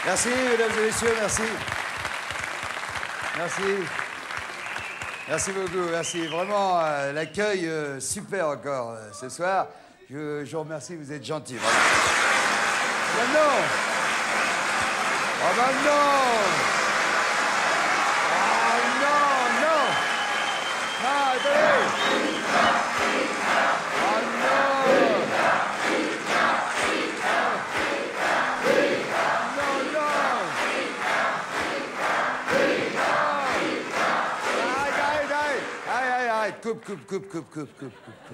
Merci, mesdames et messieurs, merci. Merci. Merci beaucoup, merci. Vraiment, l'accueil super encore ce soir. Je vous remercie, vous êtes gentils. Vraiment. Oh ben non! Oh ben non! Oh non, non! Non, attendez! Oh non! Coupe.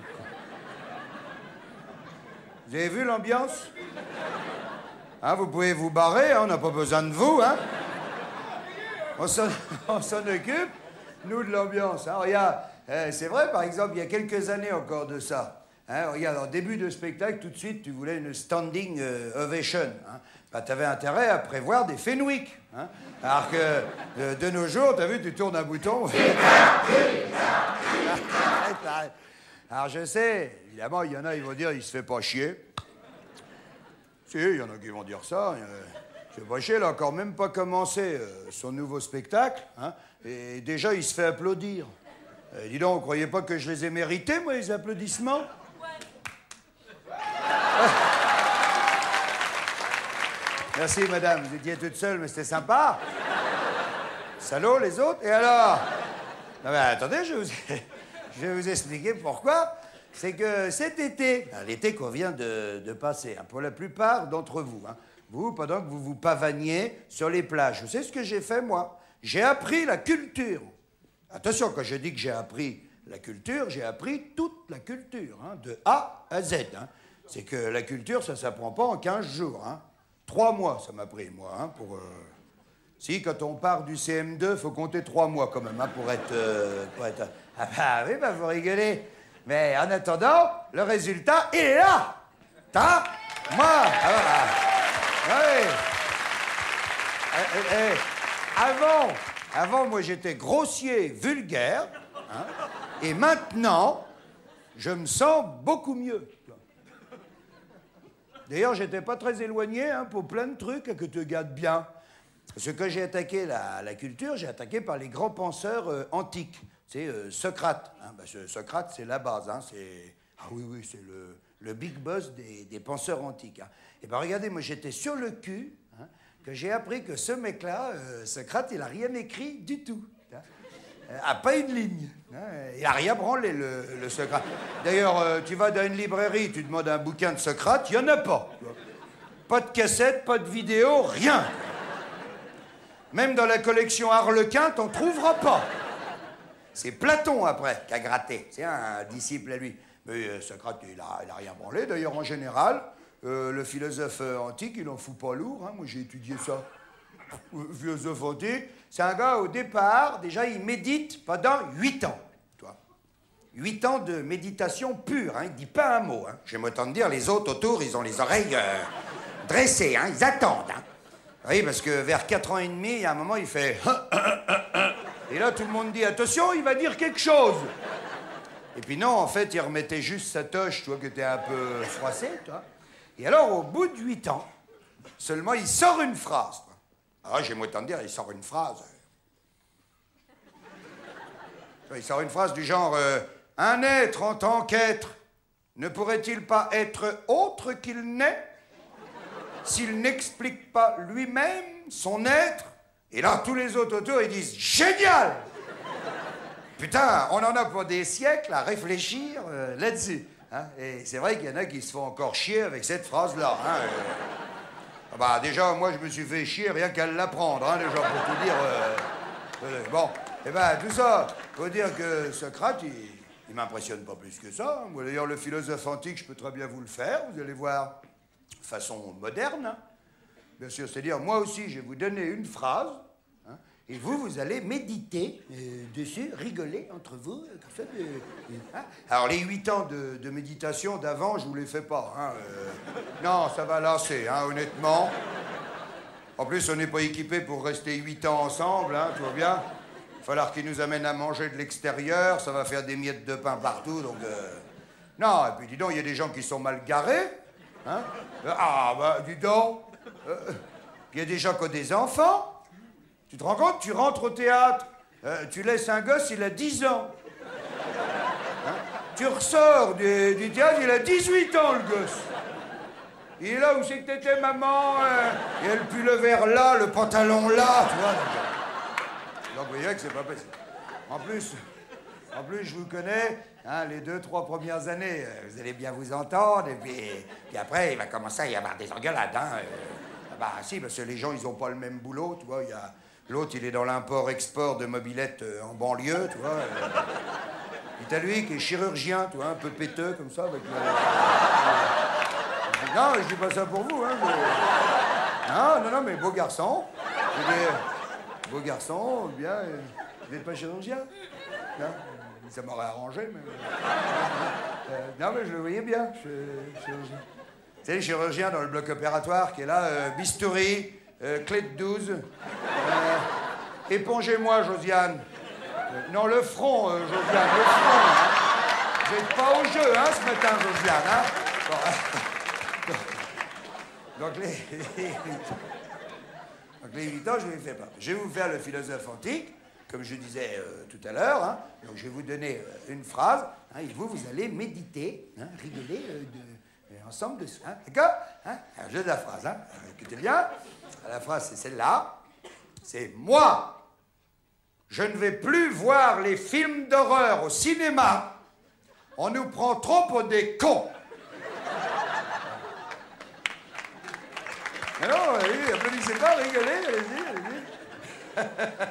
Vous avez vu l'ambiance? Hein, vous pouvez vous barrer, hein, on n'a pas besoin de vous, hein? On s'en occupe, nous, de l'ambiance. Hein. Regarde, c'est vrai, par exemple, il y a quelques années encore de ça. Hein, regarde, en début de spectacle, tout de suite, tu voulais une standing ovation. Hein. Bah, tu avais intérêt à prévoir des Fenwick. Hein. Alors que de nos jours, tu as vu, tu tournes un bouton. Alors je sais, évidemment, il y en a, ils vont dire, il se fait pas chier. Si, il y en a qui vont dire ça. Il se fait pas chier, il a encore même pas commencé son nouveau spectacle. Hein, et déjà, il se fait applaudir. Dis donc, vous croyez pas que je les ai mérités, moi, les applaudissements? Merci, madame. Vous étiez toute seule, mais c'était sympa. Salaud, les autres. Et alors? Non, mais attendez, je vais vous expliquer pourquoi. C'est que cet été, l'été qu'on vient de passer, hein, pour la plupart d'entre vous, hein, vous, pendant que vous vous pavaniez sur les plages, vous savez ce que j'ai fait, moi? J'ai appris la culture. Attention, quand je dis que j'ai appris la culture, j'ai appris toute la culture, hein, de A à Z. Hein. C'est que la culture, ça ne s'apprend pas en 15 jours. Hein. 3 mois, ça m'a pris, moi, hein, pour... Si, quand on part du CM2, il faut compter 3 mois, quand même, hein, pour être... Ah bah oui, bah vous rigolez. Mais en attendant, le résultat, il est là. T'as? Moi, avant, moi, j'étais grossier, vulgaire, hein, et maintenant, je me sens beaucoup mieux. D'ailleurs, j'étais pas très éloigné, hein, pour plein de trucs que tu gardes bien. Parce que quand j'ai attaqué la culture, j'ai attaqué par les grands penseurs antiques. C'est Socrate. Hein. Bah, Socrate, c'est la base. Hein. Ah oui, c'est le big boss des penseurs antiques. Hein. Et bien, regardez, moi, j'étais sur le cul, hein, que j'ai appris que ce mec-là, Socrate, il n'a rien écrit du tout. Hein. Pas une ligne. Hein. Il n'a rien branlé, le Socrate. D'ailleurs, tu vas dans une librairie, tu demandes un bouquin de Socrate, il n'y en a pas. Pas de cassette, pas de vidéo, rien. Même dans la collection Harlequin, t'en trouveras pas. C'est Platon, après, qui a gratté. C'est un disciple à lui. Mais Socrate, il a rien branlé. D'ailleurs, en général, le philosophe antique, il en fout pas lourd. Hein. Moi, j'ai étudié ça. Le philosophe antique, c'est un gars, au départ, déjà, il médite pendant 8 ans. Toi. 8 ans de méditation pure. Hein. Il dit pas un mot. Hein. J'aime autant te dire, les autres autour, ils ont les oreilles dressées. Hein. Ils attendent. Hein. Oui, parce que vers 4 ans et demi, il y a un moment, il fait... Et là, tout le monde dit, attention, il va dire quelque chose. Et puis non, en fait, il remettait juste sa toche, toi, que t'es un peu froissé, toi. Et alors, au bout de 8 ans, seulement, il sort une phrase. Alors, j'aime autant dire, il sort une phrase. Il sort une phrase du genre, un être en tant qu'être ne pourrait-il pas être autre qu'il n'est s'il n'explique pas lui-même son être? Et là, tous les autres autour, ils disent « Génial !» Putain, on en a pour des siècles à réfléchir là-dessus. Hein? Et c'est vrai qu'il y en a qui se font encore chier avec cette phrase-là. Hein? Bah, déjà, moi, je me suis fait chier rien qu'à l'apprendre, hein, déjà, pour tout dire. Bon, et ben, tout ça, faut dire que Socrate, il m'impressionne pas plus que ça. Moi, d'ailleurs, le philosophe antique, je peux très bien vous le faire, vous allez voir, de façon moderne. Hein? Bien sûr, c'est-à-dire, moi aussi, je vais vous donner une phrase, hein, et vous allez méditer dessus, rigoler entre vous, comme ça. Hein. Alors, les 8 ans de méditation d'avant, je vous les fais pas. Hein, non, ça va lasser, hein, honnêtement. En plus, on n'est pas équipé pour rester 8 ans ensemble, hein, tout va bien. Il va falloir qu'ils nous amènent à manger de l'extérieur, ça va faire des miettes de pain partout, donc... Non, et puis dis donc, il y a des gens qui sont mal garés. Hein. Ah, bah, dis donc. il y a des gens qui ont des enfants. Tu te rends compte, tu rentres au théâtre, tu laisses un gosse, il a 10 ans. Hein? Tu ressors du théâtre, il a 18 ans, le gosse. Il est là où c'est que t'étais, maman. Il a le pull vert là, le pantalon là, tu vois. Donc vous voyez que c'est pas possible. En plus, je vous connais, hein, les 2-3 premières années, vous allez bien vous entendre, et puis après, il va commencer à y avoir des engueulades. Hein, bah si, parce que les gens, ils ont pas le même boulot, tu vois. Il y a l'autre, il est dans l'import-export de mobylettes en banlieue, tu vois. Et t'as lui qui est chirurgien, tu vois, un peu péteux comme ça, avec le... Non, je dis pas ça pour vous, hein. Non, mais beau garçon. Beau garçon, bien. Vous n'êtes pas chirurgien? Non, ça m'aurait arrangé, mais... non, mais je le voyais bien, chirurgien. Tu sais, le chirurgien dans le bloc opératoire qui est là, bistouri, clé de 12. Épongez-moi, Josiane. Non, le front, Josiane, le front. Hein. Vous n'êtes pas au jeu, hein, ce matin, Josiane, hein. Bon, donc les 8 ans, je vais faire pas. Je vais vous faire le philosophe antique, comme je disais tout à l'heure. Hein. Donc je vais vous donner une phrase, hein, et vous allez méditer, hein, rigoler ensemble dessus. Hein, d'accord, hein? Alors, je donne la phrase. Hein. Écoutez bien. La phrase, c'est celle-là. C'est « Moi, je ne vais plus voir les films d'horreur au cinéma. On nous prend trop pour des cons. » Non, oui, applaudissez pas, rigolez, allez-y.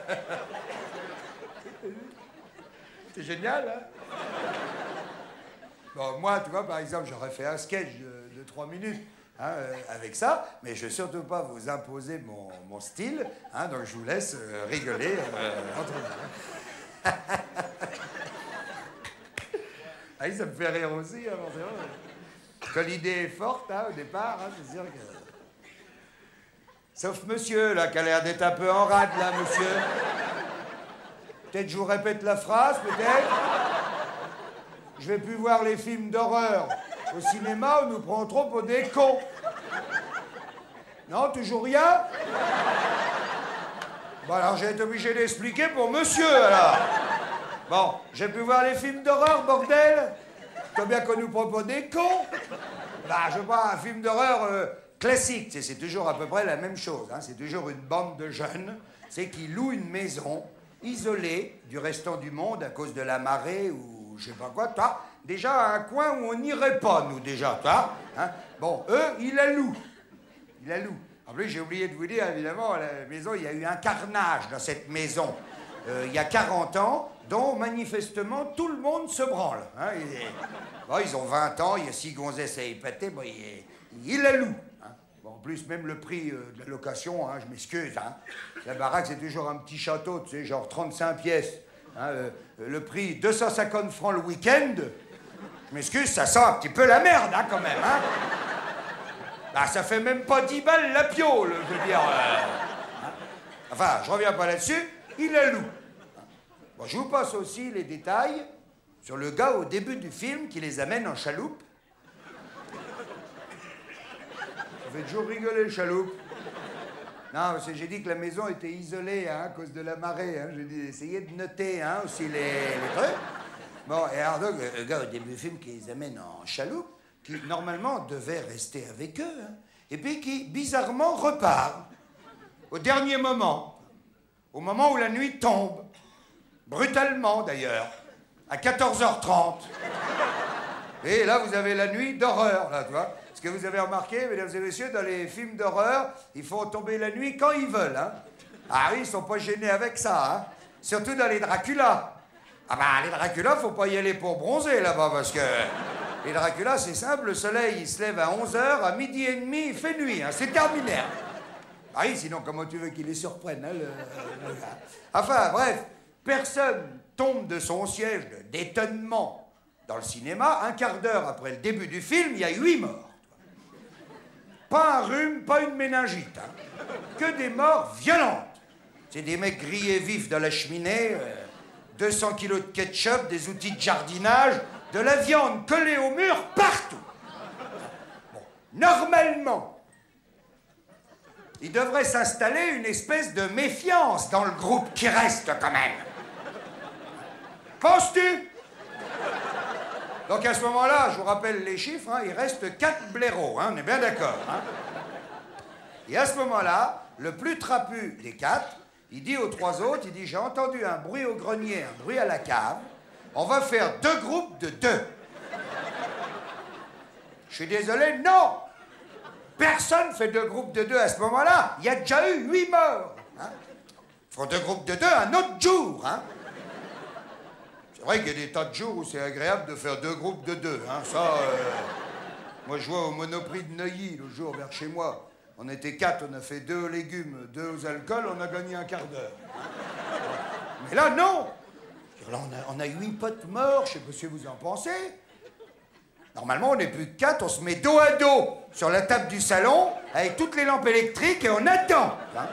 C'est génial, hein? Bon, moi, tu vois, par exemple, j'aurais fait un sketch de 3 minutes hein, avec ça, mais je ne vais surtout pas vous imposer mon style, hein, donc je vous laisse rigoler entre nous. Ah, ça me fait rire aussi, hein, forcément. Quand l'idée est forte, hein, au départ, hein, c'est sûr que... Sauf monsieur, là, qui a l'air d'être un peu en rade, là, monsieur. Peut-être je vous répète la phrase, peut-être. Je vais plus voir les films d'horreur au cinéma, on nous prend trop pour des cons. Non, toujours rien? Bon, alors j'ai été obligé d'expliquer pour monsieur, alors. Bon, j'ai pu voir les films d'horreur, bordel. Combien qu'on nous prend pour des cons? Bah, je veux pas un film d'horreur... classique, c'est toujours à peu près la même chose. Hein. C'est toujours une bande de jeunes qui louent une maison isolée du restant du monde à cause de la marée ou je sais pas quoi. Toi, déjà un coin où on n'irait pas, nous, déjà. Toi, hein. Bon, eux, ils la louent. Ils la louent. En plus, j'ai oublié de vous dire, évidemment, à la maison, il y a eu un carnage dans cette maison il y a 40 ans, dont manifestement tout le monde se branle. Hein. Bon, ils ont 20 ans, il y a 6 gonzesses à épater, bon, ils la louent. En plus, même le prix de la location, hein, je m'excuse, hein. La baraque, c'est toujours un petit château, tu sais, genre 35 pièces. Hein, le prix, 250 francs le week-end. Je m'excuse, ça sent un petit peu la merde, hein, quand même, hein. Bah, ça fait même pas 10 balles la piole, je veux dire. Hein. Enfin, je reviens pas là-dessus, il la loue. Bon, je vous passe aussi les détails sur le gars au début du film qui les amène en chaloupe. Ça fait toujours rigoler, le chaloupe. Non, parce que j'ai dit que la maison était isolée hein, à cause de la marée. Hein. J'ai dit essayez de noter hein, aussi les trucs. Bon, et alors donc, le gars au début du film qui les amène en chaloupe, qui normalement devait rester avec eux, hein, et puis qui bizarrement repart au dernier moment, au moment où la nuit tombe, brutalement d'ailleurs, à 14h30. Et là, vous avez la nuit d'horreur, là, tu vois. Ce que vous avez remarqué, mesdames et messieurs, dans les films d'horreur, ils font tomber la nuit quand ils veulent, hein. Ah oui, ils sont pas gênés avec ça, hein. Surtout dans les Dracula. Ah bah, les Dracula, faut pas y aller pour bronzer, là-bas, parce que... Les Dracula, c'est simple, le soleil, il se lève à 11h, à 12h30, il fait nuit, hein. C'est terminé, hein. Ah oui, sinon, comment tu veux qu'ils les surprennent, hein, le gars. Enfin, bref, personne tombe de son siège d'étonnement dans le cinéma. Un quart d'heure après le début du film, il y a 8 morts. Pas un rhume, pas une méningite. Hein. Que des morts violentes. C'est des mecs grillés vifs dans la cheminée, 200 kilos de ketchup, des outils de jardinage, de la viande collée au mur partout. Bon, normalement, il devrait s'installer une espèce de méfiance dans le groupe qui reste quand même. Penses-tu? Donc à ce moment-là, je vous rappelle les chiffres, hein, il reste 4 blaireaux, hein, on est bien d'accord. Hein. Et à ce moment-là, le plus trapu des 4, il dit aux 3 autres, il dit, j'ai entendu un bruit au grenier, un bruit à la cave, on va faire 2 groupes de 2. Je suis désolé, non! Personne fait 2 groupes de 2 à ce moment-là. Il y a déjà eu 8 morts. Hein. Ils feront 2 groupes de 2 un autre jour. Hein. C'est vrai qu'il y a des tas de jours où c'est agréable de faire 2 groupes de 2. Hein. Ça, moi, je vois au Monoprix de Neuilly, le jour vers chez moi. On était 4, on a fait 2 aux légumes, 2 aux alcools, on a gagné un quart d'heure. Mais là, non! Là, on a 8 potes morts, je sais pas ce que vous en pensez. Normalement, on n'est plus que 4, on se met dos à dos sur la table du salon, avec toutes les lampes électriques, et on attend. Hein.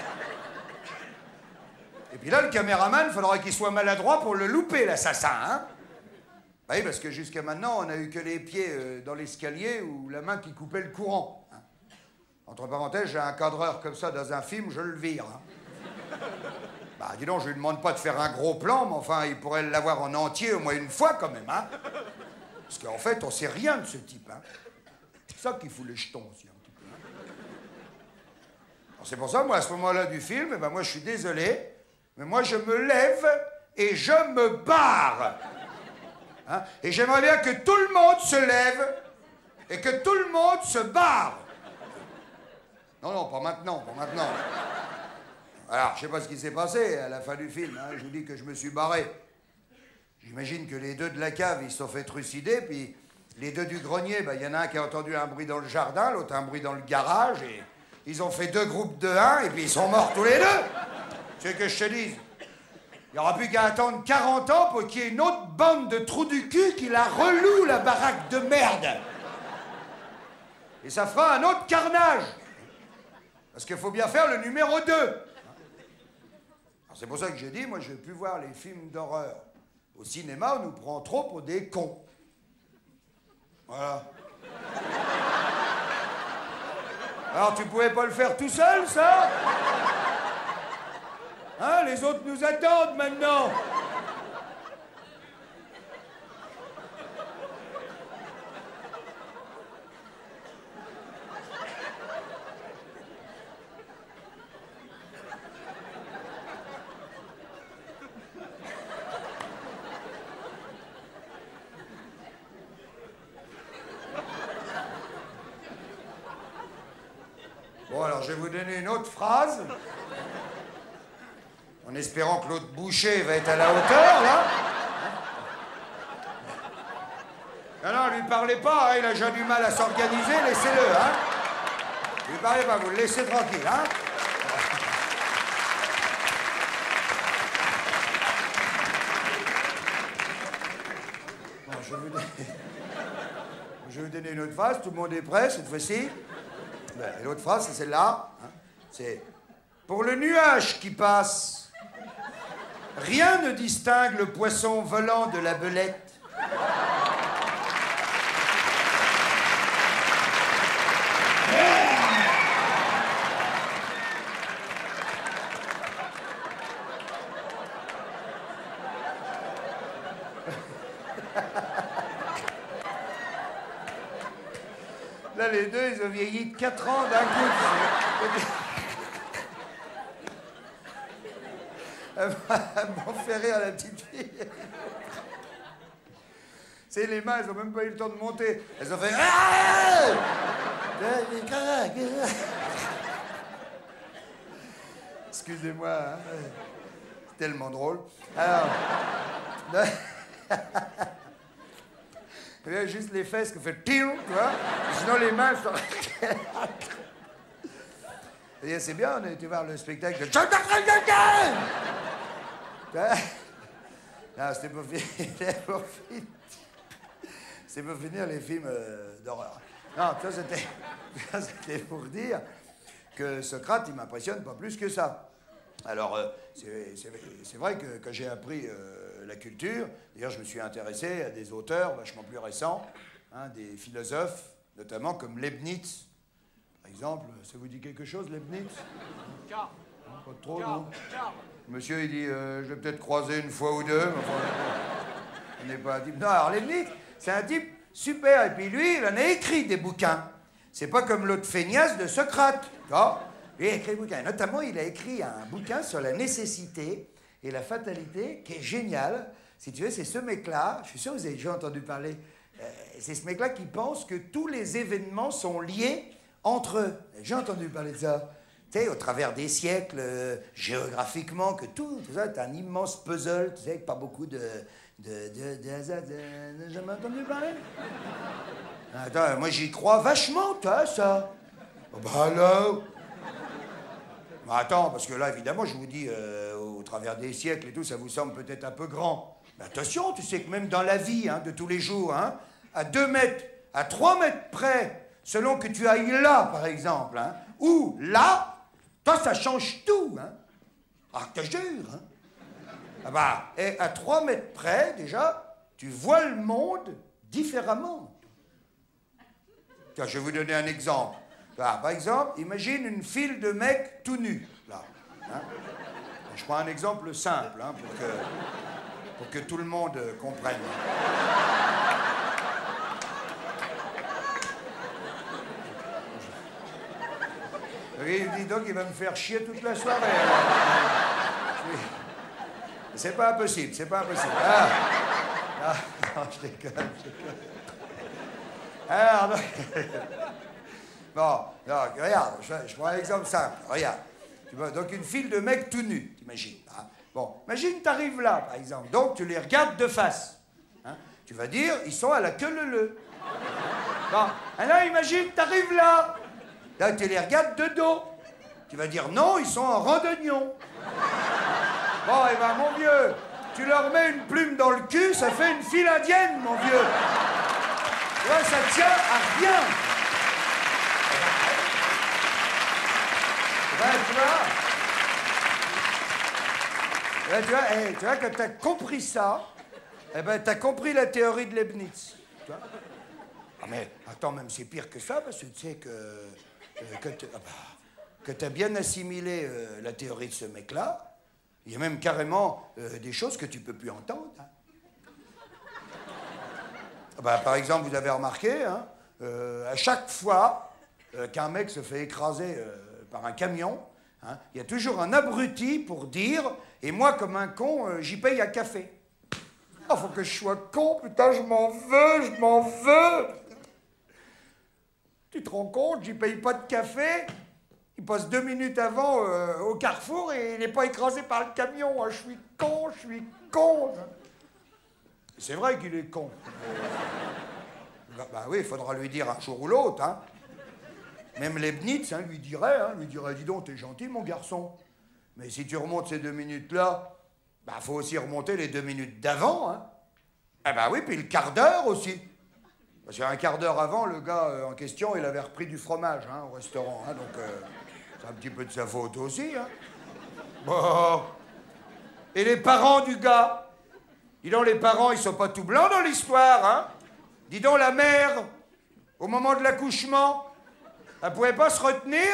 Et puis là, le caméraman, il faudra qu'il soit maladroit pour le louper, l'assassin. Hein. Oui, parce que jusqu'à maintenant, on n'a eu que les pieds dans l'escalier ou la main qui coupait le courant. Hein. Entre parenthèses, j'ai un cadreur comme ça dans un film, je le vire. Hein. Bah, dis donc, je lui demande pas de faire un gros plan, mais enfin, il pourrait l'avoir en entier au moins une fois quand même. Hein. Parce qu'en fait, on sait rien de ce type. Hein. C'est ça qui fout les jetons aussi, un petit peu. Hein. Alors c'est pour ça, moi, à ce moment-là du film, eh ben, moi, je suis désolé, mais moi, je me lève et je me barre. Hein. Et j'aimerais bien que tout le monde se lève et que tout le monde se barre. Non, non, pas maintenant, pas maintenant. Alors, je sais pas ce qui s'est passé à la fin du film. Hein. Je vous dis que je me suis barré. J'imagine que les 2 de la cave, ils se sont fait trucider, puis les 2 du grenier, ben, y en a un qui a entendu un bruit dans le jardin, l'autre un bruit dans le garage, et ils ont fait 2 groupes de 1, et puis ils sont morts tous les 2. Tu sais que je te dise, il n'y aura plus qu'à attendre 40 ans pour qu'il y ait une autre bande de trous du cul qui la reloue, la baraque de merde. Et ça fera un autre carnage. Parce qu'il faut bien faire le numéro 2. C'est pour ça que j'ai dit, moi, je ne vais plus voir les films d'horreur. Au cinéma, on nous prend trop pour des cons. Voilà. Alors, tu pouvais pas le faire tout seul, ça? Hein, les autres nous attendent maintenant. Bon, alors, je vais vous donner une autre phrase. En espérant que l'autre boucher va être à la hauteur, là. Non, non, lui parlez pas, hein, il a déjà du mal à s'organiser, laissez-le, hein. Lui parlez pas, vous le laissez tranquille, hein. Bon, je vais vous donner une autre phrase, tout le monde est prêt cette fois-ci. Et l'autre phrase, c'est celle-là. Hein. C'est « Pour le nuage qui passe, rien ne distingue le poisson volant de la belette. » Là, les 2, ils ont vieilli de 4 ans d'un coup. Elle m'en fait rire, la petite fille. C'est les mains, elles n'ont même pas eu le temps de monter. Elles ont fait... Excusez-moi, hein. C'est tellement drôle. Alors... Il y a juste les fesses qui fait piou, tu vois. Sinon, les mains sont... C'est bien, on a été voir le spectacle de... Non, c'était pour finir. C'était pour finir les films d'horreur. Non, ça c'était pour dire que Socrate, il m'impressionne pas plus que ça. Alors, c'est vrai que quand j'ai appris la culture, d'ailleurs, je me suis intéressé à des auteurs vachement plus récents, hein, des philosophes, notamment comme Leibniz. Par exemple, ça vous dit quelque chose, Leibniz? Car. Pas trop, non? Monsieur, il dit, je vais peut-être croiser une fois ou deux, mais enfin, on n'est pas un type... Non, alors Leibniz, c'est un type super, et puis lui, il en a écrit des bouquins. C'est pas comme l'autre feignasse de Socrate, tu vois? Il a écrit des bouquins. Notamment, il a écrit un bouquin sur la nécessité et la fatalité, qui est génial. Si tu veux, c'est ce mec-là, je suis sûr que vous avez déjà entendu parler, c'est ce mec-là qui pense que tous les événements sont liés entre eux. J'ai entendu parler de ça. Tu sais, au travers des siècles, géographiquement, que tout ça est un immense puzzle, tu sais, avec pas beaucoup de hasard. J'ai jamais entendu parler? Attends, moi j'y crois vachement, toi, ça. Oh, bah alors. Bah attends, parce que là, évidemment, je vous dis, au travers des siècles et tout, ça vous semble peut-être un peu grand. Mais attention, tu sais que même dans la vie, hein, de tous les jours, hein, à 2 mètres, à 3 mètres près, selon que tu ailles là, par exemple, hein, ou là, toi, ça change tout, hein. Ah, je te jure, hein. Ah bah, et à 3 mètres près, déjà, tu vois le monde différemment. Tiens, je vais vous donner un exemple. Là, par exemple, imagine une file de mecs tout nus, là. Hein. Je prends un exemple simple, hein, pour que tout le monde comprenne. Oui, dis donc, il va me faire chier toute la soirée. C'est pas impossible, c'est pas impossible. Ah. Ah, non, je déconne. Alors, non. Bon, non, regarde, je prends un exemple simple. Regarde. Tu vois, donc une file de mecs tout nus, t'imagines. Hein. Bon, imagine, t'arrives là, par exemple. Donc, tu les regardes de face. Hein. Tu vas dire, ils sont à la queue leu-leu. Bon, alors imagine, t'arrives là. Là, tu les regardes de dos. Tu vas dire, non, ils sont en randonnion. Bon, eh ben, mon vieux, tu leur mets une plume dans le cul, ça fait une file indienne, mon vieux. Tu vois, ça tient à rien. Ouais, tu vois, quand t'as compris ça, eh ben, t'as compris la théorie de Leibniz. Tu vois? Ah, mais attends, même c'est pire que ça, parce que tu sais que t'as bien assimilé la théorie de ce mec-là. Il y a même carrément des choses que tu peux plus entendre. Hein. Ah bah, par exemple, vous avez remarqué, hein, à chaque fois qu'un mec se fait écraser par un camion, hein, il y a toujours un abruti pour dire « Et moi, comme un con, j'y paye un café. » Oh, faut que je sois con, putain, je m'en veux. Tu te rends compte, j'y paye pas de café. Il passe 2 minutes avant au carrefour et il n'est pas écrasé par le camion. Hein. Je suis con. C'est vrai qu'il est con. Bah oui, il faudra lui dire un jour ou l'autre. Hein. Même Leibniz lui dirait, dis donc, t'es gentil, mon garçon. Mais si tu remontes ces 2 minutes-là, bah faut aussi remonter les 2 minutes d'avant. Hein. Ah bah oui, puis le quart d'heure aussi. Parce qu'un quart d'heure avant, le gars en question, il avait repris du fromage hein, au restaurant. Hein, donc, c'est un petit peu de sa faute aussi. Hein. Bon. Et les parents du gars? Dis donc, les parents, ils sont pas tout blancs dans l'histoire. Hein. Dis donc, la mère, au moment de l'accouchement, elle pouvait pas se retenir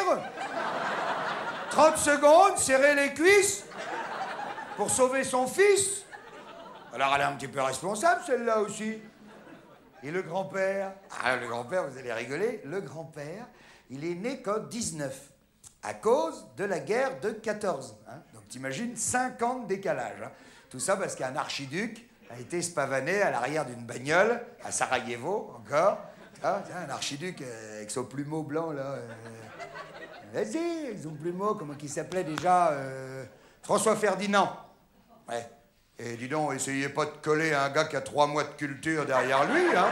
30 secondes, serrer les cuisses pour sauver son fils. Alors, elle est un petit peu responsable, celle-là aussi. Et le grand-père? Ah, le grand-père, vous allez rigoler. Le grand-père, il est né qu'en 19, à cause de la guerre de 14. Hein. Donc, t'imagines, 5 ans de décalage. Hein. Tout ça parce qu'un archiduc a été spavané à l'arrière d'une bagnole, à Sarajevo, encore. Ah, un archiduc avec son plumeau blanc, là. Vas-y, avec son plumeau, comment il s'appelait déjà François Ferdinand. Ouais. Et dis donc, essayez pas de coller un gars qui a 3 mois de culture derrière lui, hein.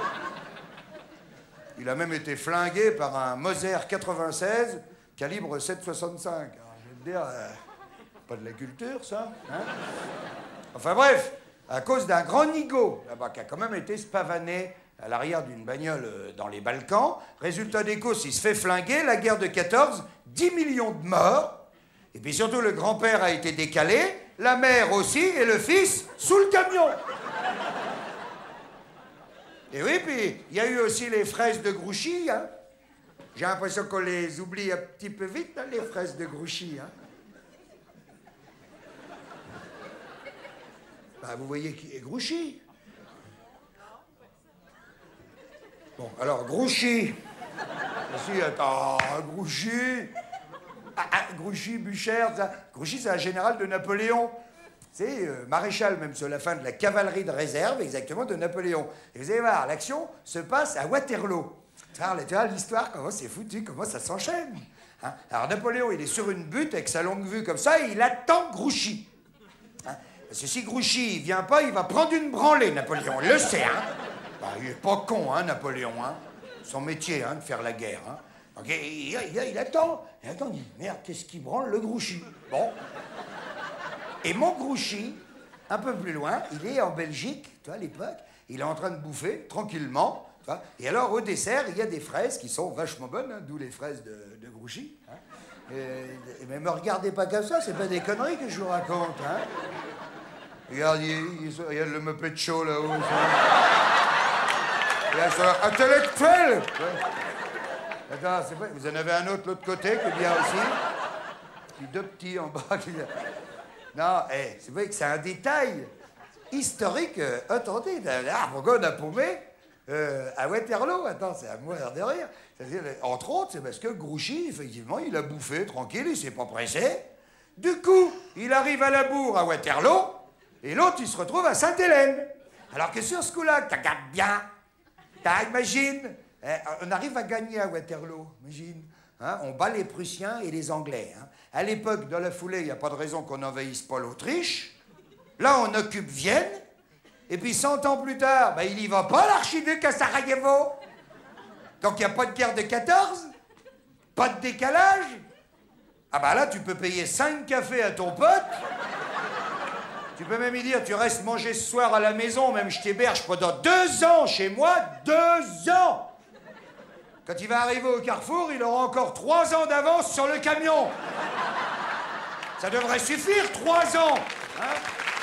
Il a même été flingué par un Moser 96, calibre 7,65. Alors, je vais te dire, pas de la culture, ça, hein. Enfin bref, à cause d'un grand nigaud, là-bas, qui a quand même été spavané à l'arrière d'une bagnole dans les Balkans. Résultat des courses, il se fait flinguer, la guerre de 14, 10 millions de morts. Et puis surtout, le grand-père a été décalé, la mère aussi, et le fils sous le camion. Et oui, puis il y a eu aussi les fraises de Grouchy, hein. J'ai l'impression qu'on les oublie un petit peu vite, hein, les fraises de Grouchy. Hein. Bah, vous voyez qui est Grouchy? Bon, alors, Grouchy. Si, attends, Grouchy. Grouchy, Bucher, ça. Grouchy, c'est un général de Napoléon. C'est maréchal, même sur la fin de la cavalerie de réserve, exactement, de Napoléon. Et vous allez voir, l'action se passe à Waterloo. Tu vois l'histoire, comment c'est foutu, comment ça s'enchaîne. Hein. Alors, Napoléon, il est sur une butte avec sa longue vue comme ça, et il attend Grouchy. Hein. Parce que si Grouchy ne vient pas, il va prendre une branlée, Napoléon. Il le sait, hein. Bah, il est pas con, hein, Napoléon, hein. Son métier, hein, de faire la guerre, hein. Donc, il attend. Il attend, il dit, merde, qu'est-ce qui branle le Grouchy? Bon. Et mon Grouchy, un peu plus loin, il est en Belgique, tu vois, à l'époque, il est en train de bouffer, tranquillement, tu vois. Et alors, au dessert, il y a des fraises qui sont vachement bonnes, hein, d'où les fraises de Grouchy. Hein. Mais me regardez pas comme ça, c'est pas des conneries que je vous raconte, hein. Regarde, il y a le Muppet Show là-haut. Il y a ça, intellectuel. Attends, c'est vrai, vous en avez un autre de l'autre côté qui est bien aussi. Puis deux petits en bas qui... Non, c'est vrai que c'est un détail historique. Attendez, pourquoi on a paumé à Waterloo? Attends, c'est à mourir de rire. Entre autres, c'est parce que Grouchy, effectivement, il a bouffé tranquille, il s'est pas pressé. Du coup, il arrive à la bourre à Waterloo, et l'autre, il se retrouve à Sainte-Hélène. Alors que sur ce coup-là, tu regardes bien, imagine, on arrive à gagner à Waterloo, imagine. Hein, on bat les Prussiens et les Anglais. Hein. À l'époque, dans la foulée, il n'y a pas de raison qu'on n'envahisse pas l'Autriche. Là, on occupe Vienne. Et puis, 100 ans plus tard, ben, il n'y va pas, l'archiduc, à Sarajevo. Donc, il n'y a pas de guerre de 14, pas de décalage. Ah ben là, tu peux payer 5 cafés à ton pote. Tu peux même lui dire, tu restes manger ce soir à la maison, même je t'héberge pendant 2 ans chez moi, 2 ans. Quand il va arriver au carrefour, il aura encore 3 ans d'avance sur le camion. Ça devrait suffire, 3 ans. Hein?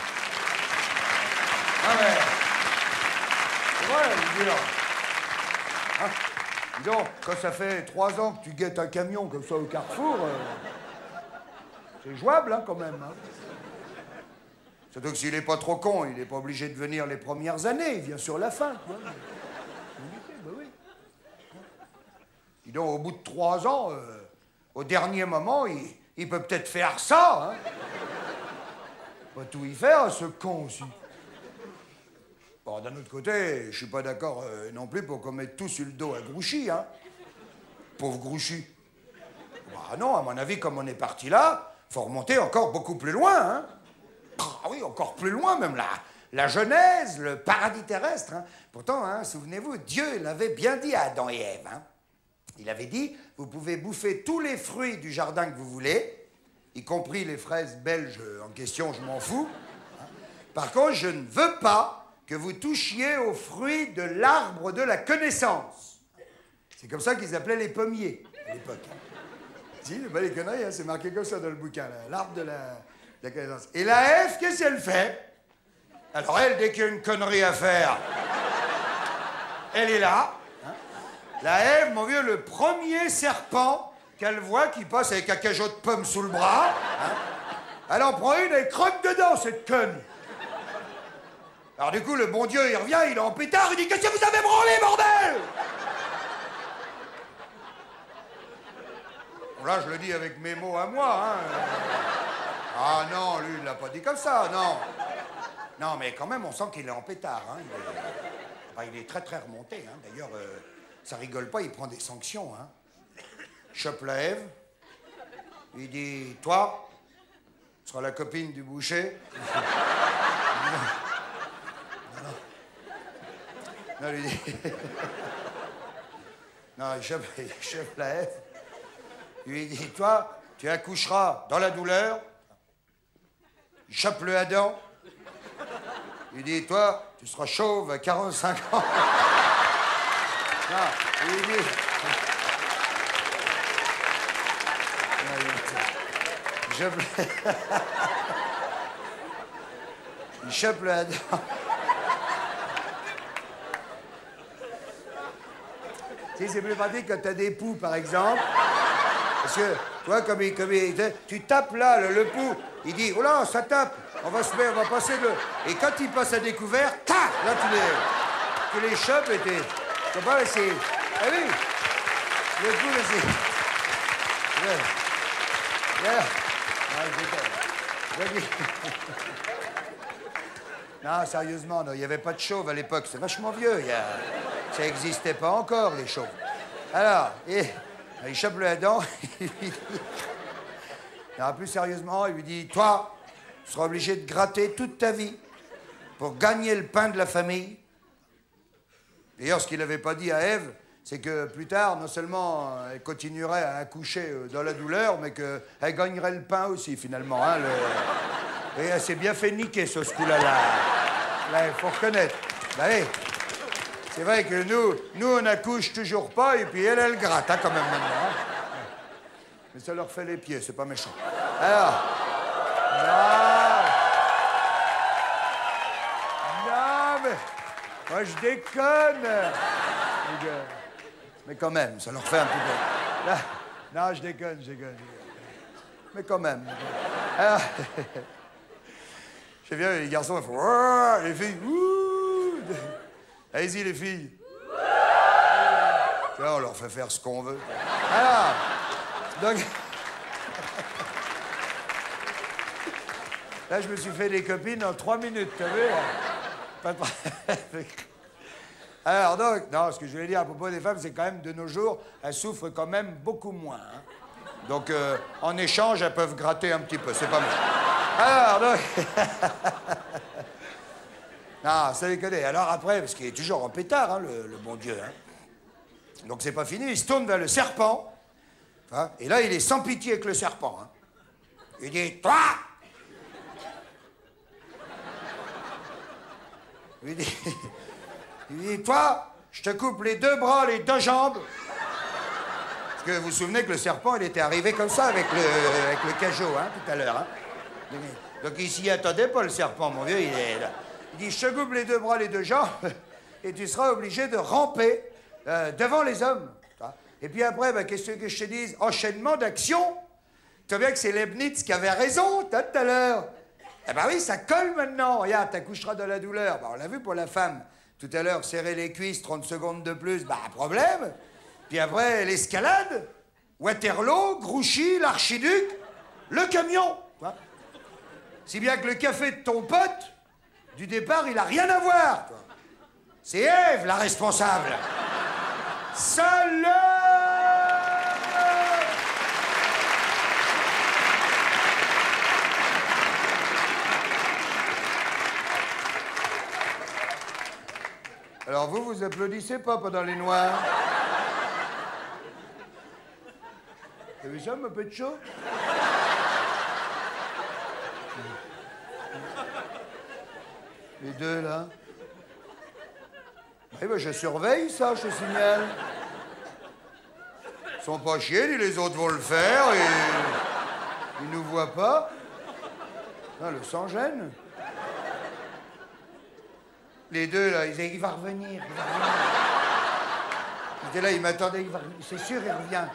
Ah ouais. C'est vrai, je veux dire. Hein? Dis donc, quand ça fait 3 ans que tu guettes un camion comme ça au carrefour, c'est jouable, hein, quand même. Hein? Surtout que s'il n'est pas trop con, il n'est pas obligé de venir les premières années, il vient sur la fin, quoi. Bah oui. Dis donc, au bout de 3 ans, au dernier moment, il peut peut-être faire ça, hein. Pas tout y faire, ce con aussi. Bon, d'un autre côté, je suis pas d'accord non plus pour qu'on mette tout sur le dos à Grouchy, hein. Pauvre Grouchy. Bah non, à mon avis, comme on est parti là, faut remonter encore beaucoup plus loin, hein. Ah oui, encore plus loin, même la Genèse, le paradis terrestre. Hein. Pourtant, hein, souvenez-vous, Dieu l'avait bien dit à Adam et Ève. Hein. Il avait dit, vous pouvez bouffer tous les fruits du jardin que vous voulez, y compris les fraises belges en question, je m'en fous. Hein. Par contre, je ne veux pas que vous touchiez aux fruits de l'arbre de la connaissance. C'est comme ça qu'ils appelaient les pommiers à l'époque. Hein. Si, ben, les conneries, hein, c'est marqué comme ça dans le bouquin, l'arbre de la connaissance. Et la Ève, qu'est-ce qu'elle fait? Alors elle, dès qu'il y a une connerie à faire, elle est là. Hein. La Ève, mon vieux, le premier serpent qu'elle voit qui passe avec un cajot de pommes sous le bras, hein, elle en prend une et croque dedans, cette conne. Alors du coup, le bon Dieu, il revient, il est en pétard, il dit « Qu'est-ce que vous avez branlé, bordel ?» Bon, là, je le dis avec mes mots à moi, hein. Ah non, lui, il l'a pas dit comme ça, non. Non, mais quand même, on sent qu'il est en pétard, hein. Il est très, très remonté, hein. D'ailleurs, ça rigole pas, il prend des sanctions, hein. Chope la Ève, il dit « Toi, tu seras la copine du boucher. » Non, lui dit... Non, il chope la Ève. Il lui dit, toi, tu accoucheras dans la douleur. Il chope le Adam. Il dit, toi, tu seras chauve à 45 ans. Non, il lui dit... Il chope le Adam. Si, c'est plus pratique quand t'as des poux, par exemple. Parce que, tu vois, tu tapes là, le pouls, il dit, oh là, ça tape, on va passer le... Et quand il passe à découvert, tac, là, tu les chopes et t'es... Tu vois, c'est... Ah oui, le pouls, là, c'est... Ouais. Yeah. Non, sérieusement, il n'y avait pas de chauve à l'époque, c'est vachement vieux, ça n'existait pas encore, les chauves. Alors, il chope le dent, non, plus sérieusement, il lui dit, toi, tu seras obligé de gratter toute ta vie pour gagner le pain de la famille. D'ailleurs, ce qu'il n'avait pas dit à Ève, c'est que plus tard, non seulement elle continuerait à accoucher dans la douleur, mais qu'elle gagnerait le pain aussi, finalement. Hein, Et elle s'est bien fait niquer, ce coup-là. Là, il faut reconnaître. Bah oui. C'est vrai que nous, on accouche toujours pas, et puis elle gratte, hein, quand même, maintenant. Hein. Mais ça leur fait les pieds, c'est pas méchant. Alors... Non, mais... Moi, je déconne. Mais quand même, ça leur fait un peu de... Là, non, je déconne. Mais quand même. Alors... Je sais bien, les garçons, ils font... Ouah! Les filles... Ouh! Allez-y, les filles. Là, on leur fait faire ce qu'on veut. Alors... Donc... Là, je me suis fait des copines en 3 minutes, t'as vu? Pas de... Alors, donc... Non, ce que je voulais dire à propos des femmes, c'est quand même, de nos jours, elles souffrent quand même beaucoup moins. Hein. Donc, en échange, elles peuvent gratter un petit peu, c'est pas méchant. Alors, donc... Non, ça déconne. Alors après, parce qu'il est toujours en pétard, hein, le bon Dieu. Hein. Donc c'est pas fini, il se tourne vers le serpent. Hein, et là, il est sans pitié avec le serpent. Hein. Il dit, toi! Il dit, toi, je te coupe les 2 bras, les 2 jambes. Parce que vous vous souvenez que le serpent, il était arrivé comme ça avec le cajot, hein, tout à l'heure. Hein. Donc il s'y attendait pas, le serpent, mon vieux, il est là. Il dit, je te coupe les 2 bras, les 2 jambes, et tu seras obligé de ramper devant les hommes. Et puis après, ben, qu'est-ce que je te dise? Enchaînement d'action. Tu vois bien que c'est Leibniz qui avait raison, tout à l'heure. Eh ben oui, ça colle maintenant. Regarde, t'accoucheras de la douleur. Ben, on l'a vu pour la femme. Tout à l'heure, serrer les cuisses, 30 secondes de plus, ben, problème. Puis après, l'escalade, Waterloo, Grouchy, l'archiduc, le camion. Si bien que le café de ton pote, du départ, il a rien à voir. C'est Ève, la responsable. Salope! Alors vous applaudissez pas pendant les noirs. T'as vu ça, ma peu de chaud? Les 2, là. Eh ben, je surveille ça, je te signale. Ils sont pas chiés, les autres vont le faire et... Ils nous voient pas. Non, le sang gêne. Les 2, là, ils disaient, il va revenir, Ils étaient là, ils m'attendaient, c'est sûr, il revient.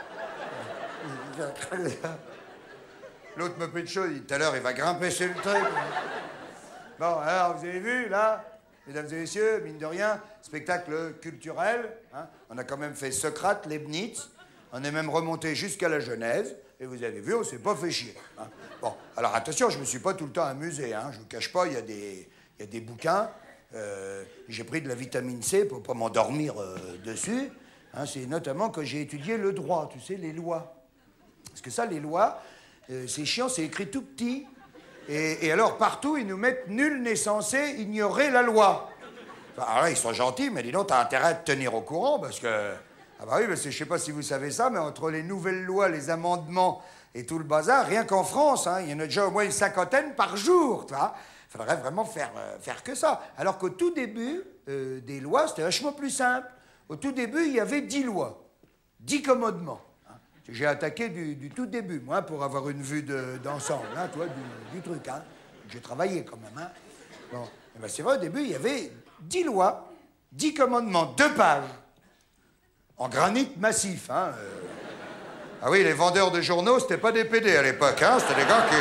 L'autre me fait de chaud, tout à l'heure, il va grimper sur le truc. Bon, alors, vous avez vu, là, mesdames et messieurs, mine de rien, spectacle culturel. Hein, on a quand même fait Socrate, Leibniz. On est même remonté jusqu'à la Genèse. Et vous avez vu, on s'est pas fait chier. Hein. Bon, alors attention, je me suis pas tout le temps amusé. Hein, je vous cache pas, il y a des bouquins. J'ai pris de la vitamine C pour pas m'endormir dessus. Hein, c'est notamment que j'ai étudié le droit, tu sais, les lois. Parce que ça, les lois, c'est chiant, c'est écrit tout petit. Et alors, partout, ils nous mettent « Nul n'est censé ignorer la loi ». Enfin, alors là, ils sont gentils, mais dis donc, t'as intérêt à te tenir au courant, parce que... Ah bah oui, parce que je sais pas si vous savez ça, mais entre les nouvelles lois, les amendements et tout le bazar, rien qu'en France, hein, il y en a déjà au moins une 50aine par jour, tu vois. Il faudrait vraiment faire que ça. Alors qu'au tout début des lois, c'était vachement plus simple. Au tout début, il y avait 10 lois, 10 commandements. J'ai attaqué du tout début, moi, pour avoir une vue d'ensemble, hein, tu vois, du truc. Hein. J'ai travaillé quand même. Hein. Bon. Ben, c'est vrai, au début, il y avait 10 lois, 10 commandements, 2 pages. En granit massif, hein. Ah oui, les vendeurs de journaux, c'était pas des PD à l'époque, hein. C'était des gars qui...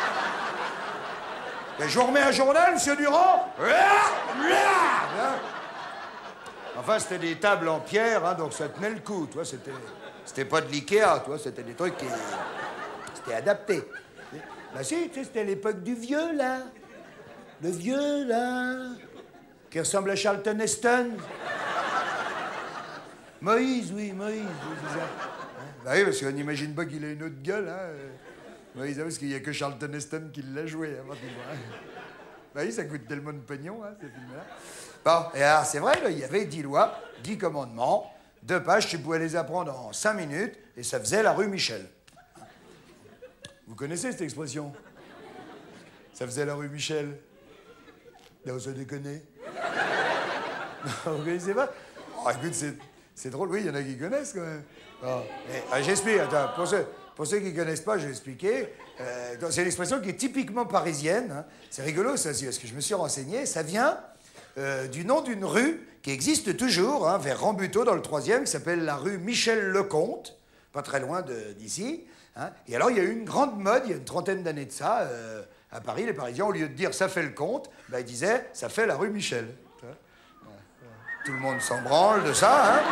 Et je vous remets un journal, monsieur Durand? Enfin, c'était des tables en pierre, hein, donc ça tenait le coup, tu vois, c'était pas de l'Ikea, tu vois, c'était des trucs qui... C'était adapté. Bah si, tu sais, c'était l'époque du vieux, là. Le vieux, là, qui ressemble à Charlton Heston. Moïse, oui, c'est ça. Bah oui, parce qu'on n'imagine pas qu'il a une autre gueule, hein. Moïse, parce qu'il n'y a que Charlton Heston qui l'a joué, hein, bah oui, ça coûte tellement de pognon, hein, ces films-là. Bon, et alors, c'est vrai, là, il y avait 10 lois, 10 commandements, 2 pages, tu pouvais les apprendre en 5 minutes, et ça faisait la rue Michel. Vous connaissez cette expression? Ça faisait la rue Michel. Non, ça déconne. Non, vous connaissez pas? Oh, écoute, c'est drôle, oui, il y en a qui connaissent, quand même. Oh, j'explique, attends, pour ceux qui ne connaissent pas, je vais expliquer. C'est une expression qui est typiquement parisienne, hein. C'est rigolo, ça, parce que je me suis renseigné. Ça vient du nom d'une rue qui existe toujours, hein, vers Rambuteau, dans le 3e, qui s'appelle la rue Michel-Lecomte, pas très loin d'ici. Hein. Et alors, il y a eu une grande mode, il y a une trentaine d'années de ça, à Paris, les Parisiens, au lieu de dire « ça fait le compte », ben, ils disaient « ça fait la rue Michel ». Tout le monde s'en branle de ça, hein.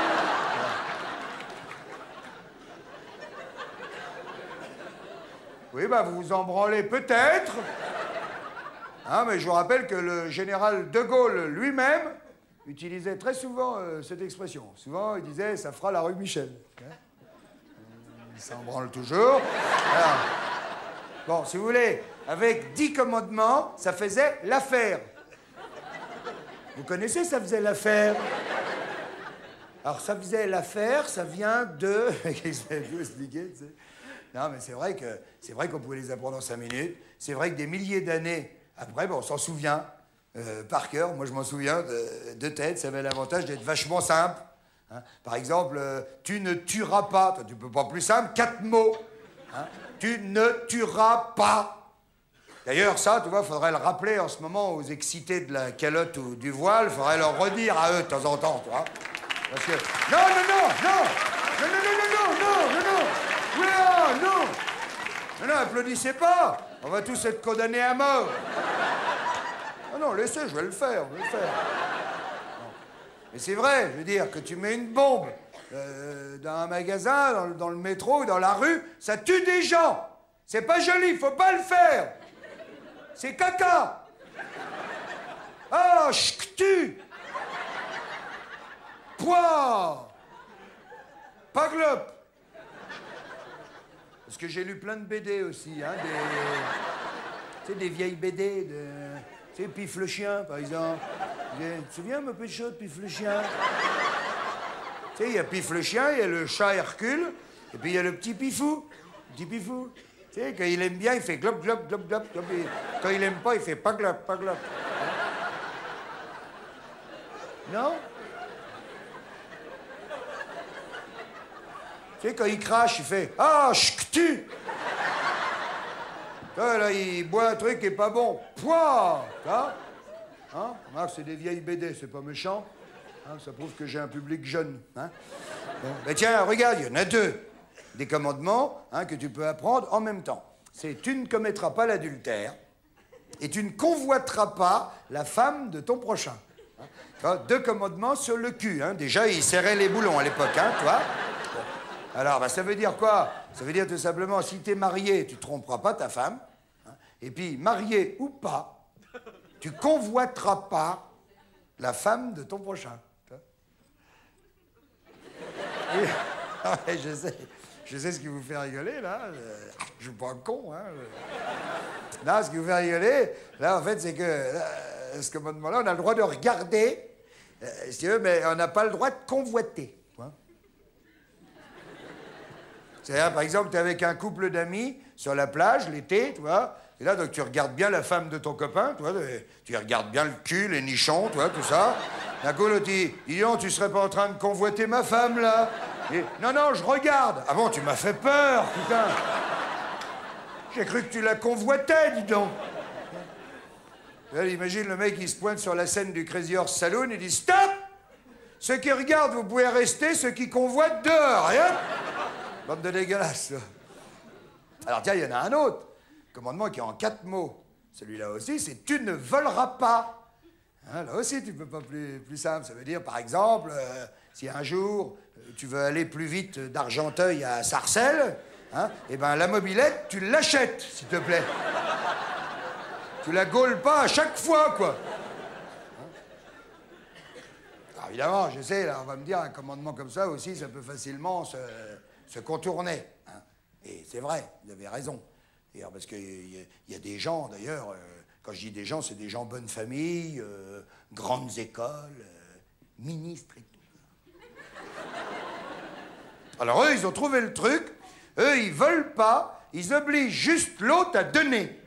Oui, bah vous vous en branlez peut-être. Hein, mais je vous rappelle que le général de Gaulle lui-même utilisait très souvent cette expression. Souvent, il disait « ça fera la rue Michel ». Il s'en branle toujours. Alors, bon, si vous voulez, avec 10 commandements, ça faisait l'affaire. Vous connaissez, ça faisait l'affaire? Alors, ça faisait l'affaire, ça vient de... Qu'est-ce que je vais vous expliquer, tu sais? Non, mais c'est vrai qu'on pouvait les apprendre en 5 minutes. C'est vrai que des milliers d'années après, bon, on s'en souvient par cœur. Moi, je m'en souviens de tête. Ça avait l'avantage d'être vachement simple. Hein. Par exemple, tu ne tueras pas. Toi, tu peux pas plus simple. 4 mots. Hein. Tu ne tueras pas. D'ailleurs, ça, tu vois, il faudrait le rappeler en ce moment aux excités de la calotte ou du voile. Il faudrait leur redire à eux de temps en temps, tu vois. Parce que... Non, non, non, non. Non, non, non, non, non, non, non, non. Oui, ah, non. Non, non, applaudissez pas. On va tous être condamnés à mort. Ah non, laissez, je vais le faire, je vais le faire. Non. Mais c'est vrai, je veux dire, que tu mets une bombe dans un magasin, dans le métro, dans la rue, ça tue des gens. C'est pas joli, faut pas le faire. C'est caca. Ah, ch'tu. Pouah. Paglop. Parce que j'ai lu plein de BD aussi, hein, tu sais, des vieilles BD de... Tu sais, Pif le chien, par exemple. Tu te souviens, ma petite chose, Pif le chien? Tu sais, il y a Pif le chien, il y a le chat Hercule, et puis il y a le petit Pifou. Le petit Pifou. Tu sais, quand il aime bien, il fait glop, glop, glop, glop, glop. Et quand il aime pas, il fait pas glop, pas glop. Non? Tu sais, quand il crache, il fait « Ah, ch'tu !» Là, il boit un truc qui est pas bon. Pouah! Hein? Remarque, c'est des vieilles BD, c'est pas méchant. Hein, ça prouve que j'ai un public jeune. Hein? Bon. Mais tiens, regarde, il y en a 2. Des commandements, hein, que tu peux apprendre en même temps. C'est « Tu ne commettras pas l'adultère et tu ne convoiteras pas la femme de ton prochain. » Hein? 2 commandements sur le cul. Hein. Déjà, il serrait les boulons à l'époque, hein, toi. Alors, bah, ça veut dire quoi? Ça veut dire tout simplement, si tu es marié, tu tromperas pas ta femme. Hein, et puis, marié ou pas, tu convoiteras pas la femme de ton prochain. Et, ouais, je sais ce qui vous fait rigoler, là. Je suis pas un con, hein. Non, ce qui vous fait rigoler, là, en fait, c'est que ce commandement-là, on a le droit de regarder, si tu veux, mais on n'a pas le droit de convoiter. C'est-à-dire, par exemple, tu es avec un couple d'amis sur la plage, l'été, tu vois, et là, donc, tu regardes bien la femme de ton copain, tu vois, tu regardes bien le cul, les nichons, tu vois, tout ça. D'un coup, l'autre dit, dis donc, tu serais pas en train de convoiter ma femme, là? Et, non, non, je regarde. Ah bon, tu m'as fait peur, putain. J'ai cru que tu la convoitais, dis donc. Là, imagine le mec, il se pointe sur la scène du Crazy Horse Saloon, il dit, stop! Ceux qui regardent, vous pouvez rester, ceux qui convoitent, dehors, rien. Bande de dégueulasse. Alors tiens, il y en a un autre. Commandement qui est en 4 mots. Celui-là aussi, c'est « tu ne voleras pas ». Hein, là aussi, tu peux pas plus simple. Ça veut dire, par exemple, si un jour, tu veux aller plus vite d'Argenteuil à Sarcelles, hein, eh ben, la mobilette, tu l'achètes, s'il te plaît. Tu la gaules pas à chaque fois, quoi. Alors, évidemment, je sais, là, on va me dire, un commandement comme ça aussi, ça peut facilement se contourner. Hein. Et c'est vrai, vous avez raison. Parce qu'il y a des gens, d'ailleurs, quand je dis des gens, c'est des gens bonne famille, grandes écoles, ministres et tout. Alors eux, ils ont trouvé le truc, eux, ils veulent pas, ils obligent juste l'autre à donner.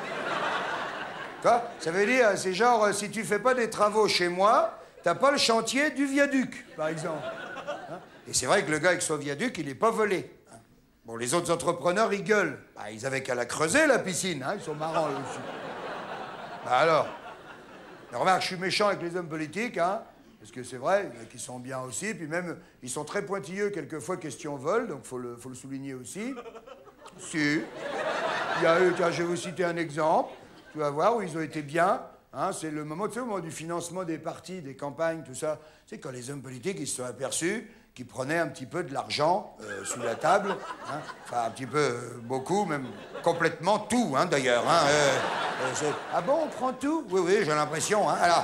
Ça veut dire, c'est genre, si tu fais pas des travaux chez moi, t'as pas le chantier du viaduc, par exemple. Hein? Et c'est vrai que le gars avec son viaduc, il est pas volé. Hein? Bon, les autres entrepreneurs, ils gueulent. Bah, ils avaient qu'à la creuser, la piscine, hein? Ils sont marrants, eux aussi. Bah alors remarque, je suis méchant avec les hommes politiques, hein, parce que c'est vrai, il y en a qui sont bien aussi, puis même, ils sont très pointilleux quelquefois question vol, donc faut le souligner aussi. Si. Il y a eux, tiens, je vais vous citer un exemple, tu vas voir où ils ont été bien, hein, c'est le moment, tu sais, au moment du financement des partis, des campagnes, tout ça, tu sais, quand les hommes politiques, ils se sont aperçus qu'ils prenaient un petit peu de l'argent sous la table, hein, enfin un petit peu, beaucoup, même complètement tout, hein, d'ailleurs, hein, ah bon, on prend tout? Oui, oui, j'ai l'impression, hein, alors,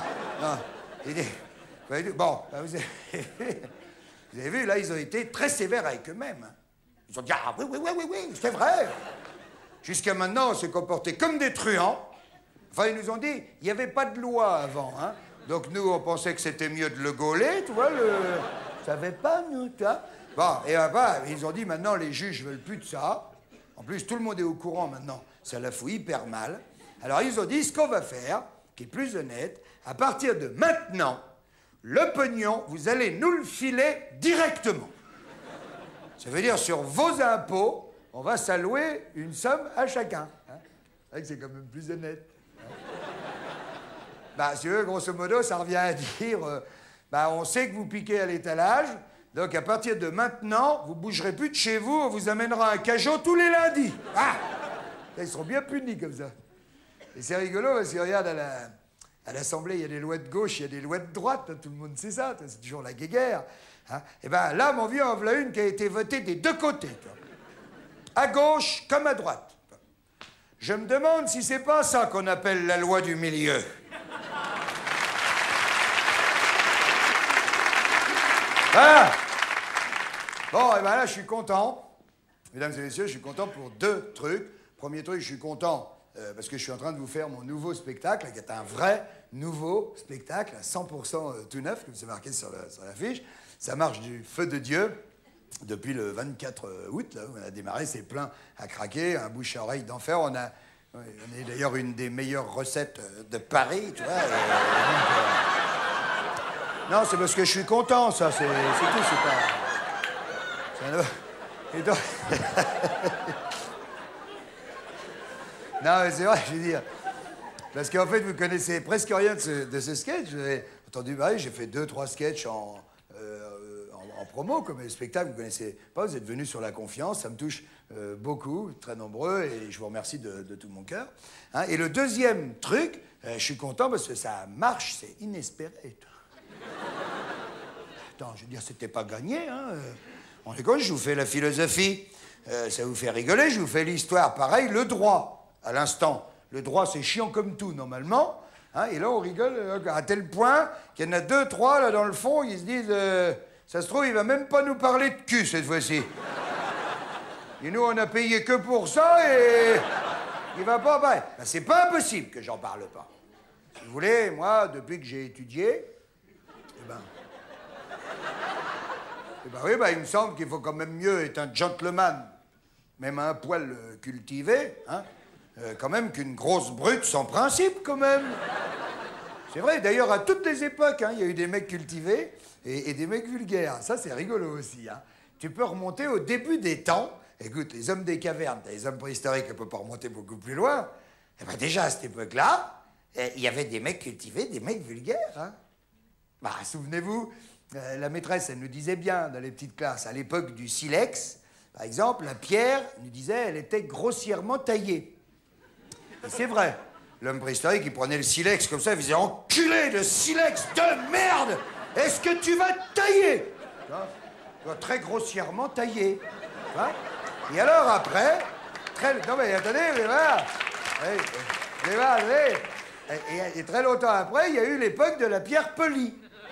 non, bon, vous avez vu, là, ils ont été très sévères avec eux-mêmes, hein. Ils ont dit, ah oui, oui, oui, oui, oui, c'est vrai. Jusqu'à maintenant, on s'est comporté comme des truands. Enfin, ils nous ont dit, il n'y avait pas de loi avant, hein. Donc nous, on pensait que c'était mieux de le gauler, tu vois, on savait pas, nous, tu vois. Bon, et bah, ils ont dit, maintenant, les juges veulent plus de ça. En plus, tout le monde est au courant maintenant. Ça la fout hyper mal. Alors, ils ont dit, ce qu'on va faire, qui est plus honnête, à partir de maintenant, le pognon, vous allez nous le filer directement. Ça veut dire, sur vos impôts, on va s'allouer une somme à chacun. Hein. C'est vrai que c'est quand même plus honnête. Hein. Bah, si eux, grosso modo, ça revient à dire, bah, on sait que vous piquez à l'étalage, donc à partir de maintenant, vous bougerez plus de chez vous, on vous amènera un cajot tous les lundis. Ah! Là, ils seront bien punis comme ça. Et c'est rigolo, parce que regarde, à l'Assemblée, il y a des lois de gauche, il y a des lois de droite, hein, tout le monde sait ça, c'est toujours la guéguerre. Hein. Et bien là, mon vieux, en voilà une qui a été votée des deux côtés. À gauche comme à droite. Je me demande si c'est pas ça qu'on appelle la loi du milieu. Ah! Bon, et bien là, je suis content. Mesdames et messieurs, je suis content pour 2 trucs. Premier truc, je suis content parce que je suis en train de vous faire mon nouveau spectacle, qui est un vrai nouveau spectacle, à 100% tout neuf, comme c'est marqué sur l'affiche. Ça marche du feu de Dieu. Depuis le 24 août, là, on a démarré, c'est plein à craquer, un bouche à oreille d'enfer. On est d'ailleurs une des meilleures recettes de Paris, tu vois. Non, c'est parce que je suis content, ça, c'est tout, c'est pas... Et donc... Non, mais c'est vrai, je veux dire. Parce qu'en fait, vous connaissez presque rien de ce sketch. J'ai entendu parler, j'ai fait 2-3 sketchs en promo, comme les spectacles, vous ne connaissez pas, vous êtes venus sur la confiance, ça me touche beaucoup, très nombreux, et je vous remercie de tout mon cœur. Hein, et le deuxième truc, je suis content parce que ça marche, c'est inespéré. Attends, je veux dire, c'était pas gagné, hein. On est con, je vous fais la philosophie, ça vous fait rigoler, je vous fais l'histoire, pareil, le droit, à l'instant. Le droit, c'est chiant comme tout, normalement, hein, et là, on rigole à tel point qu'il y en a 2, 3, là, dans le fond, ils se disent... ça se trouve, il va même pas nous parler de cul, cette fois-ci. Et nous, on a payé que pour ça, et... il va pas... Ben, c'est pas impossible que j'en parle pas. Si vous voulez, moi, depuis que j'ai étudié... oui, il me semble qu'il faut quand même mieux être un gentleman, même un poil cultivé, hein, quand même qu'une grosse brute sans principe, quand même. C'est vrai, d'ailleurs, à toutes les époques, hein, il y a eu des mecs cultivés et des mecs vulgaires. Ça, c'est rigolo aussi. Hein. Tu peux remonter au début des temps. Écoute, les hommes des cavernes, les hommes préhistoriques, on ne peut pas remonter beaucoup plus loin. Eh ben, déjà, à cette époque-là, il y avait des mecs cultivés, des mecs vulgaires. Hein. Bah, souvenez-vous, La maîtresse, elle nous disait bien dans les petites classes, à l'époque du silex, par exemple, la pierre nous disait elle était grossièrement taillée. Et c'est vrai. L'homme préhistorique, il prenait le silex comme ça, il faisait enculé de silex de merde. Est-ce que tu vas te tailler? Très grossièrement taillé. Hein? Et alors après, non mais attendez, vous allez voir. Vous allez voir, et très longtemps après, il y a eu l'époque de la pierre polie.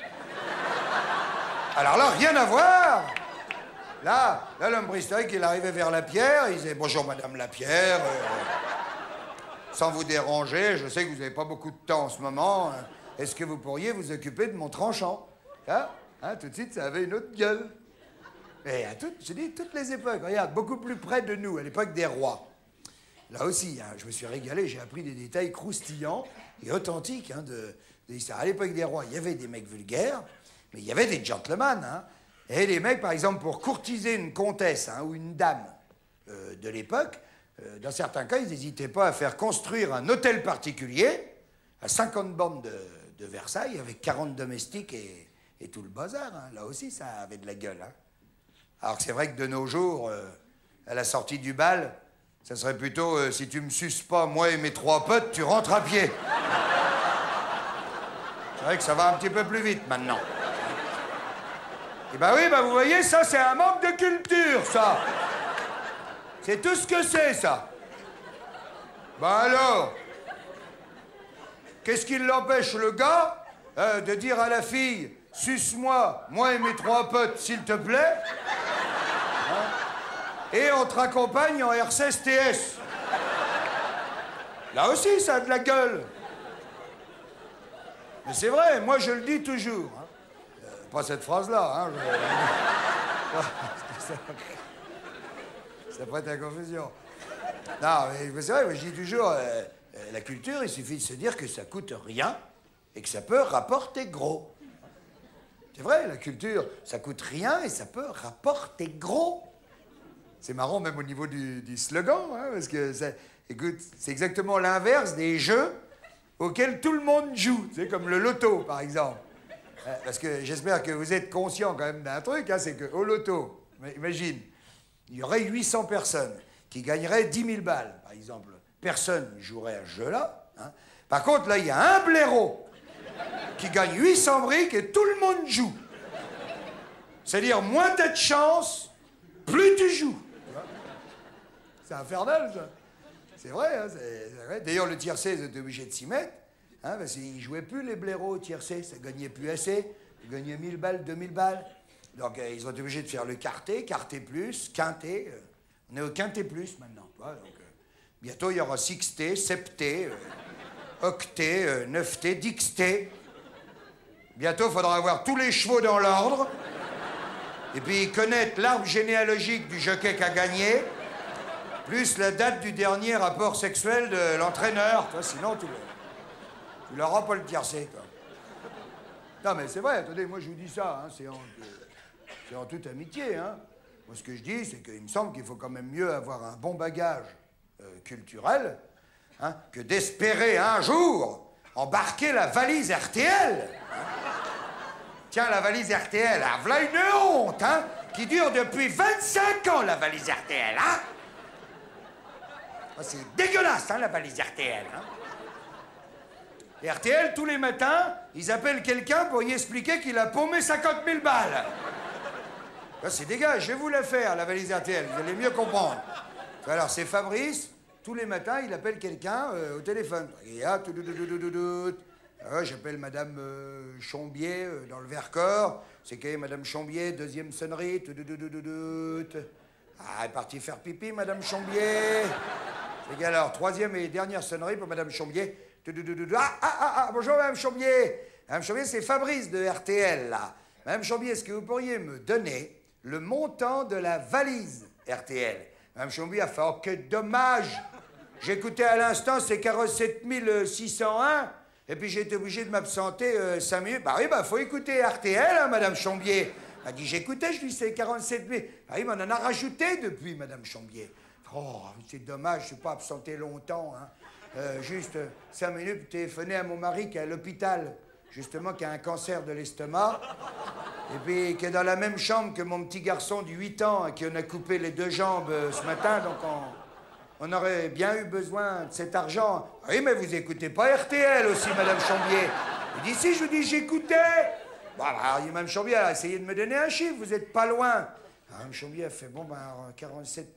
Alors là, rien à voir. Là, l'homme préhistorique, il arrivait vers la pierre, il disait « Bonjour, madame la pierre. Sans vous déranger, je sais que vous n'avez pas beaucoup de temps en ce moment. Est-ce que vous pourriez vous occuper de mon tranchant ?» Tout de suite, ça avait une autre gueule. Et je dis, toutes les époques, regarde, beaucoup plus près de nous, à l'époque des rois. Là aussi, je me suis régalé, j'ai appris des détails croustillants et authentiques de l'histoire. À l'époque des rois, il y avait des mecs vulgaires, mais il y avait des gentlemen. Et les mecs, par exemple, pour courtiser une comtesse ou une dame de l'époque, dans certains cas, ils n'hésitaient pas à faire construire un hôtel particulier à 50 bornes de Versailles, avec 40 domestiques et tout le bazar. Là aussi, ça avait de la gueule. Alors que c'est vrai que de nos jours, à la sortie du bal, ça serait plutôt si tu me suces pas, moi et mes 3 potes, tu rentres à pied. C'est vrai que ça va un petit peu plus vite maintenant. Eh ben oui, vous voyez, ça, c'est un manque de culture, ça. C'est tout ce que c'est, ça. Alors, qu'est-ce qui l'empêche, le gars, de dire à la fille, suce-moi, moi et mes 3 potes, s'il te plaît, et on te raccompagne en R16 TS. Là aussi, ça a de la gueule. Mais c'est vrai, moi, je le dis toujours. Pas cette phrase-là, ça prête à confusion. Non, mais c'est vrai, moi, je dis toujours, la culture, il suffit de se dire que ça coûte rien et que ça peut rapporter gros. C'est vrai, la culture, ça coûte rien et ça peut rapporter gros. C'est marrant même au niveau du slogan, parce que, écoute, c'est exactement l'inverse des jeux auxquels tout le monde joue. Tu sais, comme le loto, par exemple. Parce que j'espère que vous êtes conscient quand même d'un truc, c'est qu'au loto, imagine, il y aurait 800 personnes qui gagneraient 10 000 balles, par exemple. Personne ne jouerait à ce jeu-là. Par contre, là, il y a un blaireau qui gagne 800 briques et tout le monde joue. C'est-à-dire, moins t'as de chance, plus tu joues. C'est infernal, ça. C'est vrai, c'est vrai. D'ailleurs, le tiercé, ils étaient obligés de s'y mettre. Parce qu'ils ne jouaient plus les blaireaux au tiercé, ça gagnait plus assez. Ils gagnaient 1000 balles, 2000 balles. Donc, ils ont été obligés de faire le quarté, quarté plus, quinté. On est au quinté plus maintenant. Donc, bientôt, il y aura sixté, septé, octé, neufté, dixté. Bientôt, il faudra avoir tous les chevaux dans l'ordre. Et puis, connaître l'arbre généalogique du jockey qui a gagné, plus la date du dernier rapport sexuel de l'entraîneur. Sinon, tu l'auras pas le tiercé, quoi. Non, mais c'est vrai, attendez, moi je vous dis ça, c'est en toute amitié. Moi, ce que je dis, c'est qu'il me semble qu'il faut quand même mieux avoir un bon bagage culturel que d'espérer un jour embarquer la valise RTL. Tiens, la valise RTL, voilà une honte, qui dure depuis 25 ans, la valise RTL, C'est dégueulasse, la valise RTL, Et RTL, tous les matins, ils appellent quelqu'un pour y expliquer qu'il a paumé 50 000 balles. C'est dégage, je vais vous la faire, la valise RTL, vous allez mieux comprendre. Alors, c'est Fabrice, tous les matins, il appelle quelqu'un au téléphone. Et j'appelle Madame Chambier dans le Vercors. C'est qui, Madame Chambier, deuxième sonnerie. Elle est partie faire pipi, Madame Chambier. C'est que alors, troisième et dernière sonnerie pour Madame Chambier. Bonjour, Madame Chambier. Madame Chambier, c'est Fabrice de RTL, là. Madame Chambier, est-ce que vous pourriez me donner le montant de la valise RTL? Madame Chambier a fait, oh, quel dommage. J'écoutais à l'instant, c'est 47 601, et puis j'ai été obligé de m'absenter 5 minutes. Bah oui, faut écouter RTL, Madame Chambier. Elle a dit, j'écoutais, je lui dis, c'est 47 000. Ah oui, mais on en a rajouté depuis, Madame Chambier. Oh, c'est dommage, je ne suis pas absenté longtemps, juste 5 minutes pour téléphoner à mon mari qui est à l'hôpital, justement, qui a un cancer de l'estomac. Et puis qui est dans la même chambre que mon petit garçon de 8 ans, à qui on a coupé les 2 jambes ce matin, donc on aurait bien eu besoin de cet argent. Oui, mais vous écoutez pas RTL aussi, Madame Chambier. Il dit si, je vous dis j'écoutais. Bon, alors, Mme Chambier a essayé de me donner un chiffre, vous êtes pas loin. Mme Chambier a fait, bon, ben, 47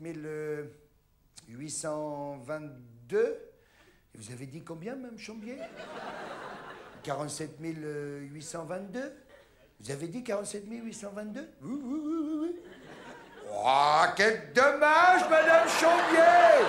822. Et vous avez dit combien, Mme Chambier? 47 822. Vous avez dit 47 822? Oui, oui, oui, oui, oui. Oh, quel dommage, Madame Chambier!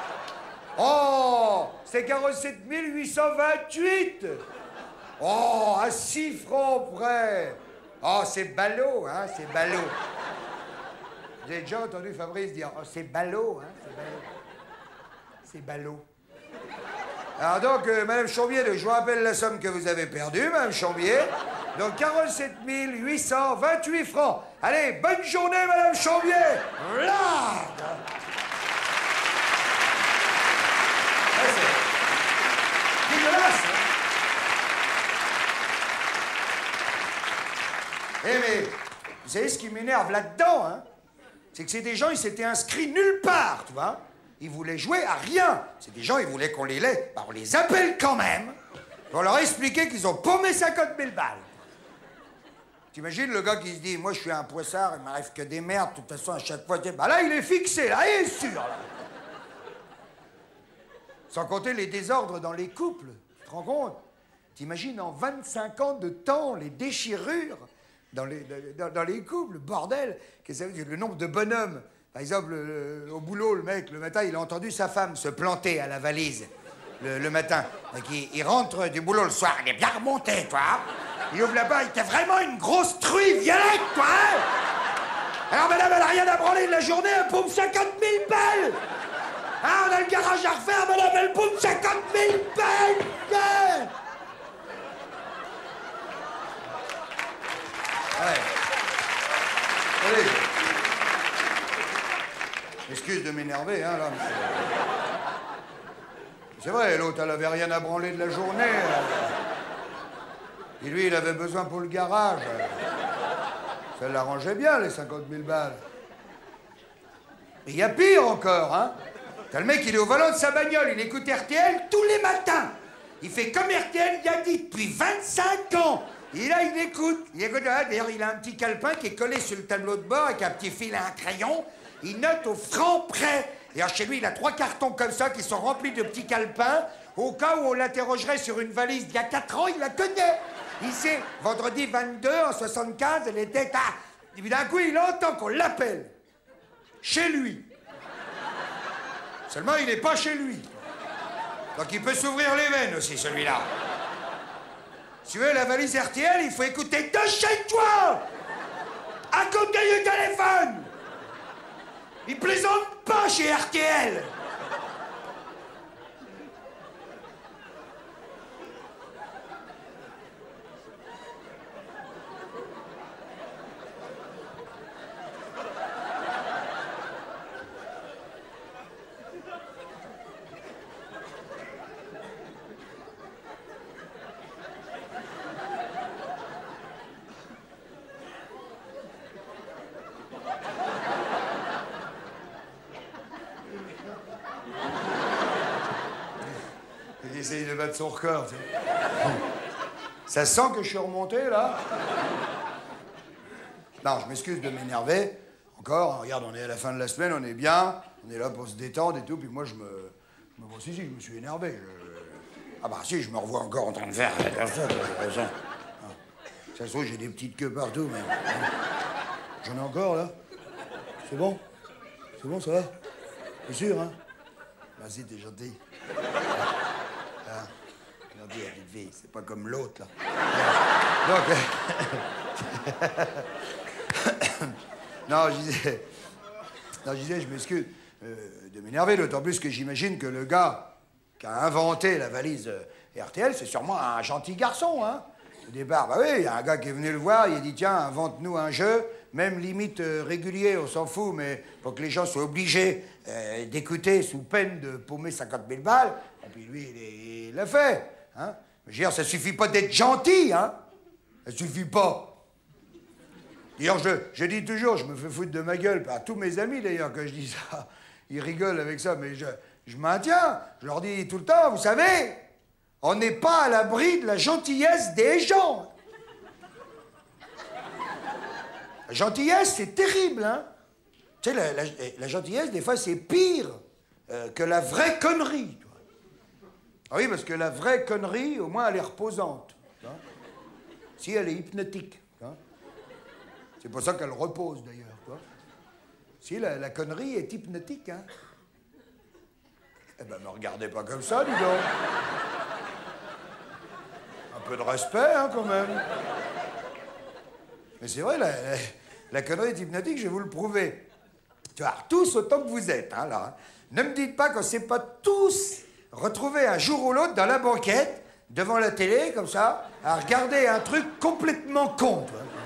Oh, c'est 47 828! Oh, à 6 francs près! Oh, c'est ballot, hein, c'est ballot. Vous avez déjà entendu Fabrice dire, oh, c'est ballot, hein, c'est ballot. C'est ballot. Alors donc, Madame Chambier, je vous rappelle la somme que vous avez perdue, Madame Chambier. Donc 47 828 francs. Allez, bonne journée, Madame Chambier. Là. C'est dégueulasse. Eh mais, vous savez ce qui m'énerve là-dedans, hein? C'est que c'est des gens, ils s'étaient inscrits nulle part, tu vois. Ils voulaient jouer à rien. C'est des gens, ils voulaient qu'on les laisse. Bah, on les appelle quand même pour leur expliquer qu'ils ont paumé 50 000 balles. T'imagines le gars qui se dit, moi je suis un poissard, il m'arrive que des merdes, de toute façon à chaque fois, bah là il est fixé, là, il est sûr, là. Sans compter les désordres dans les couples, tu te rends compte? T'imagines en 25 ans de temps, les déchirures dans les couples, bordel, qu'est-ce que ça veut dire? Le nombre de bonhommes. Par exemple, au boulot, le mec, le matin, il a entendu sa femme se planter à la valise le matin. Donc il rentre du boulot le soir, il est bien remonté, toi. Il ouvre là-bas, il était vraiment une grosse truie violette, toi, hein? Alors, madame, elle a rien à branler de la journée, elle paume 50 000 balles! Hein, on a le garage à refaire, madame, elle paume 50 000 balles! Hein? Ouais. Allez. Excuse de m'énerver, hein, là. C'est vrai, l'autre, elle avait rien à branler de la journée. Et lui, il avait besoin pour le garage. Ça l'arrangeait bien, les 50 000 balles. Et il y a pire encore, hein. T'as le mec, il est au volant de sa bagnole, il écoute RTL tous les matins. Il fait comme RTL, il a dit, depuis 25 ans. Et là, il écoute. D'ailleurs, il a un petit calepin qui est collé sur le tableau de bord avec un petit fil et un crayon. Il note au franc près. Et alors, chez lui, il a 3 cartons comme ça qui sont remplis de petits calepins. Au cas où on l'interrogerait sur une valise d'il y a 4 ans, il la connaît. Il sait, vendredi 22, en 75, elle était à... Et puis d'un coup, il entend qu'on l'appelle. Chez lui. Seulement, il n'est pas chez lui. Donc il peut s'ouvrir les veines aussi, celui-là. Si tu veux la valise RTL, il faut écouter de chez toi, à côté du téléphone. Il plaisante pas chez RTL. Il essaye de battre son record, tu sais. Ça sent que je suis remonté, là? Non, je m'excuse de m'énerver. Encore, regarde, on est à la fin de la semaine, on est bien, on est là pour se détendre et tout, puis moi, je me vois, si, je me suis énervé. Ah bah si, je me revois encore en train de faire ça. Ça se trouve, j'ai des petites queues partout, mais... J'en ai encore, là? C'est bon? C'est bon, ça va? T'es sûr, hein? Vas-y, t'es gentil. Ah, regardez, la petite fille, c'est pas comme l'autre, là. Donc... Non, je disais, je m'excuse de m'énerver, d'autant plus que j'imagine que le gars qui a inventé la valise RTL, c'est sûrement un gentil garçon, hein. Au départ, bah oui, il y a un gars qui est venu le voir, il a dit, tiens, invente-nous un jeu, même limite régulier, on s'en fout, mais pour que les gens soient obligés d'écouter sous peine de paumer 50 000 balles. Et puis lui, il l'a fait, hein. Je veux dire, ça suffit pas d'être gentil, hein. Ça suffit pas. D'ailleurs, je dis toujours, je me fais foutre de ma gueule par tous mes amis, d'ailleurs, quand je dis ça. Ils rigolent avec ça, mais je maintiens. Je leur dis tout le temps, vous savez, on n'est pas à l'abri de la gentillesse des gens. La gentillesse, c'est terrible, hein. Tu sais, la gentillesse, des fois, c'est pire que la vraie connerie. Tu vois. Ah oui, parce que la vraie connerie, au moins, elle est reposante. Tu vois. Si, elle est hypnotique. Tu vois. C'est pour ça qu'elle repose, d'ailleurs. Tu vois. Si, la connerie est hypnotique, hein. Eh ben, me regardez pas comme ça, dis donc. Un peu de respect, hein, quand même. Mais c'est vrai, la connerie est hypnotique, je vais vous le prouver. Tu vois, tous autant que vous êtes, hein, là. Ne me dites pas qu'on ne s'est pas tous retrouvés un jour ou l'autre dans la banquette, devant la télé, comme ça, à regarder un truc complètement con.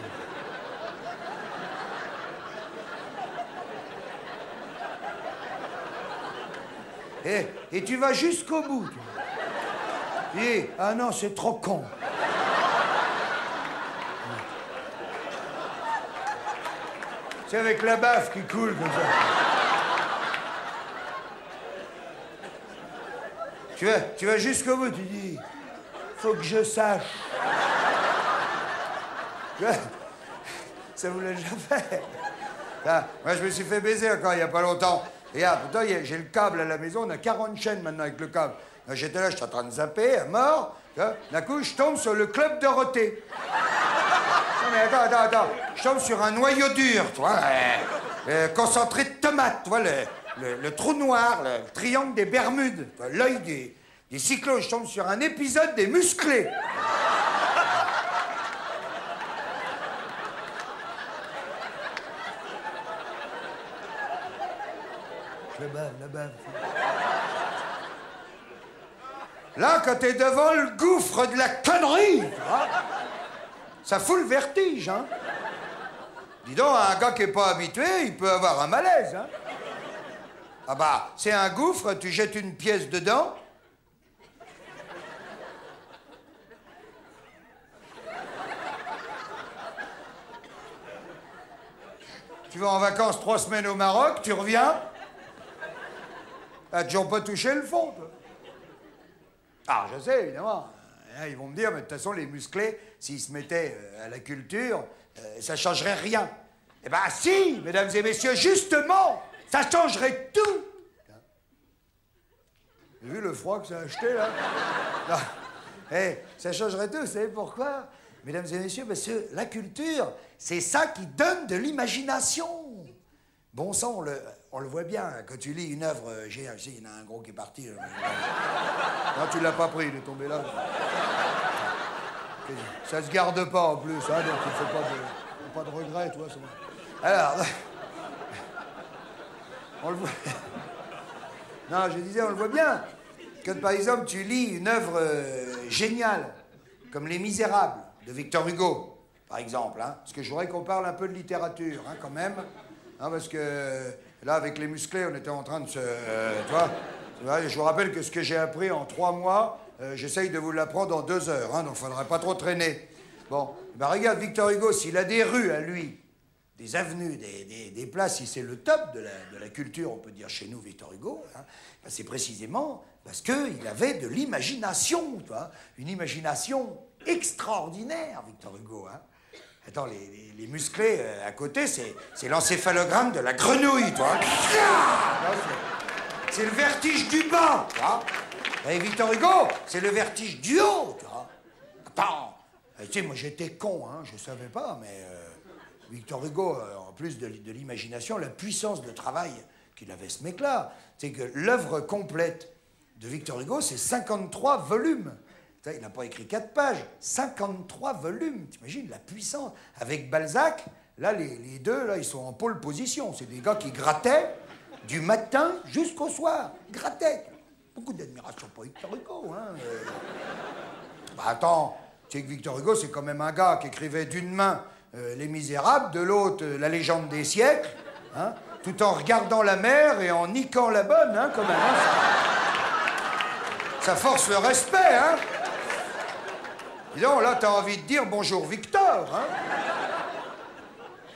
Et tu vas jusqu'au bout. Tu dis, ah non, c'est trop con. C'est avec la baffe qui coule comme ça. Tu vas jusqu'au bout, tu dis, faut que je sache. Ça vous l'a déjà fait. Ah, moi, je me suis fait baiser encore il n'y a pas longtemps. Et ah, putain, j'ai le câble à la maison, on a 40 chaînes maintenant avec le câble. J'étais là, j'étais en train de zapper, à mort. D'un coup, je tombe sur le Club Dorothée. Non, mais attends. Je tombe sur un noyau dur, tu vois, concentré de tomates, tu vois, le trou noir, le triangle des Bermudes, l'œil des cyclones. Je tombe sur un épisode des Musclés. La bave. Là, quand t'es devant le gouffre de la connerie, hein, ça fout le vertige, hein. Dis donc, un gars qui est pas habitué, il peut avoir un malaise, hein. Ah bah, c'est un gouffre, tu jettes une pièce dedans. Tu vas en vacances 3 semaines au Maroc, tu reviens. T'as toujours pas touché le fond, toi. Ah, je sais, évidemment. Ils vont me dire, mais de toute façon, les musclés, s'ils se mettaient à la culture, ça changerait rien. Eh ben si, mesdames et messieurs, justement, ça changerait tout. Vous avez vu le froid que ça a acheté, là? Non. Ça changerait tout, vous savez pourquoi? Mesdames et messieurs, parce que la culture, c'est ça qui donne de l'imagination. Bon sang, on le voit bien, quand tu lis une œuvre, il y en a un gros qui est parti. Non, tu l'as pas pris, il est tombé là. Ça se garde pas en plus, hein, donc il faut pas de regrets, toi. Alors, on le voit. Non, je disais, on le voit bien. Quand par exemple tu lis une œuvre géniale, comme Les Misérables de Victor Hugo, par exemple, hein, parce que je voudrais qu'on parle un peu de littérature, hein, quand même. Hein, parce que là, avec les musclés, on était en train de se... tu vois, je vous rappelle que ce que j'ai appris en 3 mois, j'essaye de vous l'apprendre en 2 heures, hein, donc il ne faudrait pas trop traîner. Bon, ben regarde, Victor Hugo, s'il a des rues à lui, des avenues, des places, si c'est le top de la culture, on peut dire chez nous, Victor Hugo, hein, ben c'est précisément parce qu'il avait de l'imagination, tu vois, une imagination extraordinaire, Victor Hugo, hein. Attends, les musclés à côté, c'est l'encéphalogramme de la grenouille, toi. C'est le vertige du bas, tu vois. Et Victor Hugo, c'est le vertige du haut, tu vois. Attends, tu sais, moi j'étais con, hein, je savais pas, mais Victor Hugo, en plus de l'imagination, la puissance de travail qu'il avait, ce mec-là, c'est que l'œuvre complète de Victor Hugo, c'est 53 volumes. Il n'a pas écrit 4 pages, 53 volumes, t'imagines la puissance. Avec Balzac, là, les deux, là, ils sont en pôle position. C'est des gars qui grattaient du matin jusqu'au soir. Grattaient. Beaucoup d'admiration pour Victor Hugo, hein. Bah attends, tu sais que Victor Hugo, c'est quand même un gars qui écrivait d'une main Les Misérables, de l'autre La Légende des siècles, hein, tout en regardant la mer et en niquant la bonne, hein, quand même. Hein, ça force le respect, hein. Dis donc, là, t'as envie de dire bonjour Victor, hein.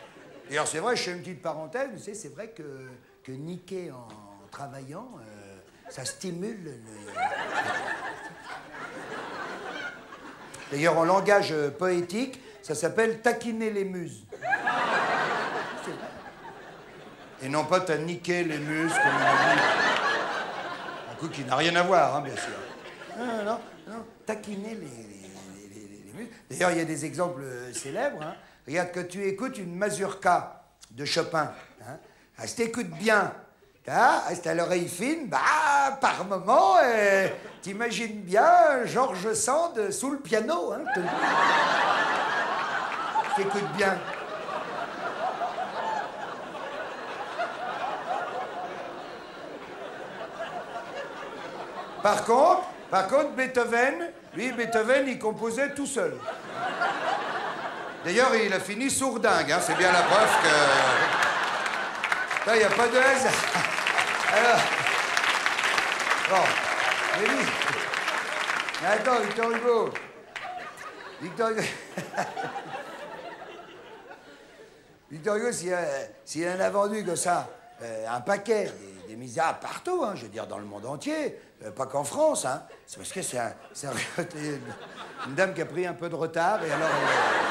D'ailleurs, c'est vrai, je fais une petite parenthèse, vous savez, c'est vrai que niquer en travaillant, ça stimule le... D'ailleurs, en langage poétique, ça s'appelle taquiner les muses. C'est vrai. Et non pas t'as niqué les muses, comme on a dit. Un coup qui n'a rien à voir, hein, bien sûr. Non, taquiner les muses. D'ailleurs, il y a des exemples célèbres. Hein. Regarde, quand tu écoutes une mazurka de Chopin, hein, si t'écoutes bien, si t'as l'oreille fine, bah, par moment, t'imagines bien George Sand sous le piano. Hein, t'écoutes bien. Par contre, Beethoven, il composait tout seul. D'ailleurs, il a fini sourdingue, hein, c'est bien la preuve que... Là, il n'y a pas de hasard. Alors... Bon, mais oui. Mais attends, Victor Hugo. Victor Hugo, s'il en a vendu comme ça, un paquet, des misérables partout, hein, je veux dire, dans le monde entier, pas qu'en France, hein, c'est parce que c'est une dame qui a pris un peu de retard, et alors...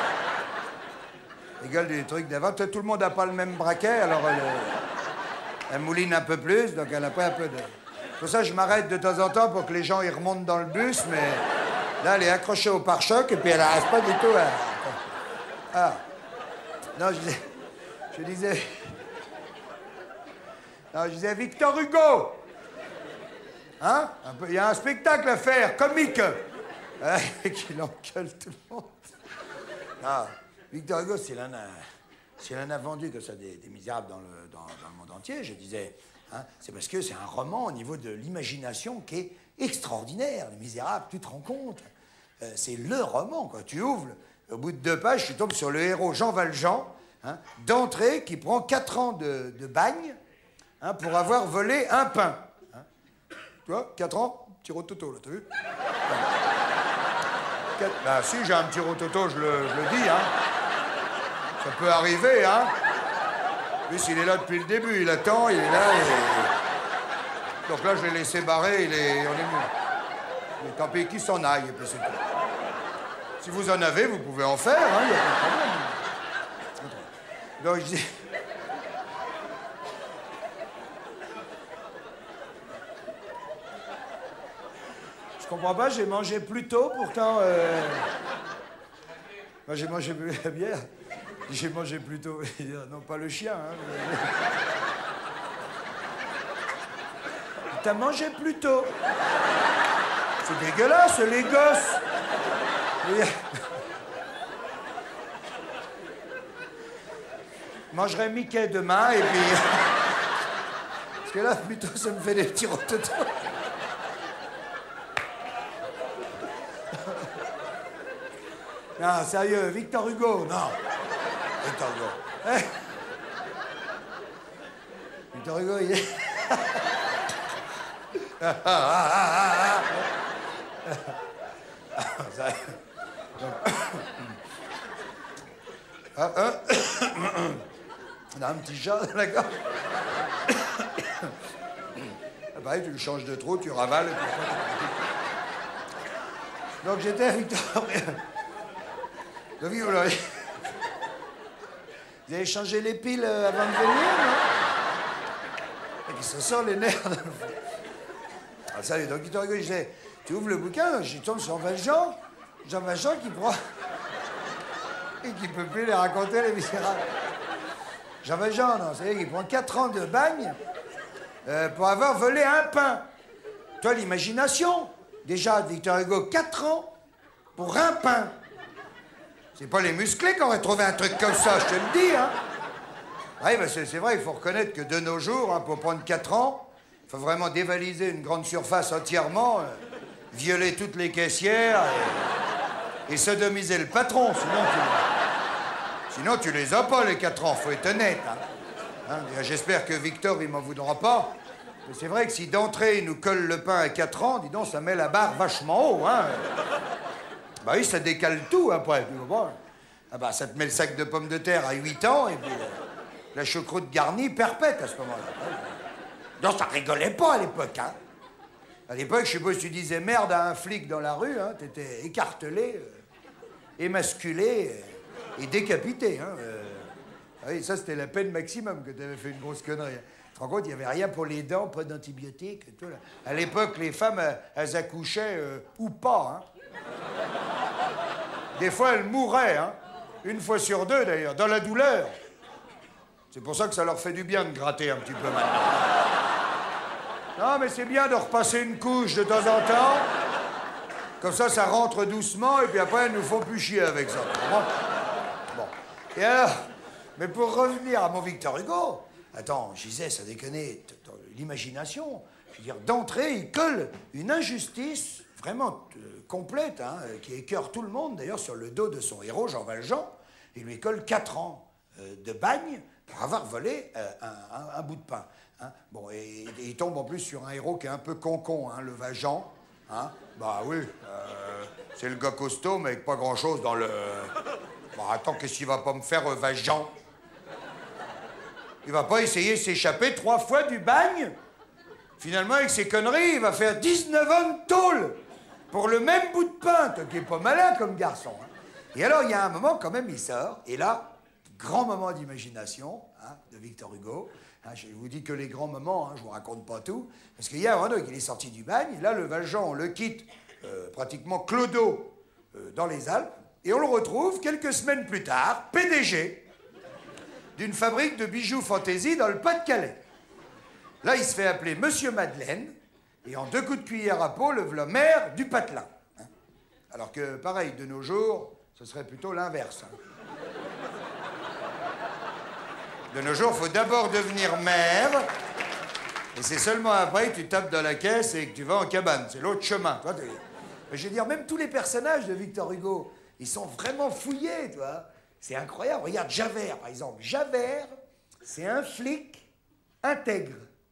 Elle gueule des trucs d'avant. Tout le monde n'a pas le même braquet, alors elle mouline un peu plus, donc elle a pas un peu de... Pour ça, je m'arrête de temps en temps pour que les gens y remontent dans le bus, mais là, elle est accrochée au pare-choc et puis elle n'arrive pas du tout à... Ah. Non, je disais... Non, je disais, Victor Hugo. Hein? Il y a un spectacle à faire, comique. Qu'il engueule tout le monde. Ah. Victor Hugo, s'il en a vendu comme ça des misérables dans le monde entier, je disais, hein, c'est parce que c'est un roman au niveau de l'imagination qui est extraordinaire. Les Misérables, tu te rends compte, c'est le roman, quoi. Tu ouvres, au bout de 2 pages, tu tombes sur le héros Jean Valjean, hein, d'entrée, qui prend 4 ans de bagne, hein, pour avoir volé un pain. Hein. Tu vois, 4 ans, petit rototo, là, t'as vu? Ben si, j'ai un petit rototo, je le dis, hein. Ça peut arriver, hein. Lui, il est là depuis le début, il attend, il est là, et... Donc là, je l'ai laissé barrer, on est mieux. Mais tant pis qu'il s'en aille, et puis c'est tout. Si vous en avez, vous pouvez en faire, hein, il n'y a pas de problème. Donc, je dis... Je comprends pas, j'ai mangé plus tôt, pourtant... Moi, j'ai mangé la bière. J'ai mangé plus tôt. Non, pas le chien, hein. T'as mangé plus tôt. C'est dégueulasse, les gosses. Je mangerai Mickey demain, et puis... Parce que là, plutôt, ça me fait des petits rototos. Non, sérieux, Victor Hugo, non. Victor Hugo. Eh. Victor Hugo, il est... On a un petit chat dans la gorge. Pareil, tu le changes de trou, tu ravales. Donc j'étais à Victor... Donc, vous avez changé les piles avant de venir, non? Et ça sort les nerfs. Ah, salut, donc Victor Hugo, je disais, tu ouvres le bouquin, je tombe sur Jean Valjean qui prend... et qui peut plus les raconter, les Misérables. Jean Valjean, non, c'est-à-dire qu'il prend 4 ans de bagne pour avoir volé un pain. Toi, l'imagination. Déjà, Victor Hugo, 4 ans pour un pain. C'est pas les musclés qui auraient trouvé un truc comme ça, je te le dis, hein. Oui, ben c'est vrai, il faut reconnaître que de nos jours, hein, pour prendre 4 ans, il faut vraiment dévaliser une grande surface entièrement, violer toutes les caissières et sodomiser le patron, sinon tu les as pas, les 4 ans, faut être honnête, hein. J'espère que Victor, il m'en voudra pas. Mais c'est vrai que si d'entrée, il nous colle le pain à 4 ans, dis donc, ça met la barre vachement haut, hein. Bah oui, ça décale tout après. Ah bah, ça te met le sac de pommes de terre à 8 ans, et puis... la choucroute garnie perpète à ce moment-là. Non, ça rigolait pas à l'époque, hein. À l'époque, je sais pas si tu disais merde à un flic dans la rue, hein, t'étais écartelé, émasculé et décapité, hein. Ah oui, ça, c'était la peine maximum que t'avais fait une grosse connerie. Tu te rends compte, il n'y avait rien pour les dents, pas d'antibiotiques, tout, là. À l'époque, les femmes, elles accouchaient ou pas, hein. Des fois, elles mouraient, hein. Une fois sur deux, d'ailleurs, dans la douleur. C'est pour ça que ça leur fait du bien de gratter un petit peu maintenant. Non, mais c'est bien de repasser une couche de temps en temps. Comme ça rentre doucement, et puis après, elles nous font plus chier avec ça. Bon. Et alors, mais pour revenir à mon Victor Hugo, attends, je disais, ça déconnait, l'imagination. Je veux dire, d'entrée, il colle une injustice vraiment complète, hein, qui écœure tout le monde, d'ailleurs, sur le dos de son héros, Jean Valjean. Il lui colle 4 ans de bagne pour avoir volé un bout de pain. Hein. Bon, et il tombe en plus sur un héros qui est un peu con-con, hein, le Valjean. Hein. Bah oui, c'est le gars costaud, mais avec pas grand-chose dans le... Bon, attends, qu'est-ce qu'il va pas me faire, Valjean? Il va pas essayer de s'échapper 3 fois du bagne? Finalement, avec ses conneries, il va faire 19 ans de tôle pour le même bout de pain, toi qui est pas malin comme garçon. Hein. Et alors, il y a un moment, quand même, il sort, et là, grand moment d'imagination, hein, de Victor Hugo. Hein, je vous dis que les grands moments, hein, je vous raconte pas tout, parce qu'il y a un moment, il est sorti du bagne, et là, le Valjean, on le quitte pratiquement clodo dans les Alpes, et on le retrouve quelques semaines plus tard, PDG d'une fabrique de bijoux fantaisie dans le Pas-de-Calais. Là, il se fait appeler Monsieur Madeleine, et en 2 coups de cuillère à peau, le v'là maire du Patelin. Hein. Alors que, pareil, de nos jours, ce serait plutôt l'inverse. Hein. De nos jours, il faut d'abord devenir maire, et c'est seulement après que tu tapes dans la caisse et que tu vas en cabane. C'est l'autre chemin. Toi, mais je veux dire, même tous les personnages de Victor Hugo, ils sont vraiment fouillés, tu vois. C'est incroyable. Regarde Javert, par exemple. Javert, c'est un flic intègre.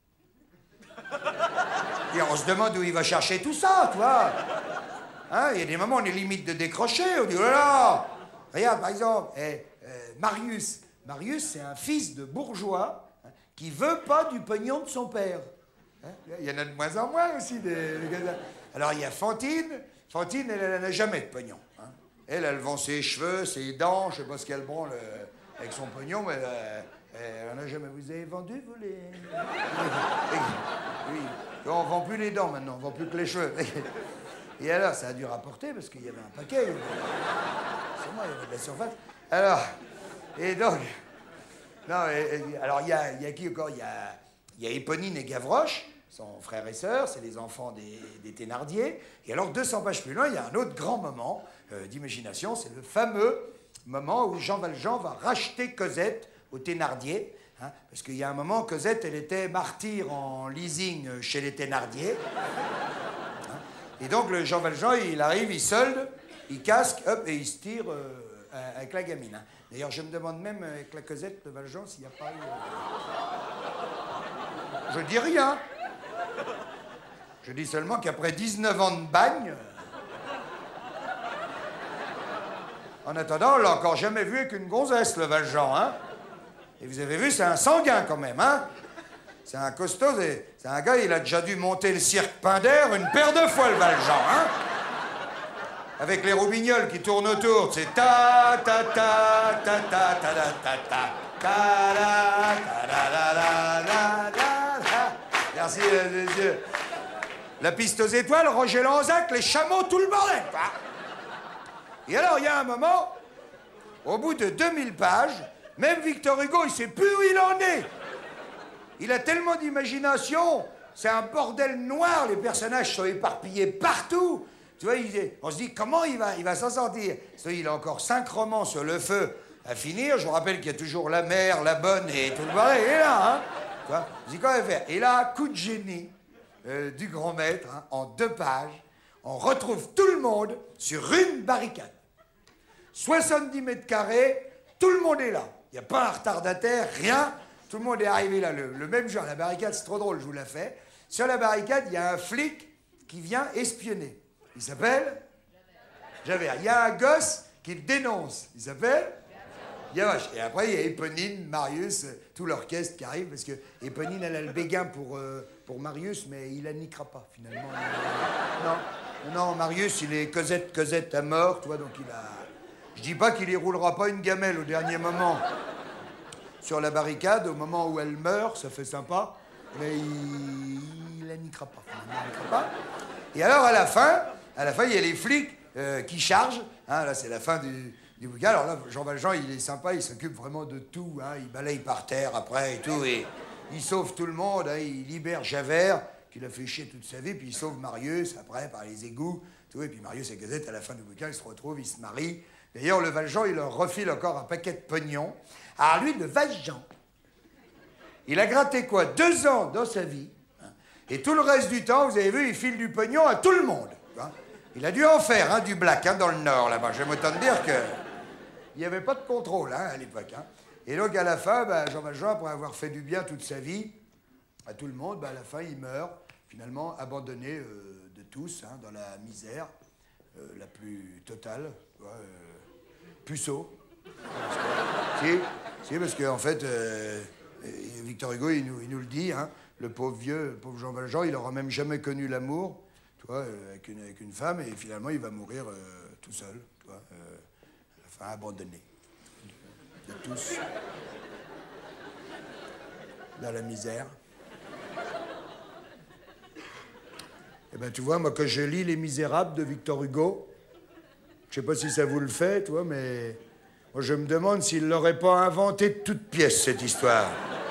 Et on se demande où il va chercher tout ça, tu vois. Hein, il y a des moments où on est limite de décrocher. On dit, oh là là. Regarde, par exemple, Marius. Marius, c'est un fils de bourgeois, hein, qui veut pas du pognon de son père. Hein, il y en a de moins en moins aussi. Alors, il y a Fantine. Fantine, elle n'a jamais de pognon. Hein. Elle vend ses cheveux, ses dents, je sais pas ce qu'elle branle avec son pognon, mais elle n'a jamais... Vous avez vendu, vous, les... Oui. On vend plus les dents, maintenant. On vend plus que les cheveux. Et alors, ça a dû rapporter, parce qu'il y avait un paquet. C'est moi, il y avait de la surface. Alors... Et donc, non, alors il y a qui encore? Il y a Éponine et Gavroche, son frère et sœur, c'est les enfants des Thénardier. Et alors, 200 pages plus loin, il y a un autre grand moment d'imagination, c'est le fameux moment où Jean Valjean va racheter Cosette aux Thénardier. Hein, parce qu'il y a un moment, Cosette, elle était martyre en leasing chez les Thénardier. Hein, et donc, le Jean Valjean, il arrive, il solde, il casque, hop, et il se tire avec la gamine. Hein. D'ailleurs, je me demande même, avec la Cosette de Valjean, s'il n'y a pas eu... Je dis rien. Je dis seulement qu'après 19 ans de bagne... En attendant, on l'a encore jamais vu avec une gonzesse, le Valjean, hein. Et vous avez vu, c'est un sanguin, quand même, hein. C'est un costaud, c'est un gars, il a déjà dû monter le cirque Pinder une paire de fois, le Valjean, hein. Avec les roubignoles qui tournent autour, c'est ta ta ta ta ta ta ta ta ta ta la. Merci, monsieur. La piste aux étoiles, Roger Lanzac, les chameaux, tout le bordel, quoi. Et alors, il y a un moment, au bout de 2000 pages, même Victor Hugo, il sait plus où il en est. Il a tellement d'imagination, c'est un bordel noir, les personnages sont éparpillés partout. Tu vois, on se dit, comment il va s'en sortir? Il a encore 5 romans sur le feu à finir. Je vous rappelle qu'il y a toujours la mère, la bonne et tout le bordel. Il est là, hein. Tu vois, je dis, comment il va faire? Et là, coup de génie du grand maître, hein, en 2 pages, on retrouve tout le monde sur une barricade. 70 mètres carrés, tout le monde est là. Il n'y a pas un retardataire, rien. Tout le monde est arrivé là le même jour. La barricade, c'est trop drôle, je vous la fais. Sur la barricade, il y a un flic qui vient espionner. Il s'appelle Javert. Il y a un gosse qui le dénonce. Il s'appelle Gavroche. Et après, il y a Éponine, Marius, tout l'orchestre qui arrive, parce que Éponine, elle a le béguin pour Marius, mais il la niquera pas, finalement. Non, Marius, il est Cosette à mort, tu vois, donc il a... Je dis pas qu'il y roulera pas une gamelle au dernier moment sur la barricade, au moment où elle meurt, ça fait sympa, mais il la niquera pas, finalement, il la niquera pas. Et alors, à la fin, il y a les flics qui chargent, hein, là, c'est la fin du bouquin. Alors là, Jean Valjean, il est sympa, il s'occupe vraiment de tout, hein, il balaye par terre après et tout, et il sauve tout le monde, hein, il libère Javert, qui l'a fait chier toute sa vie, puis il sauve Marius, après, par les égouts, tout, et puis Marius et Cosette, à la fin du bouquin, ils se retrouvent, ils se marient. D'ailleurs, le Valjean, il leur refile encore un paquet de pognon. Alors lui, le Valjean, il a gratté quoi? 2 ans dans sa vie, hein, et tout le reste du temps, vous avez vu, il file du pognon à tout le monde. Hein. Il a dû en faire, hein, du black, hein, dans le Nord, là-bas. J'aime autant te dire que... Il n'y avait pas de contrôle, hein, à l'époque. Hein. Et donc, à la fin, bah, Jean Valjean, après avoir fait du bien toute sa vie à tout le monde, bah, à la fin, il meurt, finalement, abandonné de tous, hein, dans la misère la plus totale. Puceau. Si, parce qu'en fait, Victor Hugo, il nous le dit, hein, le pauvre Jean Valjean, il n'aura même jamais connu l'amour, tu vois, avec une femme, et finalement, il va mourir tout seul, tu vois, enfin, abandonné de tous, dans la misère. Eh ben, tu vois, moi, quand je lis Les Misérables de Victor Hugo, je sais pas si ça vous le fait, toi, mais moi, je me demande s'il l'aurait pas inventé de toutes pièces, cette histoire.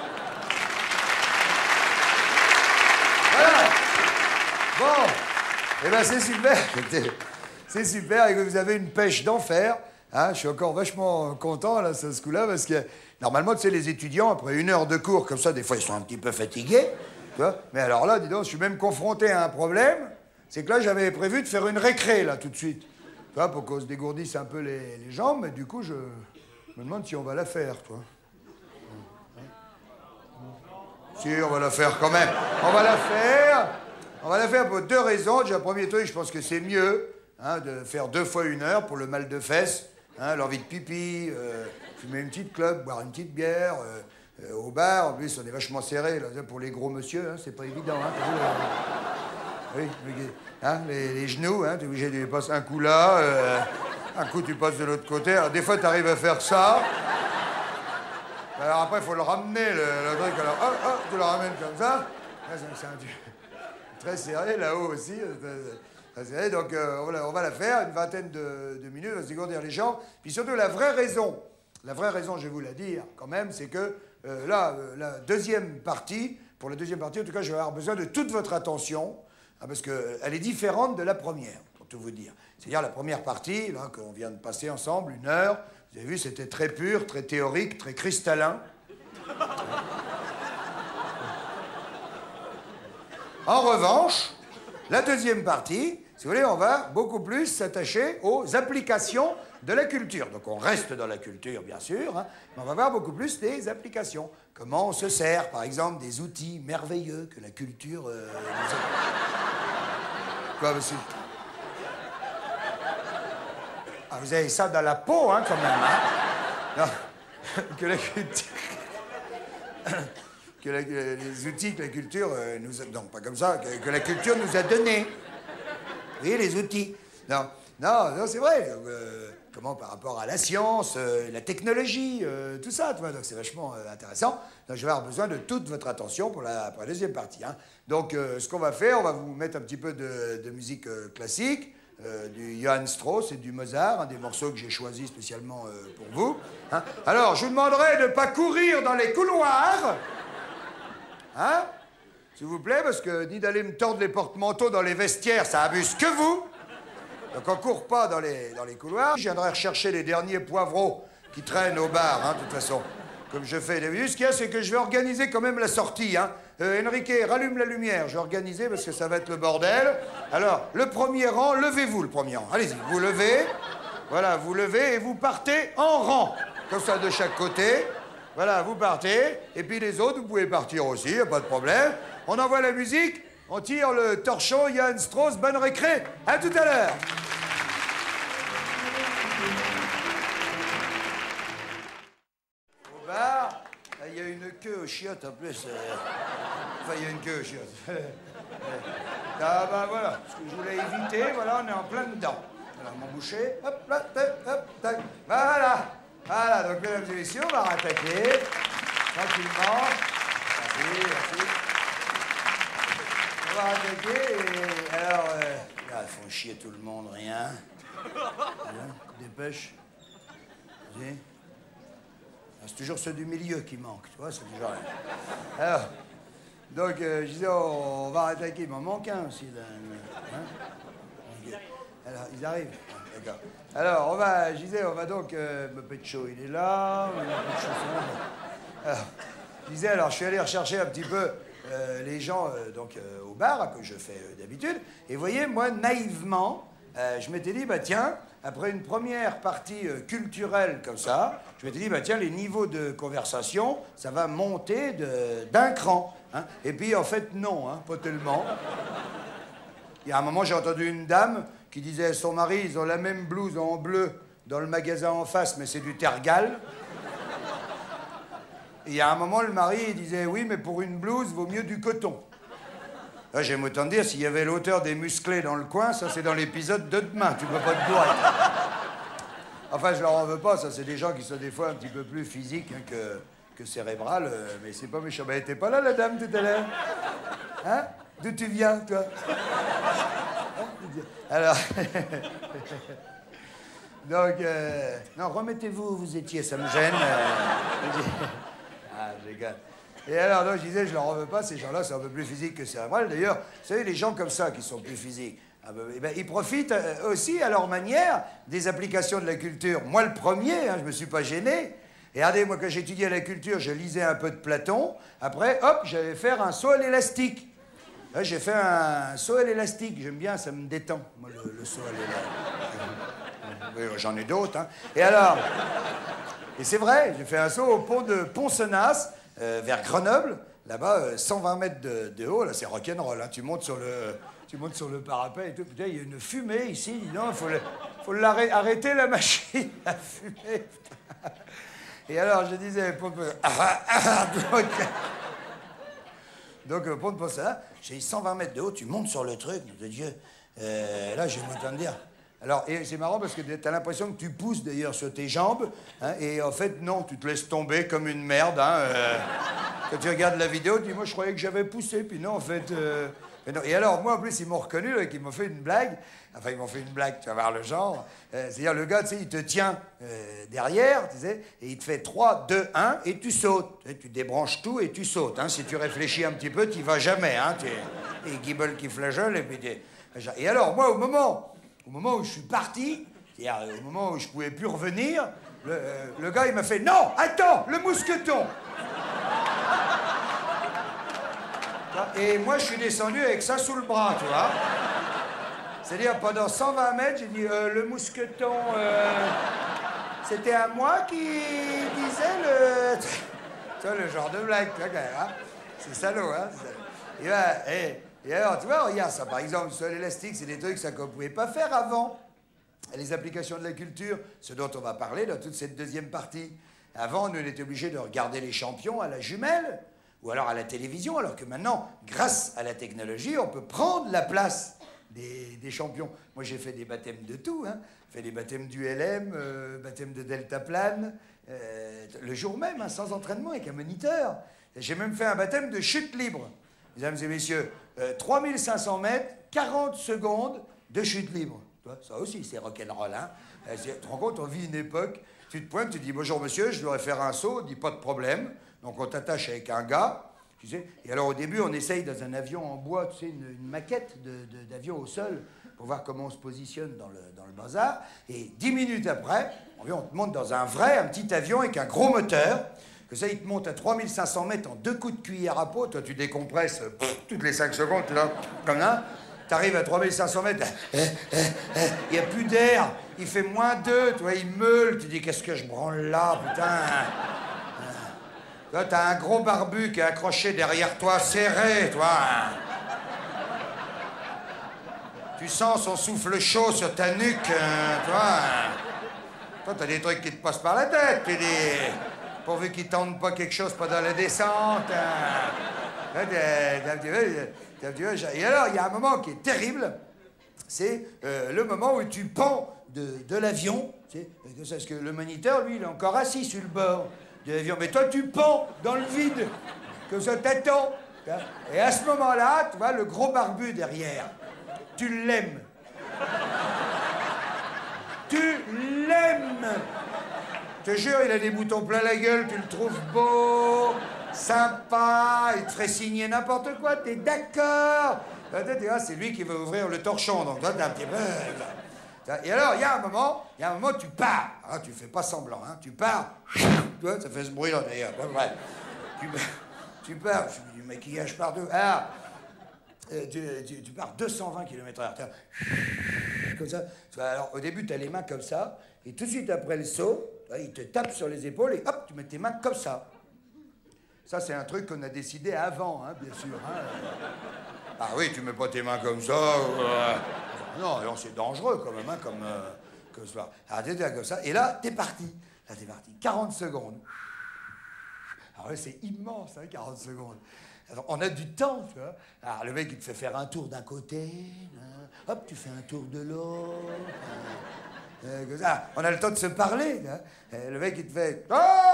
Voilà. Bon. Eh ben, c'est super. C'est super. Et que vous avez une pêche d'enfer. Hein, je suis encore vachement content, là, sur ce coup-là, parce que, normalement, tu sais, les étudiants, après 1 heure de cours, comme ça, des fois, ils sont un petit peu fatigués, tu vois. Mais alors là, dis donc, je suis même confronté à un problème, c'est que là, j'avais prévu de faire une récré, là, tout de suite. Tu vois, pour qu'on se dégourdisse un peu les jambes, mais du coup, je me demande si on va la faire, toi. Si, on va la faire quand même. On va la faire pour 2 raisons. Déjà, premier truc, je pense que c'est mieux, hein, de faire 2 fois 1 heure pour le mal de fesses, hein, l'envie de pipi, fumer une petite clope, boire une petite bière, au bar. En plus, on est vachement serré, là, pour les gros monsieur, hein, c'est pas évident, hein. Oui, hein, les genoux, hein, t'es obligé de passer un coup là, un coup tu passes de l'autre côté. Alors, des fois, t'arrives à faire ça. Alors après, il faut le ramener, le truc. Alors, tu le ramènes comme ça. C'est très serré, là-haut aussi. Très serré. Donc, on va la faire, une vingtaine de minutes, on va se dégourdir les jambes. Puis surtout, la vraie raison, je vais vous la dire quand même, c'est que là, la deuxième partie, pour la deuxième partie, en tout cas, je vais avoir besoin de toute votre attention. Parce qu'elle est différente de la première, pour tout vous dire. C'est-à-dire la première partie, là, qu'on vient de passer ensemble, 1 heure, vous avez vu, c'était très pur, très théorique, très cristallin. En revanche, la deuxième partie, si vous voulez, on va beaucoup plus s'attacher aux applications de la culture. Donc on reste dans la culture, bien sûr, hein, mais on va voir beaucoup plus des applications. Comment on se sert, par exemple, des outils merveilleux que la culture nous a... Quoi, monsieur? Ah, vous avez ça dans la peau, hein, quand même, hein? Non, que la culture... les outils que la culture nous a... Non, pas comme ça, que la culture nous a donnés. Vous voyez, les outils. Non, c'est vrai. Comment, par rapport à la science, la technologie, tout ça, tu vois. Donc, c'est vachement intéressant. Donc, je vais avoir besoin de toute votre attention pour la deuxième partie, hein. Donc, ce qu'on va faire, on va vous mettre un petit peu de musique classique, du Johann Strauss et du Mozart, un des morceaux que j'ai choisi spécialement pour vous. Hein. Alors, je vous demanderai de ne pas courir dans les couloirs, hein, s'il vous plaît, parce que ni d'aller me tordre les porte-manteaux dans les vestiaires, ça abuse que vous. Donc, on court pas dans les couloirs. Je viendrai rechercher les derniers poivreaux qui traînent au bar, hein, de toute façon. Comme je fais d'habitude. Ce qu'il y a, c'est que je vais organiser quand même la sortie, hein. Enrique, rallume la lumière. Je vais organiser parce que ça va être le bordel. Alors, le premier rang, levez-vous le premier rang. Allez-y, vous levez. Voilà, vous levez et vous partez en rang. Comme ça, de chaque côté. Voilà, vous partez. Et puis les autres, vous pouvez partir aussi, y a pas de problème. On envoie la musique. On tire le torchon, Johann Strauss, bonne récré. À tout à l'heure. aux chiottes en plus. Enfin, il y a une queue aux chiottes. Ah bah voilà, ce que je voulais éviter, voilà, on est en plein dedans. Voilà, mon boucher, hop, là, hop, tac. Voilà. Voilà, donc mesdames et messieurs, on va rattaquer. Tranquillement. Merci. On va attaquer et alors, là, ils font chier tout le monde, rien. Dépêche. Vas-y. C'est toujours ceux du milieu qui manquent, tu vois, c'est toujours rien. Alors, donc, je disais, on va attaquer, il m'en manque un aussi, là. Hein? Alors, ils arrivent. D'accord. Alors, je disais, on va donc, Pecho, il est là. Alors, je disais, alors, je suis allé rechercher un petit peu les gens au bar, que je fais d'habitude. Et vous voyez, moi, naïvement, je m'étais dit, bah tiens, après une première partie culturelle comme ça, je m'étais dit, bah tiens, les niveaux de conversation, ça va monter d'un cran. Hein. Et puis, en fait, non, hein, pas tellement. Il y a un moment, j'ai entendu une dame qui disait à son mari, ils ont la même blouse en bleu dans le magasin en face, mais c'est du tergal. Et il y a un moment, le mari, il disait, oui, mais pour une blouse, vaut mieux du coton. Là, j'aime autant dire, s'il y avait l'auteur des musclés dans le coin, ça, c'est dans l'épisode de demain, tu peux pas te boire. Enfin, je leur en veux pas, ça, c'est des gens qui sont des fois un petit peu plus physiques hein, que cérébrales, mais c'est pas méchant. Ben, elle était pas là, la dame, tout à l'heure. Hein? D'où tu viens, toi? Alors... Donc, non, remettez-vous où vous étiez, ça me gêne. Ah, je rigole. Et alors, donc, je disais, je leur en veux pas, ces gens-là, c'est un peu plus physique que cérébral. D'ailleurs, vous savez, les gens comme ça, qui sont plus physiques, eh ben, ils profitent aussi, à leur manière, des applications de la culture. Moi, le premier, hein, je me suis pas gêné. Et regardez, moi, quand j'étudiais la culture, je lisais un peu de Platon. Après, hop, j'allais faire un saut à l'élastique. Là, j'ai fait un saut à l'élastique. J'aime bien, ça me détend, moi, le saut à l'élastique. Oui, j'en ai d'autres, hein. Et alors, et c'est vrai, j'ai fait un saut au pont de Pont-Senas, vers Grenoble. Là-bas, 120 mètres de haut, là, c'est rock'n'roll, hein. Tu montes sur le parapet et tout. Putain, il y a une fumée ici, dis donc, il faut arrêter la machine à fumer. Et alors, je disais, pont de donc, pont de Pont-Senas, j'ai 120 mètres de haut, tu montes sur le truc, de Dieu. Là, j'ai envie de dire. Alors, et c'est marrant parce que t'as l'impression que tu pousses d'ailleurs sur tes jambes, hein, et en fait, non, tu te laisses tomber comme une merde. Hein, quand tu regardes la vidéo, tu dis, moi, je croyais que j'avais poussé, puis non, en fait... mais non. Et alors, moi, en plus, ils m'ont reconnu, là, qu'ils m'ont fait une blague. Enfin, ils m'ont fait une blague, tu vas voir le genre. C'est-à-dire, le gars, tu sais, il te tient derrière, tu sais, et il te fait 3, 2, 1, et tu sautes. Tu débranches tout et tu sautes. Hein. Si tu réfléchis un petit peu, tu n'y vas jamais. Hein. Et Guibble qui flageole, et puis... Et alors, moi, au moment où je suis parti, c'est-à-dire au moment où je pouvais plus revenir, le gars, il m'a fait « Non, attends, le mousqueton !» Et moi, je suis descendu avec ça sous le bras, tu vois. C'est-à-dire, pendant 120 mètres, j'ai dit le mousqueton, c'était à moi qui disait le... Tu vois, le genre de blague, tu vois, quand même, hein. C'est salaud, hein. Et alors, tu vois, regarde ça, par exemple, sur l'élastique, c'est des trucs ça qu'on ne pouvait pas faire avant. Les applications de la culture, ce dont on va parler dans toute cette deuxième partie. Avant, nous, on était obligés de regarder les champions à la jumelle, ou alors à la télévision, alors que maintenant, grâce à la technologie, on peut prendre la place des champions. Moi, j'ai fait des baptêmes de tout, hein. J'ai fait des baptêmes d'ULM, baptême de deltaplane, le jour même, hein, sans entraînement, avec un moniteur. J'ai même fait un baptême de chute libre. Mesdames et messieurs, 3500 mètres, 40 secondes de chute libre. Ça aussi, c'est rock'n'roll, hein. Tu te rends compte, on vit une époque, tu te pointes, tu dis « Bonjour monsieur, je voudrais faire un saut », on dit « Pas de problème ». Donc on t'attache avec un gars, tu sais. Et alors au début, on essaye dans un avion en bois, tu sais, une maquette d'avion au sol, pour voir comment on se positionne dans le bazar. Et 10 minutes après, on te monte dans un petit avion avec un gros moteur, que ça, il te monte à 3500 mètres en 2 coups de cuillère à peau. Toi, tu décompresses toutes les 5 secondes, là, comme ça. T'arrives à 3500 mètres, il n'y a plus d'air, il fait -2, tu vois, il meule. Tu dis, qu'est-ce que je branle là, putain. Là, t'as un gros barbu qui est accroché derrière toi, serré, toi. Tu sens son souffle chaud sur ta nuque, toi. Toi, t'as des trucs qui te passent par la tête, tu dis... Pourvu qu'ils tentent pas quelque chose pendant la descente. Hein. Et alors, il y a un moment qui est terrible. C'est le moment où tu pends de l'avion. Parce que le moniteur, lui, il est encore assis sur le bord de l'avion. Mais toi, tu pends dans le vide. Comme ça, t'attends. Et à ce moment-là, tu vois, le gros barbu derrière, tu l'aimes. Tu l'aimes. Je te jure, il a des boutons plein la gueule, tu le trouves beau, sympa, il te ferait signer n'importe quoi, t'es d'accord. C'est lui qui veut ouvrir le torchon, donc toi, t'es un petit peu... Et alors, il y a un moment où tu pars. Hein, tu fais pas semblant, hein, tu pars. Tu vois, ça fait ce bruit-là, d'ailleurs. Ouais. Tu pars, je mets du maquillage partout. Alors, tu pars 220 km/h. Comme ça. Alors, au début, tu as les mains comme ça, et tout de suite après le saut, il te tape sur les épaules, et hop, tu mets tes mains comme ça. Ça, c'est un truc qu'on a décidé avant, hein, bien sûr. Hein. Ah oui, tu mets pas tes mains comme ça. Non, c'est dangereux quand même, hein, comme ça. Alors, t'es comme ça, et là, t'es parti. Là, t'es parti. 40 secondes. Alors là, c'est immense, hein, 40 secondes. Alors, on a du temps, tu vois. Alors, le mec, il te fait faire un tour d'un côté, hein. Hop, tu fais un tour de l'autre. Comme ça. On a le temps de se parler, hein. Le mec, il te fait...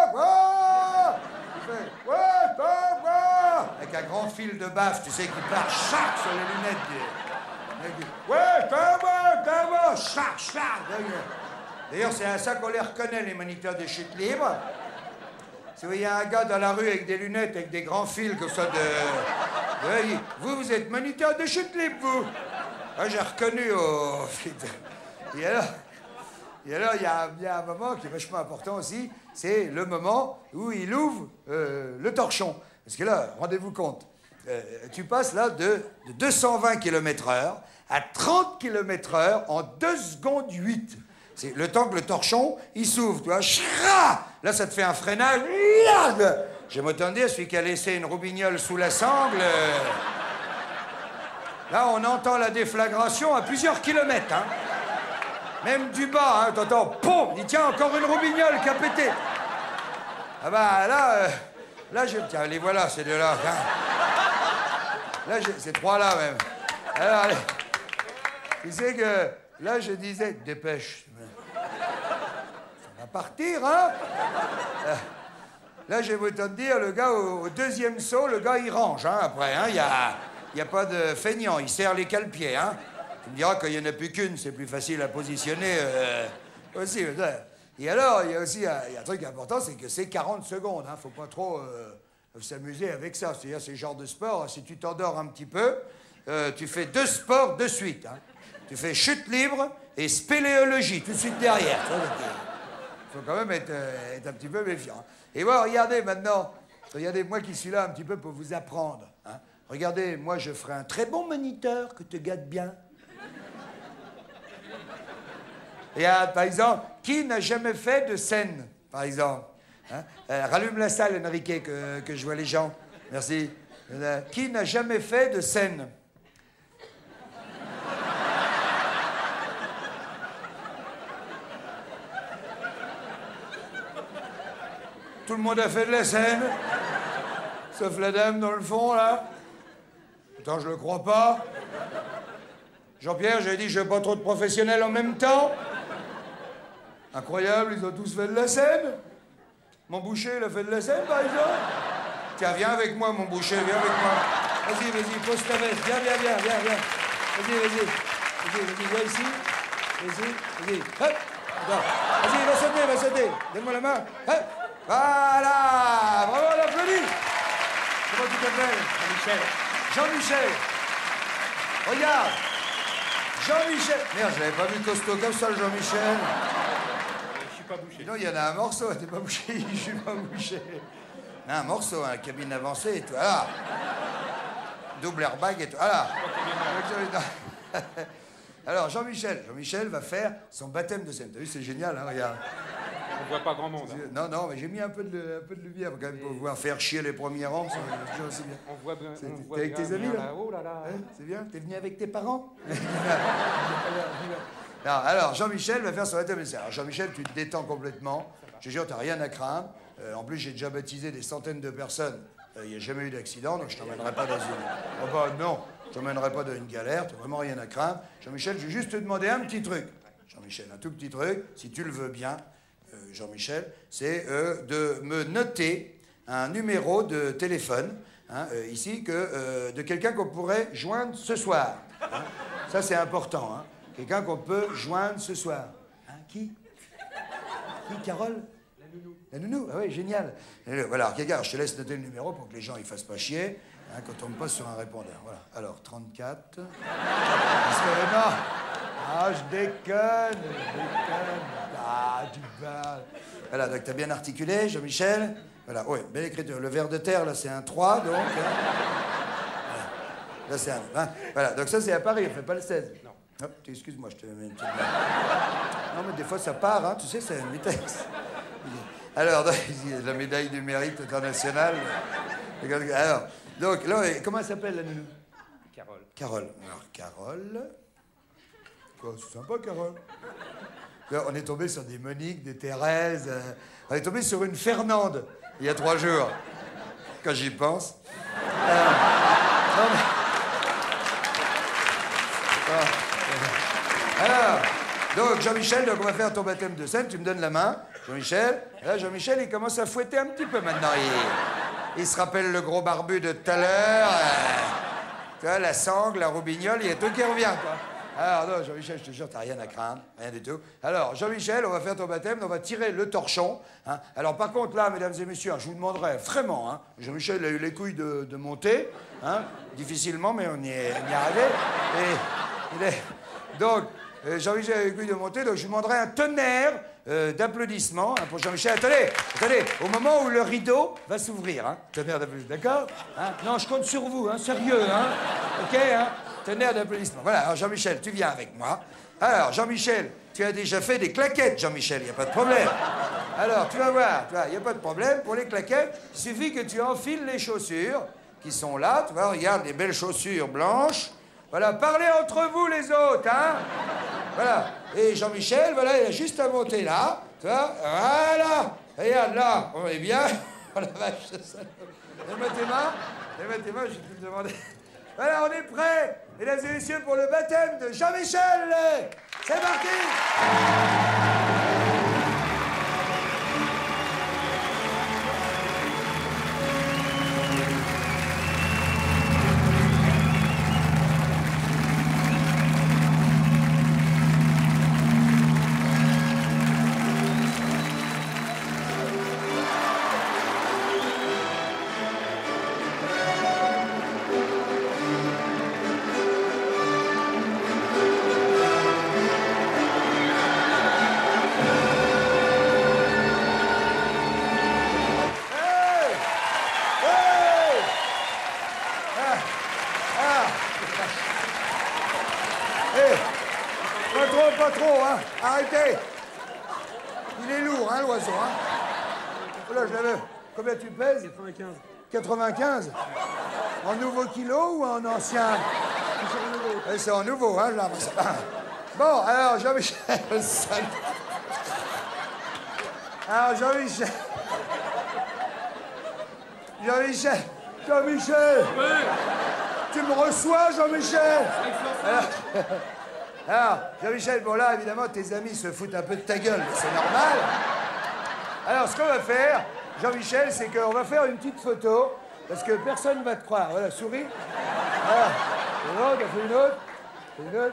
Il fait... Avec un grand fil de baffe, tu sais, qui part chac sur les lunettes du... Chac. D'ailleurs, c'est à ça qu'on les reconnaît, les moniteurs de chute libre. Si vous voyez un gars dans la rue avec des lunettes, avec des grands fils comme ça de... Vous êtes moniteur de chute libre, vous. Ah, j'ai reconnu au... Et alors, il y a un moment qui est vachement important aussi, c'est le moment où il ouvre le torchon. Parce que là, rendez-vous compte, tu passes là de 220 km/h à 30 km/h en 2 secondes 8. C'est le temps que le torchon, il s'ouvre, tu vois. Là, ça te fait un freinage. J'aime autant dire, celui qui a laissé une roubignolle sous la sangle... Là, on entend la déflagration à plusieurs kilomètres, hein. Même du bas, hein, t'entends, poum, il tient encore une roubignolle qui a pété. Ah bah, là, tiens, les voilà, ces deux-là. Hein. Là, ces trois-là, même. Alors, allez. Tu sais que, là, je disais, dépêche. Ça va partir, hein. Là, je vais te dire, le gars, au deuxième saut, le gars, il range, hein, après, hein. Il n'y a pas de feignant, il serre les cale-pieds, hein. Tu me diras qu'il n'y en a plus qu'une, c'est plus facile à positionner aussi. Et alors, il y a aussi un truc important, c'est que c'est 40 secondes. Hein, faut pas trop s'amuser avec ça. C'est-à-dire, c'est le genre de sport, si tu t'endors un petit peu, tu fais 2 sports de suite. Hein. Tu fais chute libre et spéléologie, tout de suite derrière. Il faut quand même être un petit peu méfiant. Et voilà, regardez maintenant, regardez, moi qui suis là un petit peu pour vous apprendre. Hein. Regardez, moi, je ferai un très bon moniteur que te gâte bien. Et par exemple, qui n'a jamais fait de scène, par exemple, hein? Rallume la salle, Enrique, que je vois les gens. Merci. Qui n'a jamais fait de scène? Tout le monde a fait de la scène, sauf la dame dans le fond, là. Attends, je le crois pas. Jean-Pierre, j'ai dit, je veux pas trop de professionnels en même temps. Incroyable, ils ont tous fait de la scène. Mon boucher, il a fait de la scène, par exemple. Tiens, viens avec moi, mon boucher, viens avec moi. Vas-y, pose ta veste. Viens. Vas-y, viens ici. Vas-y. Hop. Vas-y, va sauter. Donne-moi la main. Hop. Voilà. Bravo, on applaudit. Comment tu t'appelles? Jean-Michel. Regarde. Jean-Michel. Merde, je l'avais pas vu costaud comme ça, le Jean-Michel. Pas bouché. Non, il y en a un morceau, t'es pas bouché, je suis pas bouché. Un morceau, hein, cabine avancée et tout. Voilà. Double airbag et tout. Voilà. Alors, Jean-Michel va faire son baptême de scène. T'as vu, c'est génial, hein, regarde. On voit pas grand monde. Hein. Non, mais j'ai mis un peu de lumière quand même pour pouvoir faire chier les premiers rangs. C'est aussi bien. On voit bien. T'es avec tes amis, là? Oh là là. Hein, c'est bien? T'es venu avec tes parents? Non, alors, Jean-Michel va faire son baptême de scène. Alors, Jean-Michel, tu te détends complètement. Je te jure, t'as rien à craindre. En plus, j'ai déjà baptisé des centaines de personnes. Il n'y a jamais eu d'accident, donc je t'emmènerai pas dans une... Oh bah non, je t'emmènerai pas dans une galère, t'as vraiment rien à craindre. Jean-Michel, je vais juste te demander un petit truc. Jean-Michel, un tout petit truc, si tu le veux bien, Jean-Michel, c'est de me noter un numéro de téléphone, hein, ici, de quelqu'un qu'on pourrait joindre ce soir. Hein. Ça, c'est important. Hein. Quelqu'un qu'on peut joindre ce soir. Hein, qui, Carole? La nounou, ah oui, génial. Voilà, regarde, je te laisse noter le numéro pour que les gens ils fassent pas chier hein, quand on me passe sur un répondeur. Voilà. Alors, 34. Non. Ah, je déconne. Ah, tu parles. Voilà, donc t'as bien articulé, Jean-Michel. Voilà, oui, belle écriture. Le ver de terre, là, c'est un 3, donc. Hein. Voilà. Là, c'est un. Hein. Voilà, donc ça, c'est à Paris, on fait pas le 16. Non. Hop, excuse-moi, je te mets une petite blague. Non, mais des fois, ça part, hein, tu sais, c'est une vitesse. Alors, la médaille du mérite international. Alors, donc, là, comment elle s'appelle, la nounou? Carole. Carole. Alors, Carole. Quoi, c'est sympa, Carole. Là, on est tombé sur des Monique, des Thérèse. On est tombé sur une Fernande, il y a 3 jours. Quand j'y pense. Non, mais... Alors, donc, Jean-Michel, donc on va faire ton baptême de scène. Tu me donnes la main. Jean-Michel. Là, Jean-Michel, il commence à fouetter un petit peu maintenant. Il se rappelle le gros barbu de tout à l'heure. Tu vois, la sangle, la roubignole, il y a tout qui revient, quoi. Alors, non, Jean-Michel, je te jure, t'as rien à craindre, rien du tout. Alors, Jean-Michel, on va faire ton baptême, on va tirer le torchon. Hein. Alors, par contre, là, mesdames et messieurs, hein, je vous demanderai vraiment, hein, Jean-Michel a eu les couilles de monter, hein, difficilement, mais on y est arrivé. Donc, Jean-Michel a eu les couilles de monter, donc je vous demanderai un tonnerre d'applaudissements hein, pour Jean-Michel. Attendez, au moment où le rideau va s'ouvrir, hein, tonnerre d'applaudissements, d'accord hein. Non, je compte sur vous, hein, sérieux, hein, ok, hein. Tonnerre d'applaudissements. Voilà, alors Jean-Michel, tu viens avec moi. Alors, Jean-Michel, tu as déjà fait des claquettes, Jean-Michel, il n'y a pas de problème. Alors, tu vas voir, il n'y a pas de problème. Pour les claquettes, il suffit que tu enfiles les chaussures qui sont là. Tu vois, regarde, les belles chaussures blanches. Voilà, parlez entre vous, les autres, hein. Voilà. Et Jean-Michel, voilà, il a juste à monter là. Tu vois, voilà. Regarde, là, on est bien. Oh la vache, ça. Lève tes mains, je vais te demander... Voilà, on est prêts, mesdames et messieurs, pour le baptême de Jean-Michel. C'est parti. Pas trop, hein. Arrêtez. Il est lourd, hein, l'oiseau, hein. Oh là, je l'avais. Combien tu pèses? 95. 95 En nouveau kilo ou en ancien? C'est en nouveau, hein, je l'impression. Bon, alors, Jean-Michel... Alors, Jean-Michel... Jean-Michel Oui. Tu me reçois, Jean-Michel? Alors, Jean-Michel, bon là, évidemment, tes amis se foutent un peu de ta gueule, c'est normal. Alors, ce qu'on va faire, Jean-Michel, c'est qu'on va faire une petite photo, parce que personne ne va te croire. Voilà, souris. Voilà. Une autre, on fait une autre. Une autre.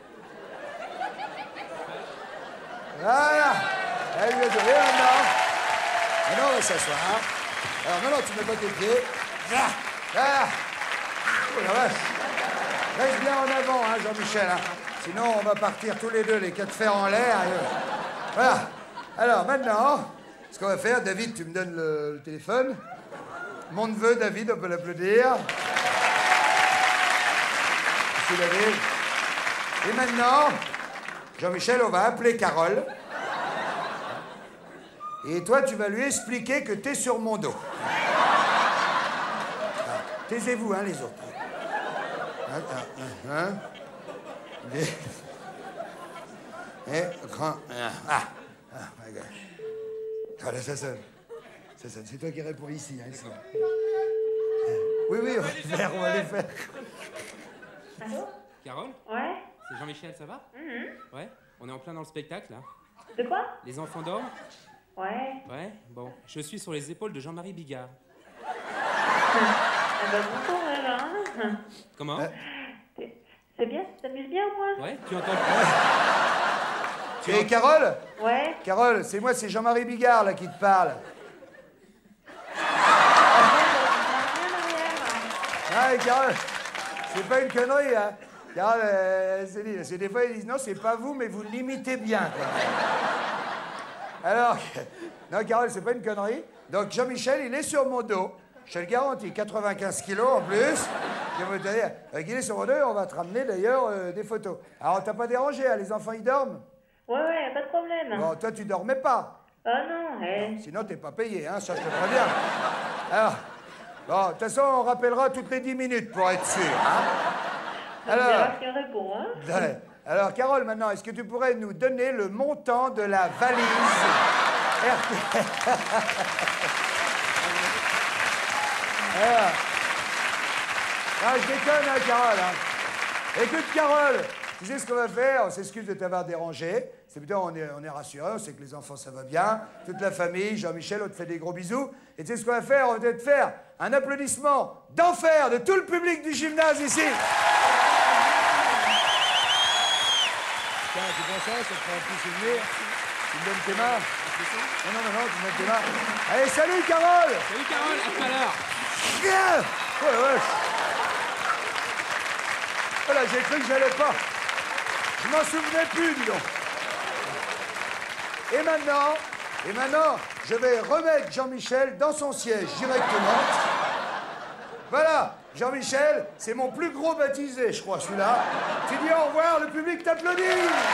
Voilà. Allez, vous êtes maintenant. Maintenant, on va s'asseoir. Alors, non, tu mets pas tes pieds. Voilà. Oh la vache. Reste bien en avant, hein, Jean-Michel. Hein. Sinon, on va partir tous les deux, les 4 fers en l'air. Voilà. Alors, maintenant, ce qu'on va faire, David, tu me donnes le téléphone. Mon neveu, David, on peut l'applaudir. Merci, David. Et maintenant, Jean-Michel, on va appeler Carole. Et toi, tu vas lui expliquer que t'es sur mon dos. Taisez-vous, hein, les autres. Hein? Et grand. Voilà, ça sonne. C'est toi qui réponds ici. Hein, ici. Oui, on va les faire. Allô? Carole? Ouais? C'est Jean-Michel, ça va? Ouais? On est en plein dans le spectacle, là. De quoi? Les enfants dorment? Ouais. Ouais? Bon. Je suis sur les épaules de Jean-Marie Bigard. Ah bah bon courage, hein? Comment? C'est bien? Tu t'amuses bien, au moins? Ouais? Tu entends? Tu es Carole? Ouais. Carole, c'est moi, c'est Jean-Marie Bigard, là, qui te parle. Ah, Carole, c'est pas une connerie, hein. Carole, c'est dit, parce que des fois, ils disent, non, c'est pas vous, mais vous l'imitez bien, quoi. Alors, non, Carole, c'est pas une connerie. Donc, Jean-Michel, il est sur mon dos. Je te le garantis, 95 kilos en plus. Je vais te dire, il est sur mon dos, on va te ramener d'ailleurs des photos. Alors, t'as pas dérangé, hein, les enfants, ils dorment? Ouais, pas de problème. Bon, toi, tu dormais pas. Oh non, Sinon, t'es pas payé, hein, ça, je te préviens. Alors, bon, de toute façon, on rappellera toutes les 10 minutes pour être sûr, hein. Alors, qui répond, hein? Ouais. Alors, Carole, maintenant, est-ce que tu pourrais nous donner le montant de la valise RTL? Ah, je déconne, hein, Carole. Hein. Écoute, Carole, tu sais ce qu'on va faire? On s'excuse de t'avoir dérangé. C'est plutôt, on est rassurés, on sait que les enfants, ça va bien. Toute la famille, Jean-Michel, on te fait des gros bisous. Et tu sais ce qu'on va faire? On va te faire un applaudissement d'enfer de tout le public du gymnase ici. Tiens, tu prends ça te fera un petit souvenir. Tu me donnes tes mains. Non, tu me donnes tes mains. Allez, salut, Carole! Salut, Carole, à tout à l'heure. Bien! Ouais. Voilà, j'ai cru que j'allais pas. Je m'en souvenais plus, dis donc. Et maintenant, je vais remettre Jean-Michel dans son siège directement. Voilà, Jean-Michel, c'est mon plus gros baptisé, je crois, celui-là. Tu dis au revoir, le public t'applaudit.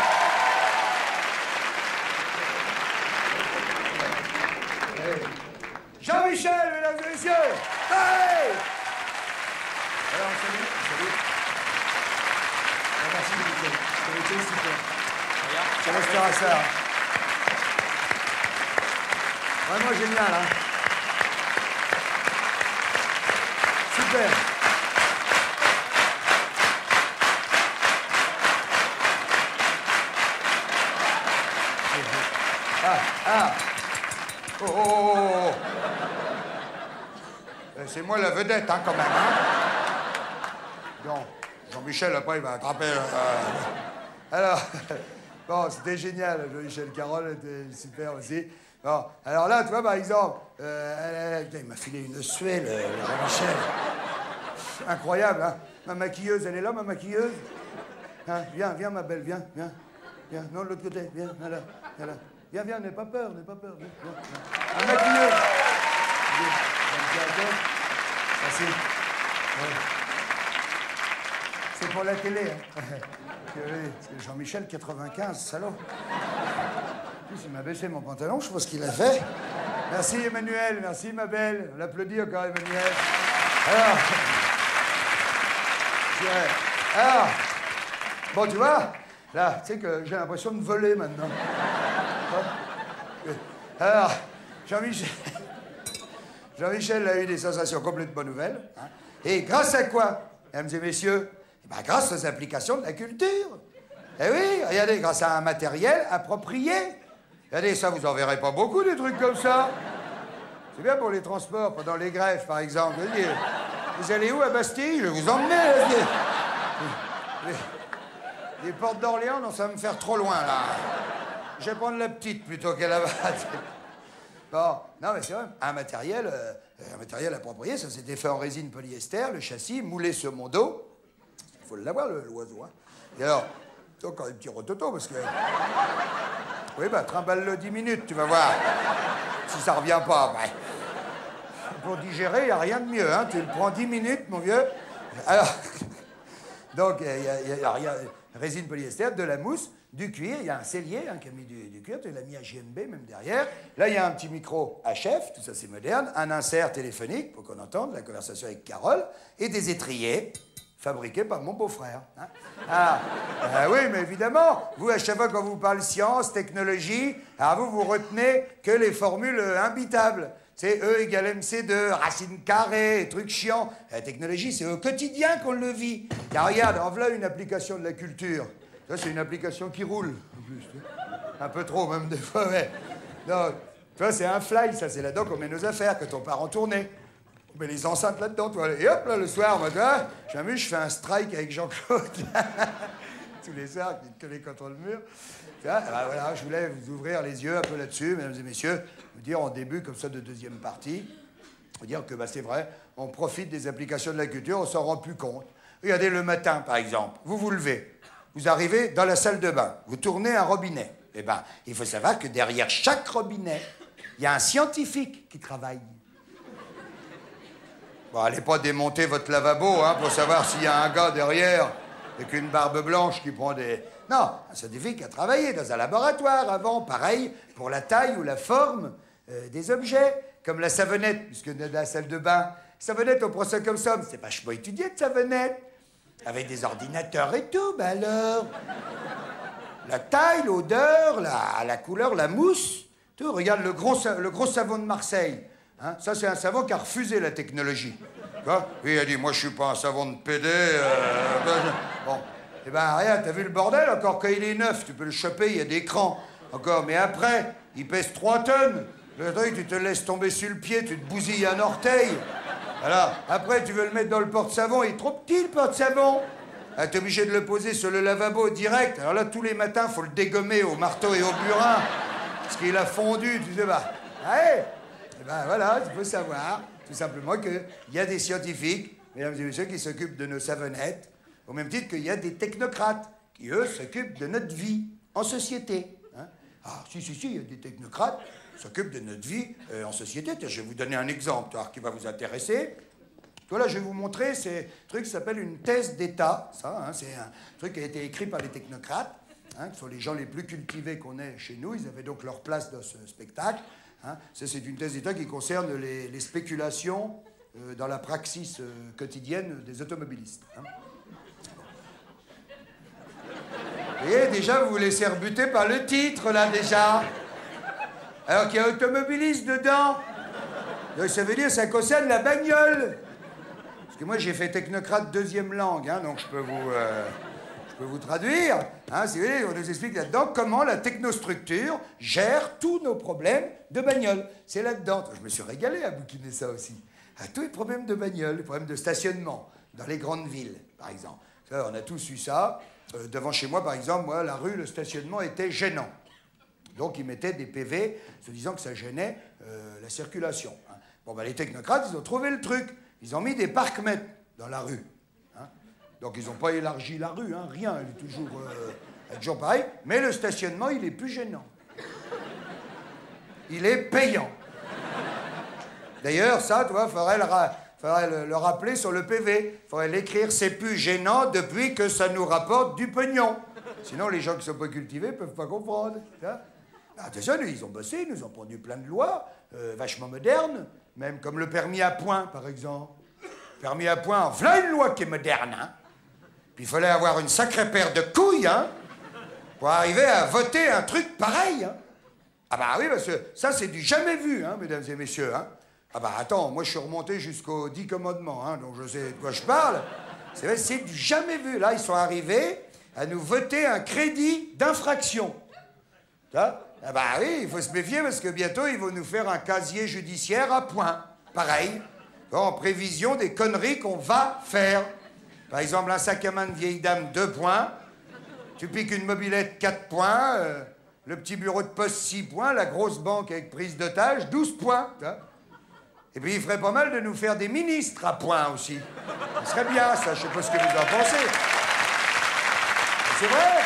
Jean-Michel, mesdames et messieurs. Hey! Alors, salut. Merci, Michel. Ça a été super. Ça restera ça. Vraiment génial, hein? Super. Oh. C'est moi la vedette, hein, quand même, hein? Donc, Jean-Michel, après, il va attraper... Alors, bon, c'était génial, Jean-Michel. Carole était super aussi. Bon, alors là, tu vois, par exemple, il m'a filé une suée, le Jean-Michel. Incroyable, hein? Ma maquilleuse, elle est là, ma maquilleuse? Hein, viens, ma belle, viens. Non, de l'autre côté, viens, là. Viens, n'aie pas peur, viens. Ma maquilleuse. Merci. Ouais. C'est pour la télé, hein. C'est Jean-Michel, 95, salaud. En plus, il m'a baissé mon pantalon, je sais pas ce qu'il a fait. Merci, Emmanuel, merci, ma belle. On l'applaudit encore, Emmanuel. Alors, bon, tu vois, là, tu sais que j'ai l'impression de voler maintenant. Alors, Jean-Michel a eu des sensations complètement nouvelles. Hein. Et grâce à quoi, mesdames et messieurs? Grâce aux applications de la culture. Eh oui, regardez, grâce à un matériel approprié. Regardez, ça, vous en verrez pas beaucoup, des trucs comme ça. C'est bien pour les transports, pendant les grèves, par exemple. Vous allez où, à Bastille? Je vais vous emmener, là. Les portes d'Orléans, non, ça va me faire trop loin, là. Je vais prendre la petite plutôt qu'elle là-bas. Bon, non, mais c'est vrai, un matériel approprié, ça s'était fait en résine polyester, le châssis moulé sur mon dos. Il faut l'avoir, l'oiseau, hein. Et alors, encore un petit rototo, parce que... Oui, trimballe-le 10 minutes, tu vas voir. Si ça revient pas, pour digérer, il n'y a rien de mieux, hein. Tu le prends 10 minutes, mon vieux. Alors, donc, il y a résine polyester, de la mousse, du cuir, il y a un cellier qui a mis du cuir, tu l'as mis à JMB même derrière. Là, il y a un petit micro HF, tout ça c'est moderne, un insert téléphonique pour qu'on entende la conversation avec Carole, et des étriers fabriqués par mon beau-frère. Hein. Oui, mais évidemment, vous, à chaque fois qu'on vous parle science, technologie, alors vous retenez que les formules imbitables. C'est E égale MC2, racine carrée, trucs chiants. La technologie, c'est au quotidien qu'on le vit. Car regarde, en voilà une application de la culture. Ça, c'est une application qui roule, en plus. Un peu trop, même des fois, ouais. Non, tu vois, c'est un fly, ça, c'est là-dedans qu'on met nos affaires quand on part en tournée. On met les enceintes là-dedans, toi. Et hop, là, le soir, moi, toi, je fais un strike avec Jean-Claude. Tous les soirs, qui te collait contre le mur. Ben voilà, je voulais vous ouvrir les yeux un peu là-dessus, mesdames et messieurs, vous dire en début comme ça de deuxième partie, vous dire que c'est vrai, on profite des applications de la culture, on s'en rend plus compte. Regardez le matin, par exemple, vous vous levez, vous arrivez dans la salle de bain, vous tournez un robinet. Eh bien, il faut savoir que derrière chaque robinet, il y a un scientifique qui travaille. Bon, allez pas démonter votre lavabo pour savoir s'il y a un gars derrière avec une barbe blanche qui prend des... Non, un scientifique a travaillé dans un laboratoire avant, pareil, pour la taille ou la forme des objets, comme la savonnette, puisque dans la salle de bain, savonnette, on prend ça comme ça, mais c'est vachement étudié de savonnette, avec des ordinateurs et tout, ben alors... La taille, l'odeur, la couleur, la mousse, tout. Regarde le gros savon de Marseille. Hein, ça, c'est un savon qui a refusé la technologie. Quoi? Oui, il a dit, moi, je suis pas un savon de PD. Bon. Eh ben, rien, t'as vu le bordel? Encore quand il est neuf, tu peux le choper, il y a des crans. Encore, mais après, il pèse 3 tonnes. Le truc, tu te laisses tomber sur le pied, tu te bousilles un orteil. Voilà. Après, tu veux le mettre dans le porte-savon, il est trop petit, le porte-savon. Ah, t'es obligé de le poser sur le lavabo direct. Alors là, tous les matins, il faut le dégommer au marteau et au burin. Parce qu'il a fondu, tu sais, allez. Et ben voilà, il faut savoir, tout simplement, qu'il y a des scientifiques, mesdames et messieurs, qui s'occupent de nos savonnettes, au même titre qu'il y a des technocrates, qui, eux, s'occupent de notre vie en société. Hein. Ah, si, il y a des technocrates qui s'occupent de notre vie en société. Je vais vous donner un exemple qui va vous intéresser. Voilà, je vais vous montrer, c'est un truc qui s'appelle une thèse d'État. Ça, c'est un truc qui a été écrit par les technocrates, qui sont les gens les plus cultivés qu'on ait chez nous. Ils avaient donc leur place dans ce spectacle. Ça, c'est une thèse d'État qui concerne les spéculations dans la praxis quotidienne des automobilistes. Et déjà, vous vous laissez rebuter par le titre, là, déjà. Alors qu'il y a automobiliste dedans. Donc, ça veut dire que ça concerne la bagnole. Parce que moi, j'ai fait technocrate deuxième langue, donc je peux vous traduire. Si vous voulez, on nous explique là-dedans comment la technostructure gère tous nos problèmes de bagnole. C'est là-dedans. Je me suis régalé à bouquiner ça aussi. À tous les problèmes de bagnole, les problèmes de stationnement, dans les grandes villes, par exemple. Ça, on a tous eu ça. Devant chez moi, par exemple, moi, la rue, le stationnement était gênant. Donc, ils mettaient des PV se disant que ça gênait la circulation. Bon, les technocrates, ils ont trouvé le truc. Ils ont mis des parcs-mètres dans la rue. Donc, ils n'ont pas élargi la rue, rien. Elle est toujours pareil. Mais le stationnement, il est plus gênant. Il est payant. D'ailleurs, ça, tu vois, faudrait le rappeler sur le PV. Faudrait l'écrire, c'est plus gênant depuis que ça nous rapporte du pognon. Sinon, les gens qui ne sont pas cultivés ne peuvent pas comprendre. Attention, ils ont bossé, ils nous ont pondu plein de lois, vachement modernes, même comme le permis à points, par exemple. Permis à points, voilà une loi qui est moderne. Puis il fallait avoir une sacrée paire de couilles pour arriver à voter un truc pareil. Ah bah oui, parce que ça, c'est du jamais vu, mesdames et messieurs. Ah bah attends, moi je suis remonté jusqu'aux 10 commandements, donc je sais de quoi je parle. C'est vrai, c'est du jamais vu. Là, ils sont arrivés à nous voter un crédit d'infraction. Ah bah oui, il faut se méfier parce que bientôt, ils vont nous faire un casier judiciaire à points. Pareil, en prévision des conneries qu'on va faire. Par exemple, un sac à main de vieille dame, 2 points. Tu piques une mobilette, 4 points. Le petit bureau de poste, 6 points. La grosse banque avec prise d'otage, 12 points. Et puis, il ferait pas mal de nous faire des ministres à points aussi. Ce serait bien, ça. Je sais pas ce que vous en pensez. C'est vrai.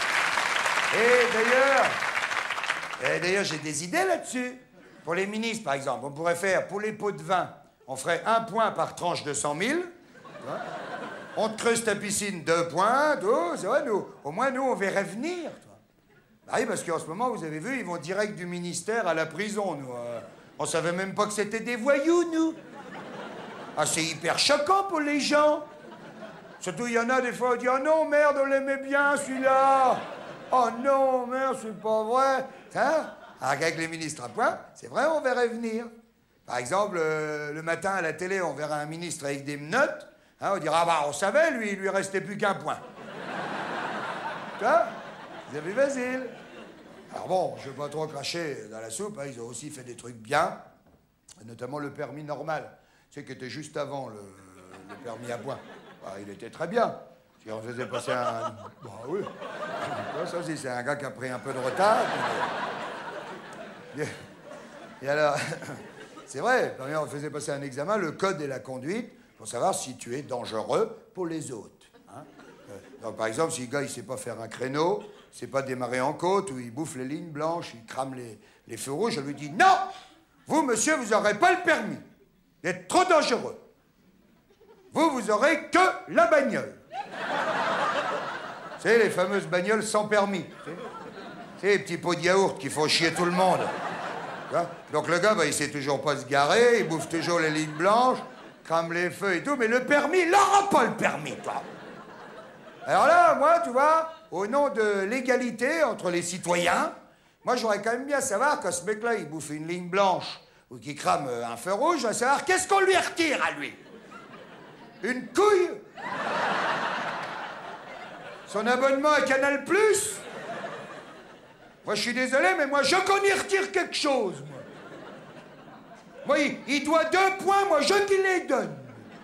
Et d'ailleurs, j'ai des idées là-dessus. Pour les ministres, par exemple, on pourrait faire, pour les pots de vin, on ferait 1 point par tranche de 100 000. On te creuse ta piscine, 2 points. C'est vrai, au moins, nous, on verrait venir. Bah oui, parce qu'en ce moment, vous avez vu, ils vont direct du ministère à la prison, nous. On savait même pas que c'était des voyous, nous. Ah, c'est hyper choquant pour les gens. Surtout, il y en a des fois, on dit « Oh non, merde, on l'aimait bien, celui-là. Oh non, merde, c'est pas vrai. » Alors qu'avec les ministres à point, c'est vrai, on verrait venir. Par exemple, le matin à la télé, on verra un ministre avec des menottes. Hein, on dira, ah bah on savait, lui, il lui restait plus qu'un point. Tu vois? Vous avez Basile. Alors bon, je ne vais pas trop cracher dans la soupe, hein, ils ont aussi fait des trucs bien, notamment le permis normal, tu sais, qui était juste avant le permis à points. Bah, il était très bien. Si on faisait passer un... Bah oui. Ça aussi, c'est un gars qui a pris un peu de retard. Et alors, c'est vrai, on faisait passer un examen, le code et la conduite, pour savoir si tu es dangereux pour les autres. Hein. Donc, par exemple, si le gars, il ne sait pas faire un créneau, il ne sait pas démarrer en côte, ou il bouffe les lignes blanches, il crame les feux rouges, je lui dis, non, vous, monsieur, vous n'aurez pas le permis. Vous êtes trop dangereux. Vous aurez que la bagnole. C'est les fameuses bagnoles sans permis. C'est les petits pots de yaourt qui font chier tout le monde. Donc le gars, bah, il sait toujours pas se garer, il bouffe toujours les lignes blanches, crame les feux et tout, mais le permis, il n'aura pas le permis, toi. Alors là, moi, tu vois, au nom de l'égalité entre les citoyens, moi, j'aurais quand même bien savoir quand ce mec-là, il bouffe une ligne blanche ou qu'il crame un feu rouge, je vais savoir qu'est-ce qu'on lui retire à lui. Une couille? Son abonnement à Canal+? Moi, je suis désolé, mais moi, je qu'on y retire quelque chose, moi. Moi, il doit 2 points, moi, je qui les donne.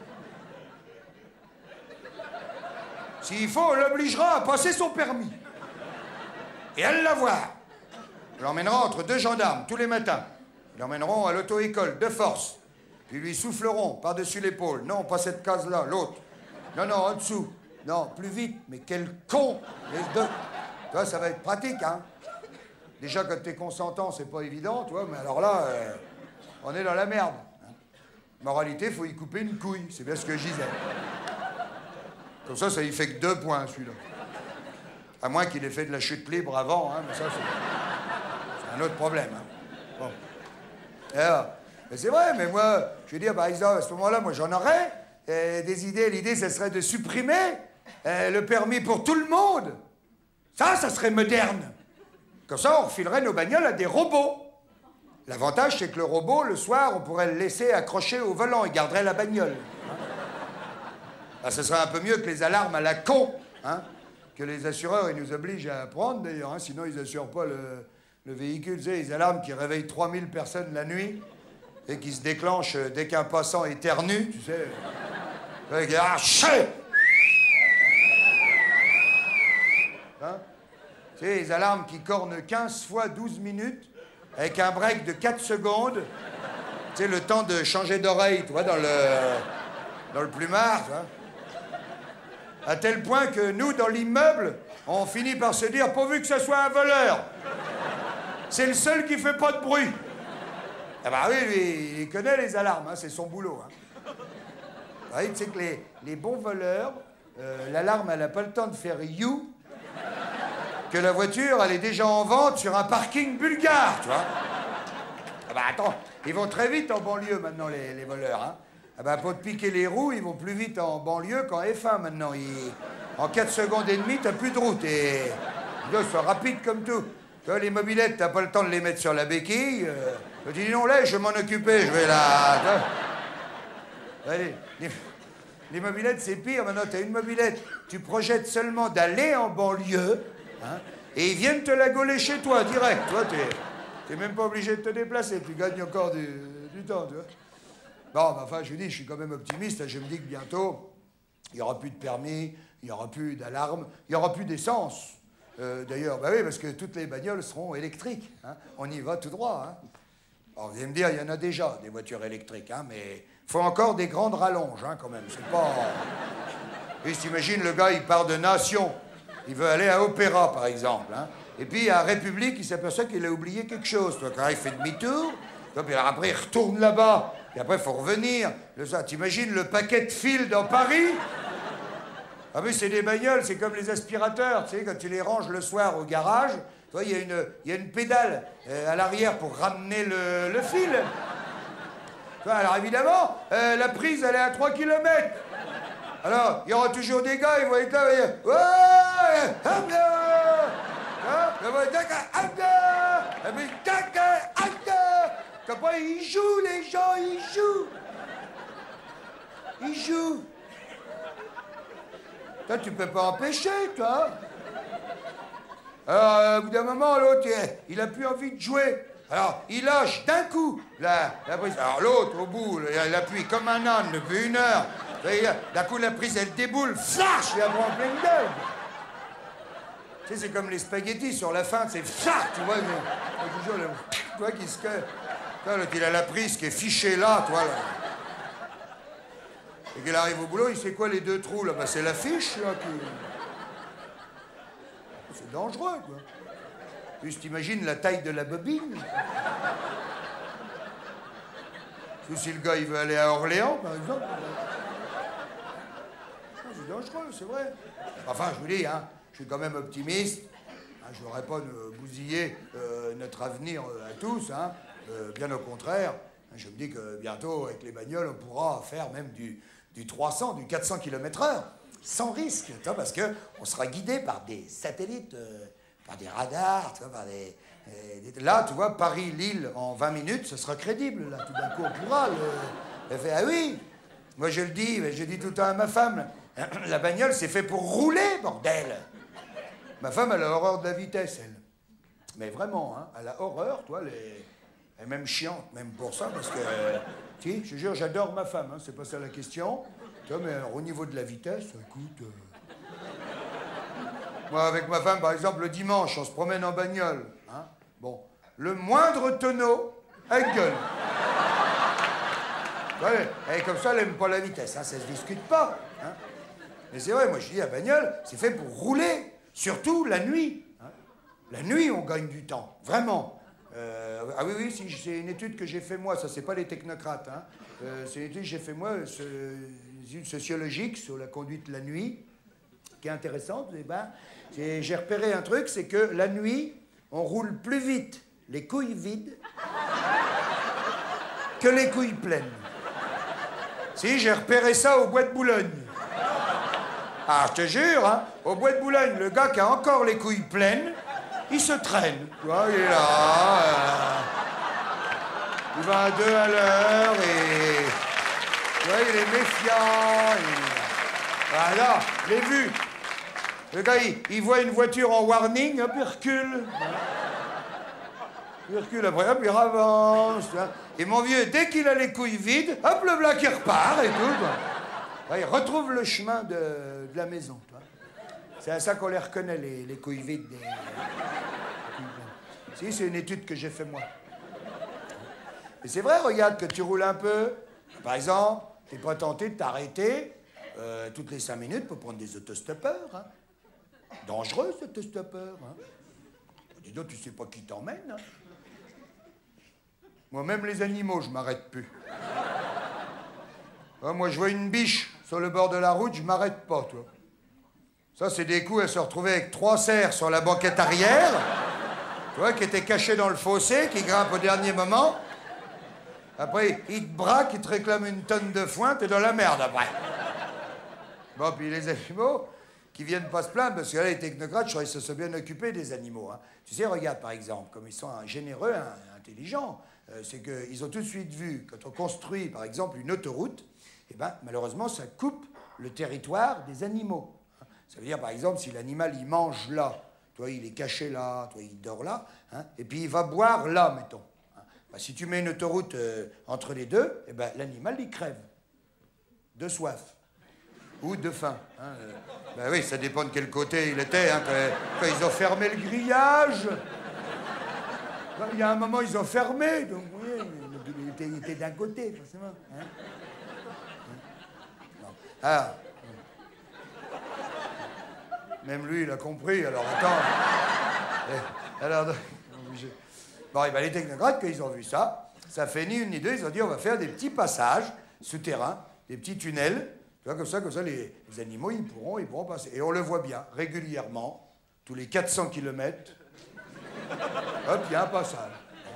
S'il faut, on l'obligera à passer son permis. Et à l'avoir. On l'emmènera entre 2 gendarmes, tous les matins. Ils l'emmèneront à l'auto-école, de force. Puis lui souffleront par-dessus l'épaule. Non, pas cette case-là, l'autre. Non, non, en dessous. Non, plus vite. Mais quel con, les deux. Tu vois, ça va être pratique, hein. Déjà, quand t'es consentant, c'est pas évident, tu vois, mais alors là, on est dans la merde. Hein. Moralité, faut y couper une couille. C'est bien ce que je disais. Comme ça y fait que 2 points, celui-là. À moins qu'il ait fait de la chute libre avant, hein, mais ça, c'est un autre problème. Hein. Bon. Et alors, mais c'est vrai, mais moi, je veux dire, par exemple, à ce moment-là, moi, j'en aurais des idées. L'idée, ce serait de supprimer le permis pour tout le monde. Ça serait moderne. Comme ça, on refilerait nos bagnoles à des robots. L'avantage, c'est que le robot, le soir, on pourrait le laisser accroché au volant. Il garderait la bagnole. Hein. Ah, ce serait un peu mieux que les alarmes à la con, hein, que les assureurs ils nous obligent à prendre, d'ailleurs. Hein, sinon, ils n'assurent pas le véhicule. Tu sais, les alarmes qui réveillent 3000 personnes la nuit et qui se déclenchent dès qu'un passant éternue, tu sais. Ah, hein? Tu sais, les alarmes qui cornent 15 fois 12 minutes avec un break de 4 secondes. Tu sais, le temps de changer d'oreille, tu vois, dans le plumard, tu vois. À tel point que nous, dans l'immeuble, on finit par se dire, pourvu que ce soit un voleur. C'est le seul qui fait pas de bruit. Ah bah oui, lui, il connaît les alarmes, hein, c'est son boulot. Hein. Ah oui, tu sais que les bons voleurs, l'alarme, elle n'a pas le temps de faire you, que la voiture, elle est déjà en vente sur un parking bulgare, tu vois. Ah bah attends, ils vont très vite en banlieue maintenant, les voleurs, hein. Ah bah pour te piquer les roues, ils vont plus vite en banlieue qu'en F1 maintenant. En 4 secondes et demie, t'as plus de route. Et ils sont rapides comme tout. Tu vois, les mobylettes, t'as pas le temps de les mettre sur la béquille. Tu dis non, là, je vais m'en occuper, je vais là. Allez, les mobylettes, c'est pire. Maintenant, t'as une mobylette, tu projettes seulement d'aller en banlieue, hein, et ils viennent te la gauler chez toi, direct. Toi, t'es même pas obligé de te déplacer, tu gagnes encore du temps, tu vois. Bon, bah, enfin, je vous dis, je suis quand même optimiste. Je me dis que bientôt, il n'y aura plus de permis, il n'y aura plus d'alarme, il n'y aura plus d'essence. D'ailleurs, bah oui, parce que toutes les bagnoles seront électriques. Hein. On y va tout droit. Hein. Alors, vous allez me dire, il y en a déjà, des voitures électriques, hein, mais il faut encore des grandes rallonges, hein, quand même. C'est pas... Et t'imagines, le gars, il part de Nation. Il veut aller à Opéra, par exemple. Hein. Et puis, à République, il s'aperçoit qu'il a oublié quelque chose. Quand il fait demi-tour, puis après, il retourne là-bas. Et après, il faut revenir. T'imagines le paquet de fils dans Paris? Ah oui, c'est des bagnoles, c'est comme les aspirateurs. Tu sais, quand tu les ranges le soir au garage, tu vois, il y a une pédale à l'arrière pour ramener le fil. Tu vois, alors évidemment, la prise, elle est à 3 km. Alors, il y aura toujours des gars, ils vont être là, ils vont dire, ouais, T'as pas, ils jouent, les gens, ils jouent. Ils jouent. Toi, tu peux pas empêcher, toi. Alors, au bout d'un moment, l'autre, il a plus envie de jouer. Alors, il lâche d'un coup la prise. Alors, l'autre, au bout, il appuie comme un âne depuis 1 heure. D'un coup, la prise, elle déboule. Flash, il la prend en pleine gueule. Tu sais, c'est comme les spaghettis sur la fin, c'est flash, tu vois. Toujours, tu vois, qui se... Toi, l'autre, il a la prise qui est fichée là, toi, là. Et qu'il arrive au boulot, il sait quoi, les 2 trous, là? Ben, c'est la fiche, là, qui... C'est dangereux, quoi. Juste t'imagines la taille de la bobine. Si le gars, il veut aller à Orléans, par exemple. C'est dangereux, c'est vrai. Enfin, je vous dis, hein, je suis quand même optimiste. Hein, je ne voudrais pas bousiller notre avenir à tous, hein. Bien au contraire. Je me dis que bientôt, avec les bagnoles, on pourra faire même du 300, du 400 km/h, sans risque, tu vois, parce qu'on sera guidé par des satellites, par des radars, tu vois, par des... Là, tu vois, Paris-Lille, en 20 minutes, ce sera crédible, là. Tout d'un coup, on pourra le faire. Ah oui, moi je le dis tout le temps à ma femme, la bagnole, c'est fait pour rouler, bordel. Ma femme, elle a horreur de la vitesse, elle. Mais vraiment, hein, elle a horreur, toi, elle est même chiante, même pour ça, parce que... Si, je te jure, j'adore ma femme, hein, c'est pas ça la question. Tu vois, mais alors, au niveau de la vitesse, écoute... Moi, avec ma femme, par exemple, le dimanche, on se promène en bagnole. Hein, bon, le moindre tonneau, elle gueule. Ouais, et comme ça, elle aime pas la vitesse, hein, ça se discute pas. Hein. Mais c'est vrai, moi, je dis, la bagnole, c'est fait pour rouler, surtout la nuit. Hein. La nuit, on gagne du temps, vraiment. Ah oui, oui, si, c'est une étude que j'ai fait moi, ça c'est pas les technocrates, hein. C'est une étude que j'ai fait moi, une étude sociologique sur la conduite la nuit, qui est intéressante. Eh ben, j'ai repéré un truc, c'est que la nuit, on roule plus vite les couilles vides que les couilles pleines. Si, j'ai repéré ça au Bois de Boulogne. Ah, je te jure, hein, au Bois de Boulogne, le gars qui a encore les couilles pleines, il se traîne, tu vois, il est là, il va à 2 à l'heure et, tu vois, il est méfiant, voilà, je l'ai vu. Le gars, il voit une voiture en warning, hop, il recule. Il recule après, hop, il avance, tu vois. Et mon vieux, dès qu'il a les couilles vides, hop, le black, il repart et tout, quoi. Il retrouve le chemin de la maison, tu vois. C'est à ça qu'on les reconnaît, les couilles vides. Si, c'est une étude que j'ai fait moi. Et c'est vrai, regarde, que tu roules un peu. Par exemple, t'es pas tenté de t'arrêter toutes les 5 minutes pour prendre des autostoppeurs. Hein. Dangereux, cet autostoppeur. Hein. Dis donc, tu sais pas qui t'emmène. Hein. Moi, même les animaux, je m'arrête plus. Moi, je vois une biche sur le bord de la route, je m'arrête pas, toi. Ça, c'est des coups, elle se retrouvait avec 3 cerfs sur la banquette arrière, tu vois, qui étaient cachés dans le fossé, qui grimpent au dernier moment. Après, ils te braquent, ils te réclament une tonne de foin, t'es dans la merde après. Bon, puis les animaux qui viennent pas se plaindre, parce que là, les technocrates, je crois qu'ils se sont bien occupés des animaux. Hein. Tu sais, regarde, par exemple, comme ils sont généreux, intelligents, c'est qu'ils ont tout de suite vu, quand on construit, par exemple, une autoroute, eh ben, malheureusement, ça coupe le territoire des animaux. Ça veut dire, par exemple, si l'animal, il mange là, toi, il est caché là, toi, il dort là, hein, et puis il va boire là, mettons. Hein. Ben, si tu mets une autoroute entre les deux, eh ben, l'animal, il crève. De soif. Ou de faim. Hein. Ben oui, ça dépend de quel côté il était. Hein, quand ils ont fermé le grillage. Ben, il y a un moment, ils ont fermé, donc oui, il était d'un côté, forcément. Hein. Ah. Même lui, il a compris, alors attends. Alors, bon, et ben, les technocrates, quand ils ont vu ça, ça fait ni une ni deux, ils ont dit on va faire des petits passages souterrains, des petits tunnels, tu vois, comme ça les animaux, ils pourront passer. Et on le voit bien, régulièrement, tous les 400 km, hop, il y a un passage.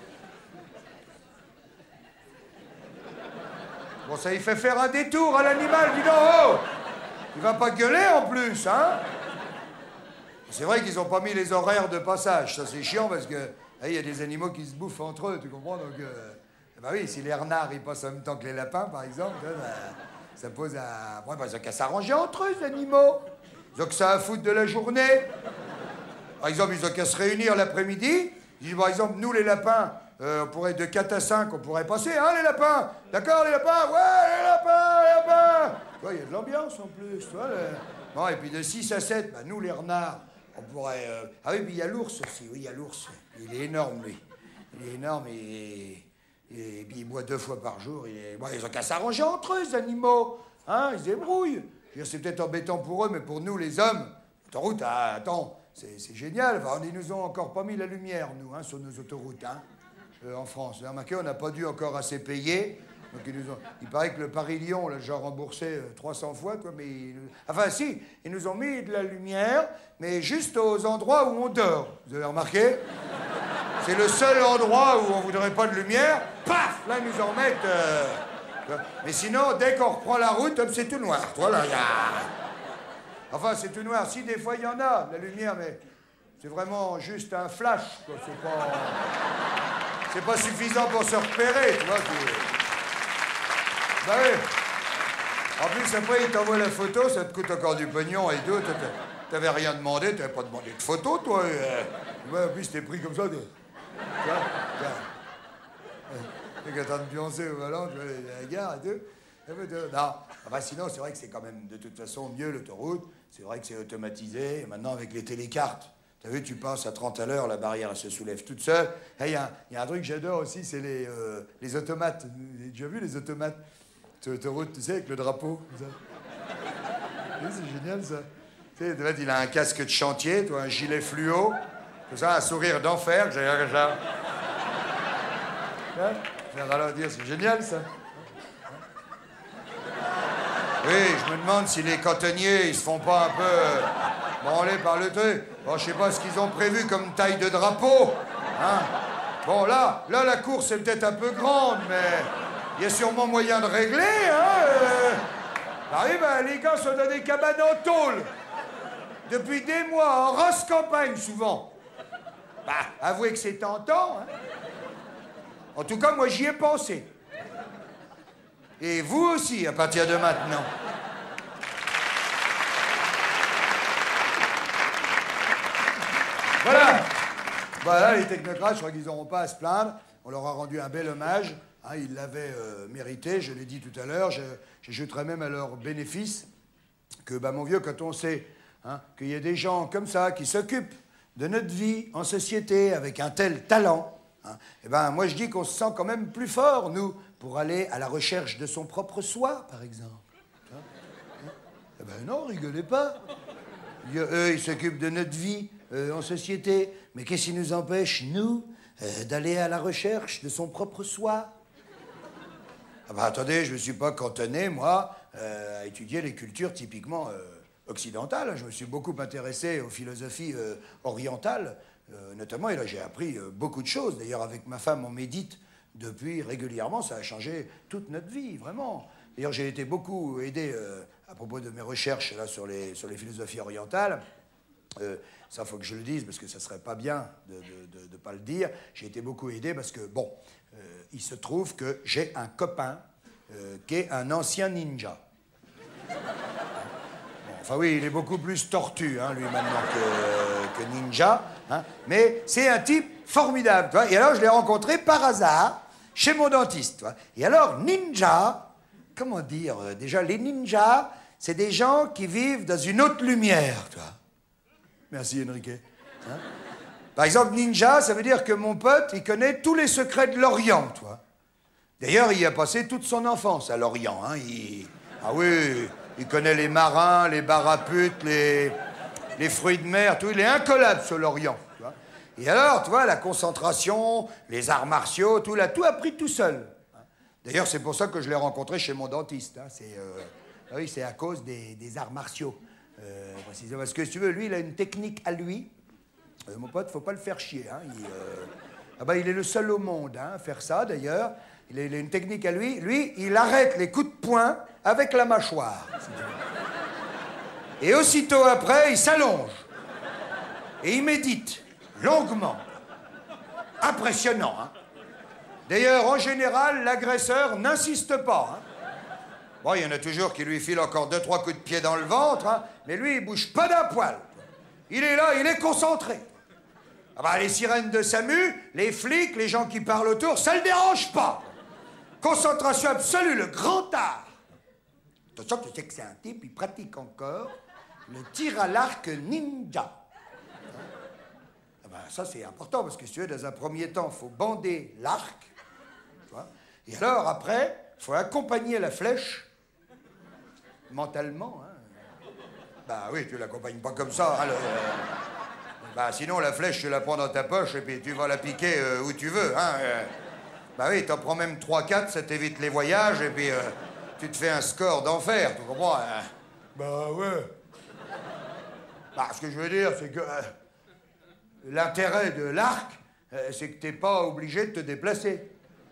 Bon, ça, il fait faire un détour à l'animal, dis donc, oh! Il va pas gueuler en plus, hein? C'est vrai qu'ils n'ont pas mis les horaires de passage. Ça, c'est chiant parce que il y a des animaux qui se bouffent entre eux, tu comprends? Donc, Bah oui, si les renards, ils passent en même temps que les lapins, par exemple, ça pose un... Ouais, bah, ils ont qu'à s'arranger entre eux, les animaux. Ils ont que ça à foutre de la journée. Par exemple, ils ont qu'à se réunir l'après-midi. Ils disent, par exemple, nous, les lapins, on pourrait de 4 à 5, on pourrait passer, hein, les lapins? D'accord, les lapins? Ouais, les lapins, les lapins! Tu vois, il y a de l'ambiance, en plus, tu vois. Bon, et puis de 6 à 7, bah, nous, les renards, on pourrait... Ah oui, puis il y a l'ours aussi, oui, il y a l'ours. Il est énorme, lui. Il est énorme et puis il boit 2 fois par jour. Bon, ils ont qu'à s'arranger entre eux, les animaux. Hein, ils se débrouillent. C'est peut-être embêtant pour eux, mais pour nous, les hommes, l'autoroute, ah, attends, c'est génial. Enfin, ils nous ont encore pas mis la lumière, nous, hein, sur nos autoroutes, hein, en France. Vous avez remarqué, on n'a pas dû encore assez payer. Donc il paraît que le Paris-Lyon, on l'a déjà remboursé 300 fois, quoi, mais... Enfin, si, ils nous ont mis de la lumière, mais juste aux endroits où on dort. Vous avez remarqué? C'est le seul endroit où on ne voudrait pas de lumière. Paf! Là, ils nous en mettent... Mais sinon, dès qu'on reprend la route, c'est tout noir. Voilà, Enfin, c'est tout noir. Si, des fois, il y en a, la lumière, mais c'est vraiment juste un flash, quoi. C'est pas suffisant pour se repérer, tu vois. Bah oui. En plus, après, ils t'envoient la photo, ça te coûte encore du pognon et tout. T'avais rien demandé, t'avais pas demandé de photo, toi. Ouais, en plus, t'es pris comme ça. T'es qu'à de pioncer au volant, tu vois, la gare et tout. Non, enfin, sinon, c'est vrai que c'est quand même de toute façon mieux l'autoroute. C'est vrai que c'est automatisé. Et maintenant, avec les télécartes, t'as vu, tu passes à 30 à l'heure, la barrière, elle se soulève toute seule. Il y a un truc que j'adore aussi, c'est les automates. Vous avez déjà vu les automates sur l'autoroute, tu sais, avec le drapeau, comme ça. Oui, c'est génial, ça. Tu sais, il a un casque de chantier, toi, un gilet fluo, tout ça, un sourire d'enfer, que j'ai déjà... Hein? Je vais ralentir, c'est génial, ça. Oui, je me demande si les cantonniers, ils se font pas un peu branler par le truc. Bon, je sais pas ce qu'ils ont prévu comme taille de drapeau. Hein? Bon, là, la course est peut-être un peu grande, mais il y a sûrement moyen de régler, hein? Ah oui, ben, les gars sont dans des cabanes en tôle. Depuis des mois, en Rosse campagne, souvent. Bah, avouez que c'est tentant, hein? En tout cas, moi, j'y ai pensé. Et vous aussi, à partir de maintenant. Voilà. Voilà, les technocrates, je crois qu'ils n'auront pas à se plaindre. On leur a rendu un bel hommage. Hein, ils l'avaient mérité, je l'ai dit tout à l'heure. J'ajouterais même à leur bénéfice que, bah, mon vieux, quand on sait hein, qu'il y a des gens comme ça qui s'occupent de notre vie en société avec un tel talent, hein, eh ben, moi, je dis qu'on se sent quand même plus fort, nous, pour aller à la recherche de son propre soi, par exemple. Hein? Eh ben non, rigolez pas. Eux, ils s'occupent de notre vie en société. Mais qu'est-ce qui nous empêche, nous, d'aller à la recherche de son propre soi? Ah ben attendez, je ne me suis pas cantonné, moi, à étudier les cultures typiquement occidentales. Je me suis beaucoup intéressé aux philosophies orientales, notamment, et là j'ai appris beaucoup de choses. D'ailleurs, avec ma femme, on médite depuis régulièrement. Ça a changé toute notre vie, vraiment. D'ailleurs, j'ai été beaucoup aidé à propos de mes recherches là, sur les philosophies orientales. Ça, il faut que je le dise, parce que ça serait pas bien de ne pas le dire. J'ai été beaucoup aidé parce que, bon, il se trouve que j'ai un copain qui est un ancien ninja. Bon, enfin oui, il est beaucoup plus tortu, hein, lui, maintenant que ninja. Hein, mais c'est un type formidable, tu vois. Et alors, je l'ai rencontré par hasard chez mon dentiste, tu vois. Et alors, ninja, comment dire, déjà, les ninjas, c'est des gens qui vivent dans une autre lumière, tu vois. Merci, Enrique. Hein? Par exemple, ninja, ça veut dire que mon pote, il connaît tous les secrets de l'Orient, tu vois. D'ailleurs, il y a passé toute son enfance à l'Orient, hein. Ah oui, il connaît les marins, les baraputes, les fruits de mer, tout. Il est incollable sur l'Orient, tu vois. Et alors, tu vois, la concentration, les arts martiaux, tout, il a tout appris tout seul. D'ailleurs, c'est pour ça que je l'ai rencontré chez mon dentiste. Hein. Oui, c'est à cause des arts martiaux. Précisément. Parce que, si tu veux, lui, il a une technique à lui. Mon pote, faut pas le faire chier. Hein. Ah ben, il est le seul au monde hein, à faire ça, d'ailleurs. Il a une technique à lui. Lui, il arrête les coups de poing avec la mâchoire. Et aussitôt après, il s'allonge. Et il médite, longuement. Impressionnant, hein. D'ailleurs, en général, l'agresseur n'insiste pas. Hein. Bon, il y en a toujours qui lui filent encore 2-3 coups de pied dans le ventre, hein, mais lui, il bouge pas d'un poil. Il est là, il est concentré. Ah bah, les sirènes de SAMU, les flics, les gens qui parlent autour, ça le dérange pas. Concentration absolue, le grand art. Attention, tu sais que c'est un type, il pratique encore le tir à l'arc ninja. Ah bah, ça, c'est important, parce que si tu veux, dans un premier temps, il faut bander l'arc. Tu vois. Et alors, après, il faut accompagner la flèche mentalement. Hein. Bah oui, tu l'accompagnes pas comme ça. Hein, bah sinon, la flèche, tu la prends dans ta poche et puis tu vas la piquer où tu veux. Hein, Bah oui, t'en prends même 3-4, ça t'évite les voyages et puis tu te fais un score d'enfer, tu comprends? Bah ouais. Bah, ce que je veux dire, c'est que l'intérêt de l'arc, c'est que t'es pas obligé de te déplacer.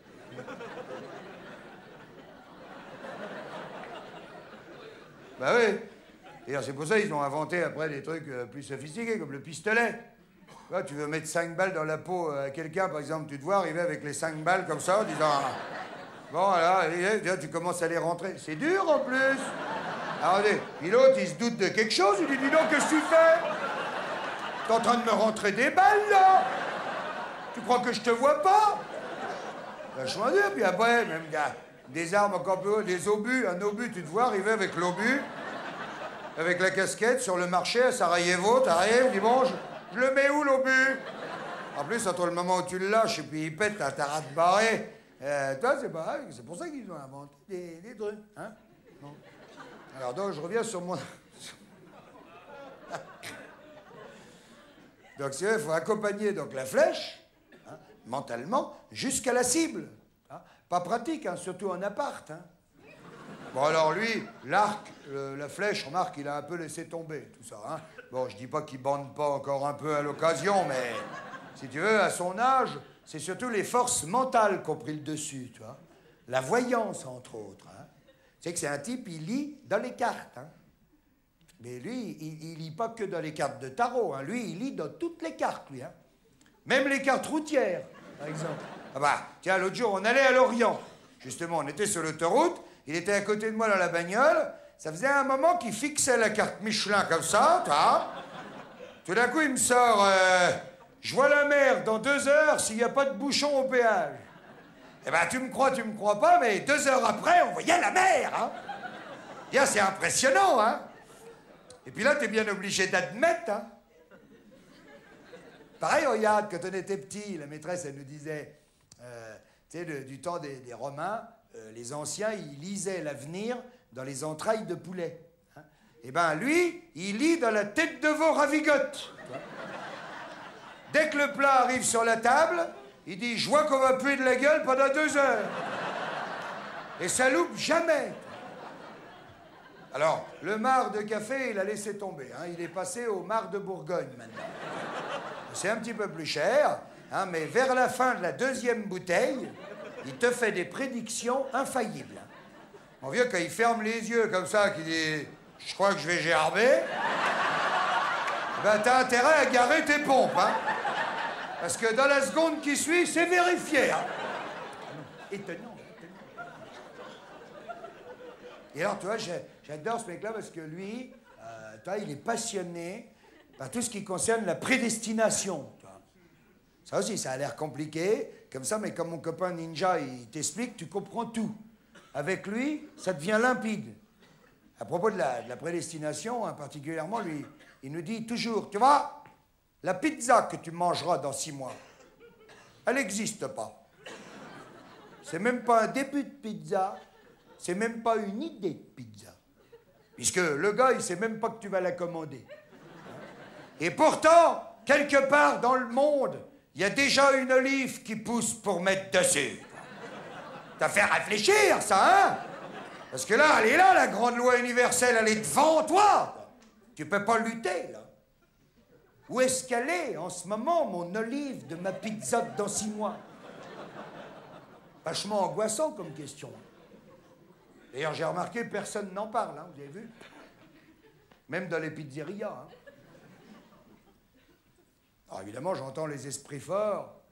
Bah oui. D'ailleurs, c'est pour ça qu'ils ont inventé après des trucs plus sophistiqués, comme le pistolet. Là, tu veux mettre 5 balles dans la peau à quelqu'un, par exemple, tu te vois arriver avec les 5 balles comme ça, en disant... Bon, voilà, tu commences à les rentrer. C'est dur, en plus. Alors, puis l'autre, il se doute de quelque chose, il lui dit, non, qu'est-ce que tu fais? T'es en train de me rentrer des balles, là? Tu crois que je te vois pas? Vachement dur, puis après, même des armes encore plus hautes, des obus. Un obus, tu te vois arriver avec l'obus, avec la casquette, sur le marché à Sarajevo, t'arrives, tu dis, bon, je le mets où, l'obus? En plus, entre le moment où tu le lâches et puis il pète, t'as rate barré. Toi, c'est pareil, c'est pour ça qu'ils ont inventé des trucs, hein? Bon. Alors donc, je reviens sur mon... Donc, il faut accompagner donc, la flèche, hein, mentalement, jusqu'à la cible. Hein. Pas pratique, hein, surtout en appart. Hein. Bon, alors lui, l'arc, la flèche, remarque, il a un peu laissé tomber, tout ça. Hein. Bon, je dis pas qu'il bande pas encore un peu à l'occasion, mais si tu veux, à son âge, c'est surtout les forces mentales qui ont pris le dessus, tu vois. La voyance, entre autres. Hein. Tu sais que c'est un type, il lit dans les cartes. Hein. Mais lui, il lit pas que dans les cartes de tarot. Hein. Lui, il lit dans toutes les cartes, lui. Hein. Même les cartes routières, par exemple. Ah bah, tiens, l'autre jour, on allait à Lorient. Justement, on était sur l'autoroute. Il était à côté de moi dans la bagnole. Ça faisait un moment qu'il fixait la carte Michelin comme ça, tu vois. Tout d'un coup, il me sort... je vois la mer dans 2 heures s'il n'y a pas de bouchon au péage. Eh ben, tu me crois pas, mais 2 heures après, on voyait la mer, hein. Bien, c'est impressionnant, hein. Et puis là, t'es bien obligé d'admettre, hein. Pareil, regarde, quand on était petit, la maîtresse, elle nous disait, tu sais, du temps des Romains, les anciens, ils lisaient l'avenir dans les entrailles de poulet. Hein. Eh ben, lui, il lit dans la tête de veau ravigote. Dès que le plat arrive sur la table, il dit « Je vois qu'on va puer de la gueule pendant 2 heures. » Et ça loupe jamais. Alors, le marc de café, il a laissé tomber. Hein. Il est passé au marc de Bourgogne, maintenant. C'est un petit peu plus cher, hein, mais vers la fin de la 2e bouteille, il te fait des prédictions infaillibles. Hein. Mon vieux, quand il ferme les yeux comme ça, qu'il dit « Je crois que je vais gerber », ben, t'as intérêt à garer tes pompes, hein. Parce que dans la seconde qui suit, c'est vérifié, hein. Étonnant, étonnant. Et alors, tu vois, j'adore ce mec-là parce que lui, toi, il est passionné par tout ce qui concerne la prédestination. Tu vois. Ça aussi, ça a l'air compliqué, comme ça, mais comme mon copain ninja, il t'explique, tu comprends tout. Avec lui, ça devient limpide. À propos de la prédestination, hein, particulièrement, lui, il nous dit toujours, tu vois, la pizza que tu mangeras dans 6 mois, elle n'existe pas. C'est même pas un début de pizza, c'est même pas une idée de pizza. Puisque le gars, il sait même pas que tu vas la commander. Et pourtant, quelque part dans le monde, il y a déjà une olive qui pousse pour mettre dessus. T'as fait réfléchir, ça, hein? Parce que là, elle est là, la grande loi universelle, elle est devant toi. Tu peux pas lutter, là. Où est-ce qu'elle est, en ce moment, mon olive de ma pizza dans 6 mois? Vachement angoissant comme question. D'ailleurs, j'ai remarqué, personne n'en parle, hein, vous avez vu? Même dans les pizzerias, hein. Alors, évidemment, j'entends les esprits forts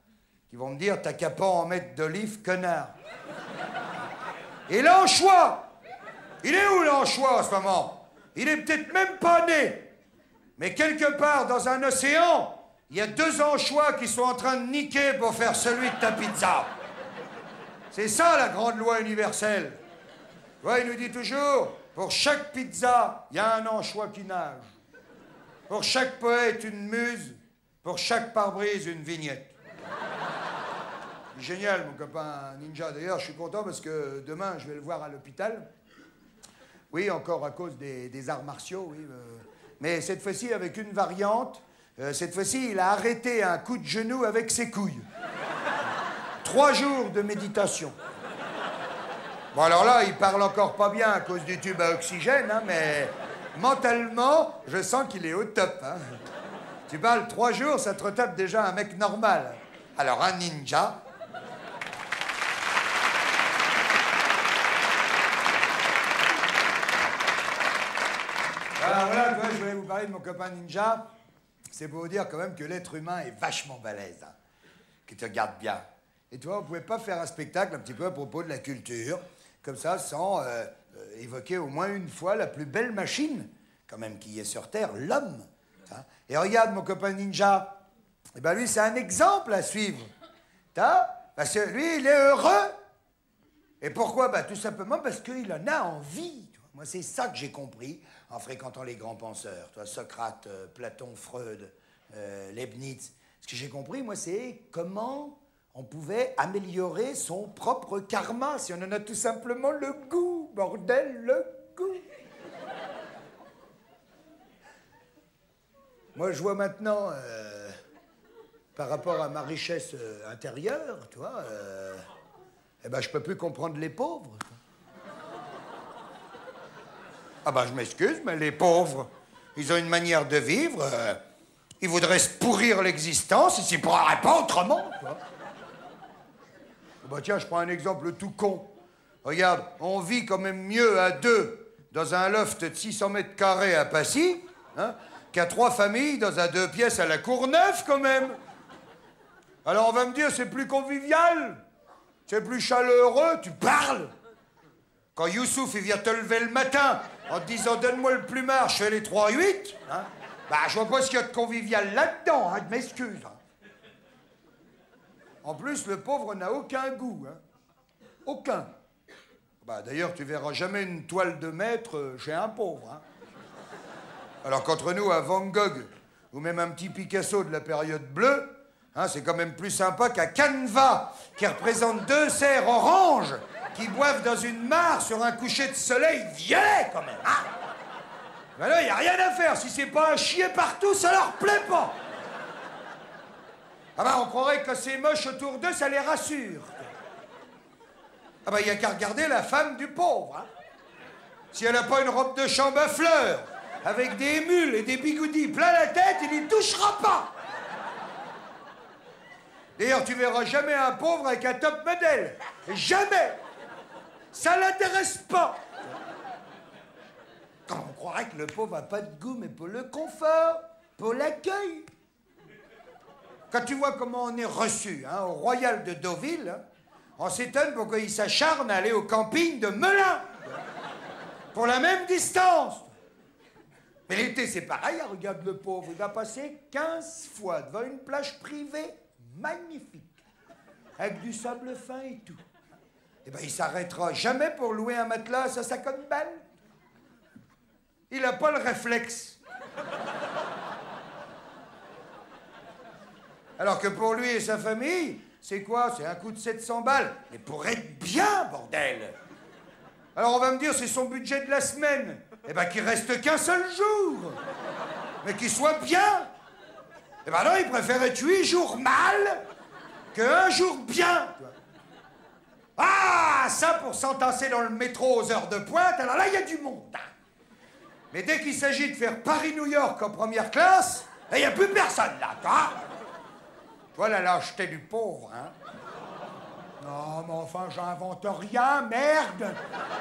qui vont me dire, t'as qu'à pas en mettre d'olive, connard. Et l'anchois, il est où l'anchois en ce moment? Il est peut-être même pas né. Mais quelque part dans un océan, il y a 2 anchois qui sont en train de niquer pour faire celui de ta pizza. C'est ça la grande loi universelle. Tu vois, il nous dit toujours, pour chaque pizza, il y a un anchois qui nage. Pour chaque poète, une muse. Pour chaque pare-brise, une vignette. Génial, mon copain ninja. D'ailleurs, je suis content parce que demain, je vais le voir à l'hôpital. Oui, encore à cause des arts martiaux, oui. Mais cette fois-ci, avec une variante. Cette fois-ci, il a arrêté un coup de genou avec ses couilles. 3 jours de méditation. Bon, alors là, il parle encore pas bien à cause du tube à oxygène, hein, mais mentalement, je sens qu'il est au top. Hein. Tu parles 3 jours, ça te retape déjà un mec normal. Alors, un ninja... Voilà, tu vois, je voulais vous parler de mon copain ninja. C'est pour vous dire quand même que l'être humain est vachement balèze, hein, qu'il te garde bien. Et tu vois, on ne pouvait pas faire un spectacle un petit peu à propos de la culture, comme ça, sans évoquer au moins une fois la plus belle machine, quand même, qui est sur Terre, l'homme. Hein. Et regarde, mon copain ninja, eh ben lui, c'est un exemple à suivre. Parce que lui, il est heureux. Et pourquoi? Tout simplement parce qu'il en a envie. Moi, c'est ça que j'ai compris en fréquentant les grands penseurs. Toi, Socrate, Platon, Freud, Leibniz. Ce que j'ai compris, moi, c'est comment on pouvait améliorer son propre karma si on en a tout simplement le goût. Bordel, le goût. Moi, je vois maintenant, par rapport à ma richesse intérieure, tu vois, eh ben, je peux plus comprendre les pauvres. Ah ben, je m'excuse, mais les pauvres, ils ont une manière de vivre, ils voudraient se pourrir l'existence, ils s'y pourraient pas autrement, quoi. Bah tiens, je prends un exemple tout con. Regarde, on vit quand même mieux à 2 dans un loft de 600 mètres carrés à Passy, hein, qu'à 3 familles dans un 2 pièces à la Courneuve, quand même. Alors on va me dire, c'est plus convivial, c'est plus chaleureux, tu parles. Quand Youssouf, il vient te lever le matin en te disant, donne-moi le plumard, je fais les 3-8, hein, je vois pas ce qu'il y a de convivial là-dedans, hein, je m'excuse. Hein. En plus, le pauvre n'a aucun goût, hein. Aucun. D'ailleurs, tu verras jamais une toile de maître chez un pauvre, hein. Alors qu'entre nous, un Van Gogh, ou même un petit Picasso de la période bleue, hein, c'est quand même plus sympa qu'un canevas qui représente 2 cerfs oranges qui boivent dans une mare sur un coucher de soleil violet, quand même, hein. Ben là, il n'y a rien à faire. Si c'est pas à chier partout, ça leur plaît pas. On croirait que c'est moche autour d'eux, ça les rassure. Il n'y a qu'à regarder la femme du pauvre, hein. Si elle n'a pas une robe de chambre à fleurs, avec des mules et des bigoudis plein la tête, il n'y touchera pas. D'ailleurs, tu verras jamais un pauvre avec un top modèle. Jamais. Ça l'intéresse pas. On croirait que le pauvre n'a pas de goût, mais pour le confort, pour l'accueil. Quand tu vois comment on est reçu, hein, au Royal de Deauville, hein, on s'étonne pourquoi il s'acharne à aller au camping de Melun. Pour la même distance. Mais l'été, c'est pareil, hein, regarde le pauvre. Il va passer 15 fois devant une plage privée magnifique, avec du sable fin et tout. Eh ben, il s'arrêtera jamais pour louer un matelas à 50 balles. Il n'a pas le réflexe. Alors que pour lui et sa famille, c'est quoi? C'est un coup de 700 balles. Mais pour être bien, bordel. Alors on va me dire, c'est son budget de la semaine. Eh ben, qu'il reste qu'un seul jour. Mais qu'il soit bien. Eh ben non, il préfère être 8 jours mal que 1 jour bien. Ah, ça, pour s'entasser dans le métro aux heures de pointe, alors là, il y a du monde. Mais dès qu'il s'agit de faire Paris-New York en première classe, il n'y a plus personne, là, toi. Voilà la lâcheté du pauvre, hein. Non, mais enfin, j'invente rien, merde.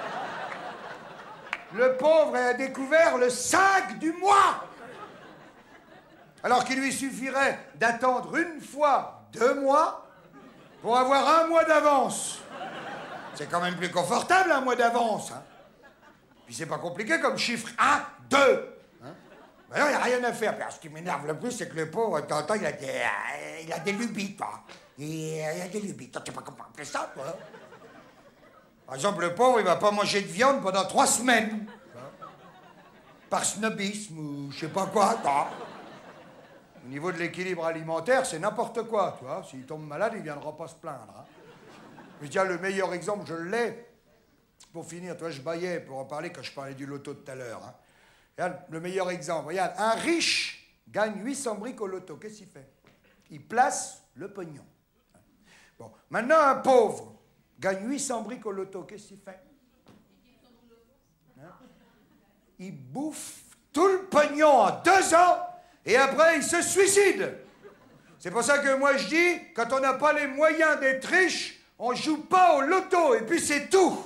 Le pauvre a découvert le 5 du mois. Alors qu'il lui suffirait d'attendre une fois 2 mois pour avoir 1 mois d'avance. C'est quand même plus confortable, 1 mois d'avance. Hein. Puis c'est pas compliqué comme chiffre. 1, 2. Hein. Ben non, il n'y a rien à faire. Puis, ce qui m'énerve le plus, c'est que le pauvre, de temps en temps, il a des lubies, toi. Il a des lubies. Toi, tu sais pas comment appeler ça, toi. Par exemple, le pauvre, il va pas manger de viande pendant 3 semaines. Par snobisme ou je sais pas quoi, toi. Au niveau de l'équilibre alimentaire, c'est n'importe quoi, tu vois. S'il tombe malade, il viendra pas se plaindre. Hein. Je tiens, le meilleur exemple, je l'ai. Pour finir, toi, je baillais pour en parler quand je parlais du loto tout à l'heure. Hein. Regarde, le meilleur exemple. Regarde, un riche gagne 800 briques au loto. Qu'est-ce qu'il fait? Il place le pognon. Bon, maintenant, un pauvre gagne 800 briques au loto. Qu'est-ce qu'il fait? Hein? Il bouffe tout le pognon en 2 ans et après, il se suicide. C'est pour ça que moi, je dis, quand on n'a pas les moyens d'être riche, on joue pas au loto, et puis c'est tout.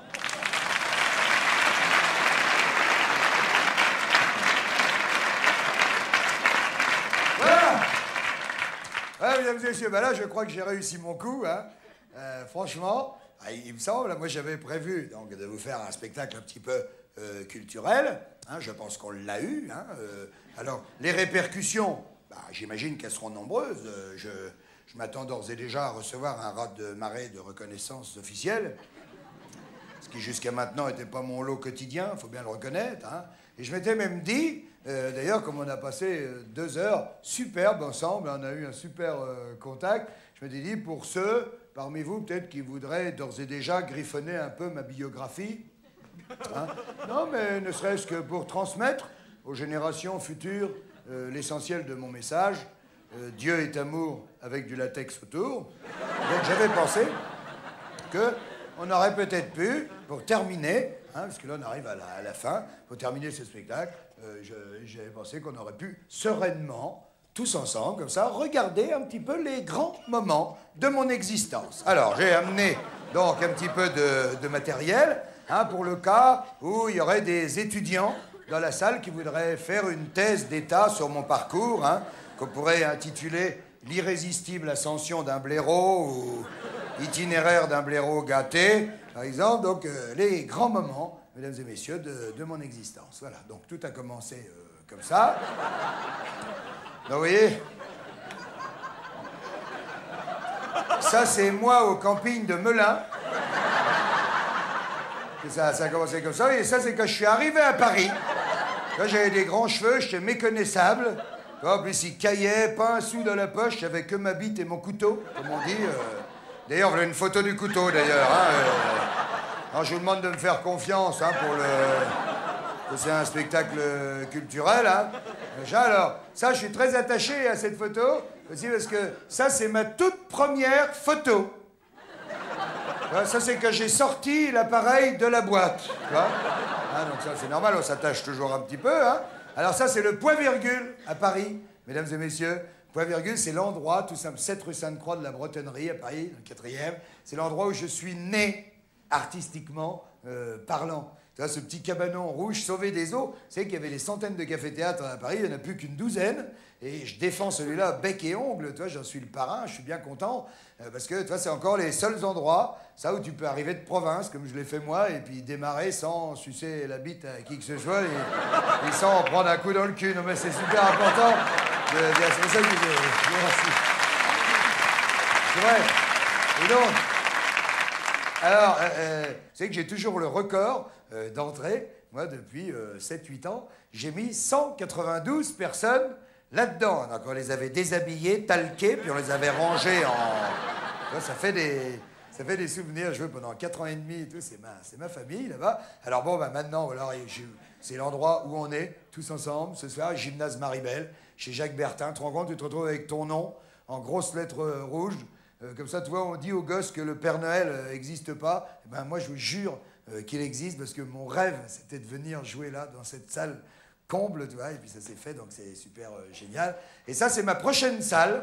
Voilà. Ouais, mesdames et messieurs, ben là, je crois que j'ai réussi mon coup. Hein. Franchement, il me semble, moi, j'avais prévu donc, de vous faire un spectacle un petit peu culturel. Hein, je pense qu'on l'a eu. Hein, alors, les répercussions, bah, j'imagine qu'elles seront nombreuses. Je m'attends d'ores et déjà à recevoir un raz-de-marée de reconnaissance officielle, ce qui jusqu'à maintenant n'était pas mon lot quotidien, il faut bien le reconnaître. Hein. Et je m'étais même dit, d'ailleurs, comme on a passé 2 heures superbes ensemble, on a eu un super contact, je m'étais dit, pour ceux parmi vous peut-être qui voudraient d'ores et déjà griffonner un peu ma biographie, hein. Non, mais ne serait-ce que pour transmettre aux générations futures l'essentiel de mon message. Dieu est amour avec du latex autour. Donc j'avais pensé qu'on aurait peut-être pu, pour terminer, hein, parce que là on arrive à la fin, pour terminer ce spectacle, j'avais pensé qu'on aurait pu sereinement, tous ensemble, comme ça, regarder un petit peu les grands moments de mon existence. Alors j'ai amené donc un petit peu de matériel, hein, pour le cas où il y aurait des étudiants dans la salle qui voudraient faire une thèse d'état sur mon parcours, hein, qu'on pourrait intituler « L'irrésistible ascension d'un blaireau » ou « Itinéraire d'un blaireau gâté », par exemple. Donc, les grands moments, mesdames et messieurs, de mon existence. Voilà, donc tout a commencé comme ça. Donc, vous voyez, ça, c'est moi au camping de Melun. Et ça a commencé comme ça. Et ça, c'est quand je suis arrivé à Paris. Là, j'avais des grands cheveux, j'étais méconnaissable. En plus, il caillait, pas un sou dans la poche, j'avais que ma bite et mon couteau, comme on dit. D'ailleurs, voilà une photo du couteau, d'ailleurs. Hein, alors, je vous demande de me faire confiance, hein, pour que c'est un spectacle culturel. Hein. Alors, ça, je suis très attaché à cette photo, aussi parce que ça, c'est ma toute première photo. Ça, c'est que j'ai sorti l'appareil de la boîte. Tu vois, hein, donc ça, c'est normal, on s'attache toujours un petit peu. Hein. Alors ça, c'est le point-virgule à Paris, mesdames et messieurs. Point-virgule, c'est l'endroit, tout simple, 7 rue Sainte-Croix de la Bretonnerie, à Paris, le 4e. C'est l'endroit où je suis né, artistiquement parlant. Tu vois, ce petit cabanon rouge sauvé des eaux. Vous savez qu'il y avait des centaines de cafés-théâtres à Paris, il n'y en a plus qu'une douzaine. Et je défends celui-là bec et ongle. Tu vois, j'en suis le parrain, je suis bien content. Parce que, tu vois, c'est encore les seuls endroits, ça, où tu peux arriver de province, comme je l'ai fait moi, et puis démarrer sans sucer la bite à qui que ce soit, et sans prendre un coup dans le cul. Non, mais c'est super important. C'est pour ça que je merci. C'est vrai. Et donc, alors, c'est que j'ai toujours le record d'entrée. Moi, depuis 7-8 ans, j'ai mis 192 personnes là-dedans. Donc, on les avait déshabillés, talqués, puis on les avait rangés en... Ça fait des souvenirs. Je veux pendant 4 ans et demi et tout. C'est ma famille, là-bas. Alors bon, bah, maintenant, alors, c'est l'endroit où on est, tous ensemble, ce soir, gymnase Maribel, chez Jacques Bertin. Tu te rends compte, tu te retrouves avec ton nom, en grosses lettres rouges. Comme ça, tu vois, on dit aux gosses que le Père Noël n'existe pas. Et ben, moi, je vous jure qu'il existe, parce que mon rêve, c'était de venir jouer là, dans cette salle comble, tu vois, et puis ça s'est fait, donc c'est super génial. Et ça, c'est ma prochaine salle.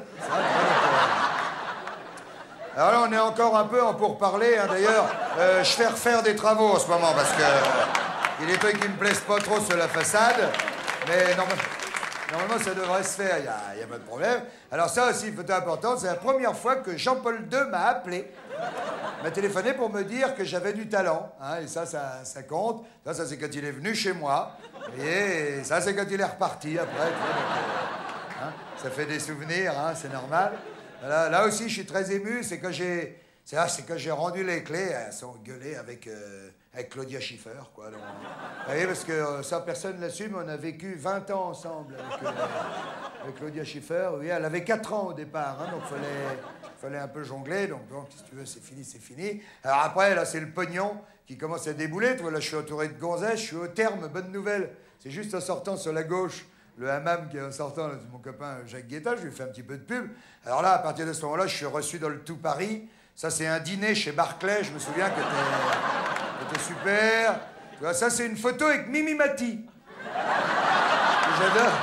Alors là, on est encore un peu en pourparlers, hein. D'ailleurs, je fais refaire des travaux en ce moment, parce que il y a des trucs qui me plaisent pas trop sur la façade, mais Normalement, ça devrait se faire, il n'y a pas de problème. Alors ça aussi, une photo importante, c'est la première fois que Jean-Paul II m'a appelé. Il m'a téléphoné pour me dire que j'avais du talent. Hein, et ça compte. Ça c'est quand il est venu chez moi. Et ça, c'est quand il est reparti après. Hein, ça fait des souvenirs, hein, c'est normal. Là aussi, je suis très ému. C'est quand j'ai rendu les clés. Elles sont gueulées avec Claudia Schiffer, quoi. Donc, vous voyez, parce que ça, personne ne l'assume. On a vécu 20 ans ensemble avec Claudia Schiffer. Oui, elle avait 4 ans au départ, hein, donc fallait un peu jongler. Donc, bon, si tu veux, c'est fini, c'est fini. Alors après, là, c'est le pognon qui commence à débouler. Tu vois, là, je suis entouré de gonzesses. Je suis au terme, bonne nouvelle. C'est juste en sortant sur la gauche, le hammam qui est en sortant, là, c'est mon copain Jacques Guetta. Je lui fais un petit peu de pub. Alors là, à partir de ce moment-là, je suis reçu dans le tout Paris. Ça, c'est un dîner chez Barclay. Je me souviens que t'es super. Tu vois, ça, c'est une photo avec Mimi Mati. Que j'adore.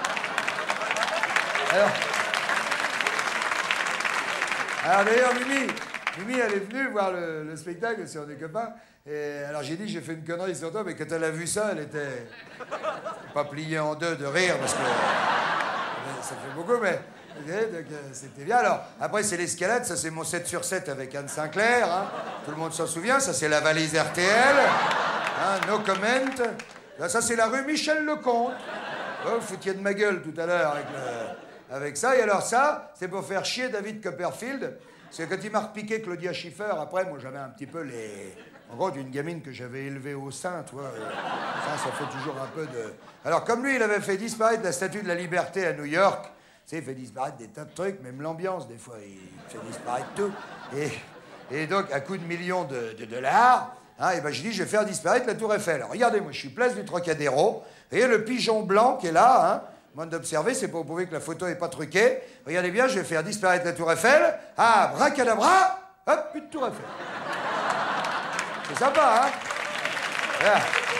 Alors d'ailleurs, Mimi, elle est venue voir le spectacle sur des copains. Et alors j'ai dit, j'ai fait une connerie sur toi, mais quand elle a vu ça, elle était pas pliée en deux de rire, parce que ça fait beaucoup, mais c'était bien. Alors, après, c'est l'escalade, ça c'est mon 7 sur 7 avec Anne Sinclair, hein. Tout le monde s'en souvient, ça c'est la valise RTL, hein, no comment. Là, ça c'est la rue Michel Lecomte. Oh, vous foutiez de ma gueule tout à l'heure avec ça. Et alors ça, c'est pour faire chier David Copperfield. C'est quand il m'a repiqué Claudia Schiffer, après, moi j'avais un petit peu les... En gros, d'une gamine que j'avais élevée au sein, tu vois. Ça fait toujours un peu de... Alors, comme lui, il avait fait disparaître la Statue de la Liberté à New York, tu sais, il fait disparaître des tas de trucs, même l'ambiance, des fois, il fait disparaître tout. Et donc, à coup de millions de dollars, hein, et ben, j'ai dit, je vais faire disparaître la Tour Eiffel. Alors, regardez, moi, je suis place du Trocadéro, et le pigeon blanc qui est là, hein, moins d'observer, c'est pour prouver que la photo n'est pas truquée. Regardez bien, je vais faire disparaître la Tour Eiffel. Ah, bracadabra, hop, plus de Tour Eiffel. C'est sympa, hein? Voilà.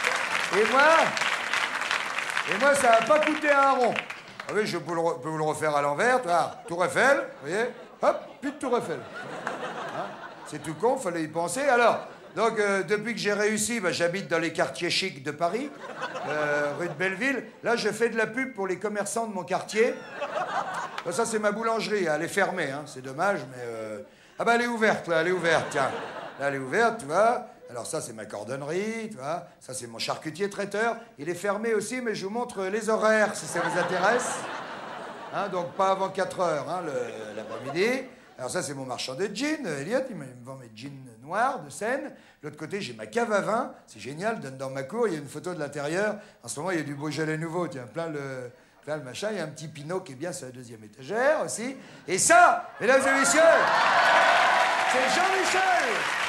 Et moi, ça n'a pas coûté un rond. Ah oui, je peux vous le refaire à l'envers. Ah, Tour Eiffel, vous voyez? Hop, plus de Tour Eiffel. Hein? C'est tout con, fallait y penser. Alors, donc, depuis que j'ai réussi, bah, j'habite dans les quartiers chics de Paris, rue de Belleville. Là, je fais de la pub pour les commerçants de mon quartier. Ça, c'est ma boulangerie. Elle est fermée, hein. C'est dommage, mais... Ah bah, elle est ouverte, là, elle est ouverte, tiens. Là, elle est ouverte, tu vois. Alors ça, c'est ma cordonnerie, tu vois. Ça, c'est mon charcutier traiteur. Il est fermé aussi, mais je vous montre les horaires, si ça vous intéresse. Hein, donc, pas avant 4 heures, hein, l'après-midi. Alors ça, c'est mon marchand de jeans, Elliot. Il me vend mes jeans noirs de Seine. De l'autre côté, j'ai ma cave à vin. C'est génial, dans ma cour, il y a une photo de l'intérieur. En ce moment, il y a du Beaujolais nouveau, tiens, plein le machin. Il y a un petit Pinot qui est bien sur la 2e étagère aussi. Et ça, mesdames et messieurs, c'est Jean-Michel.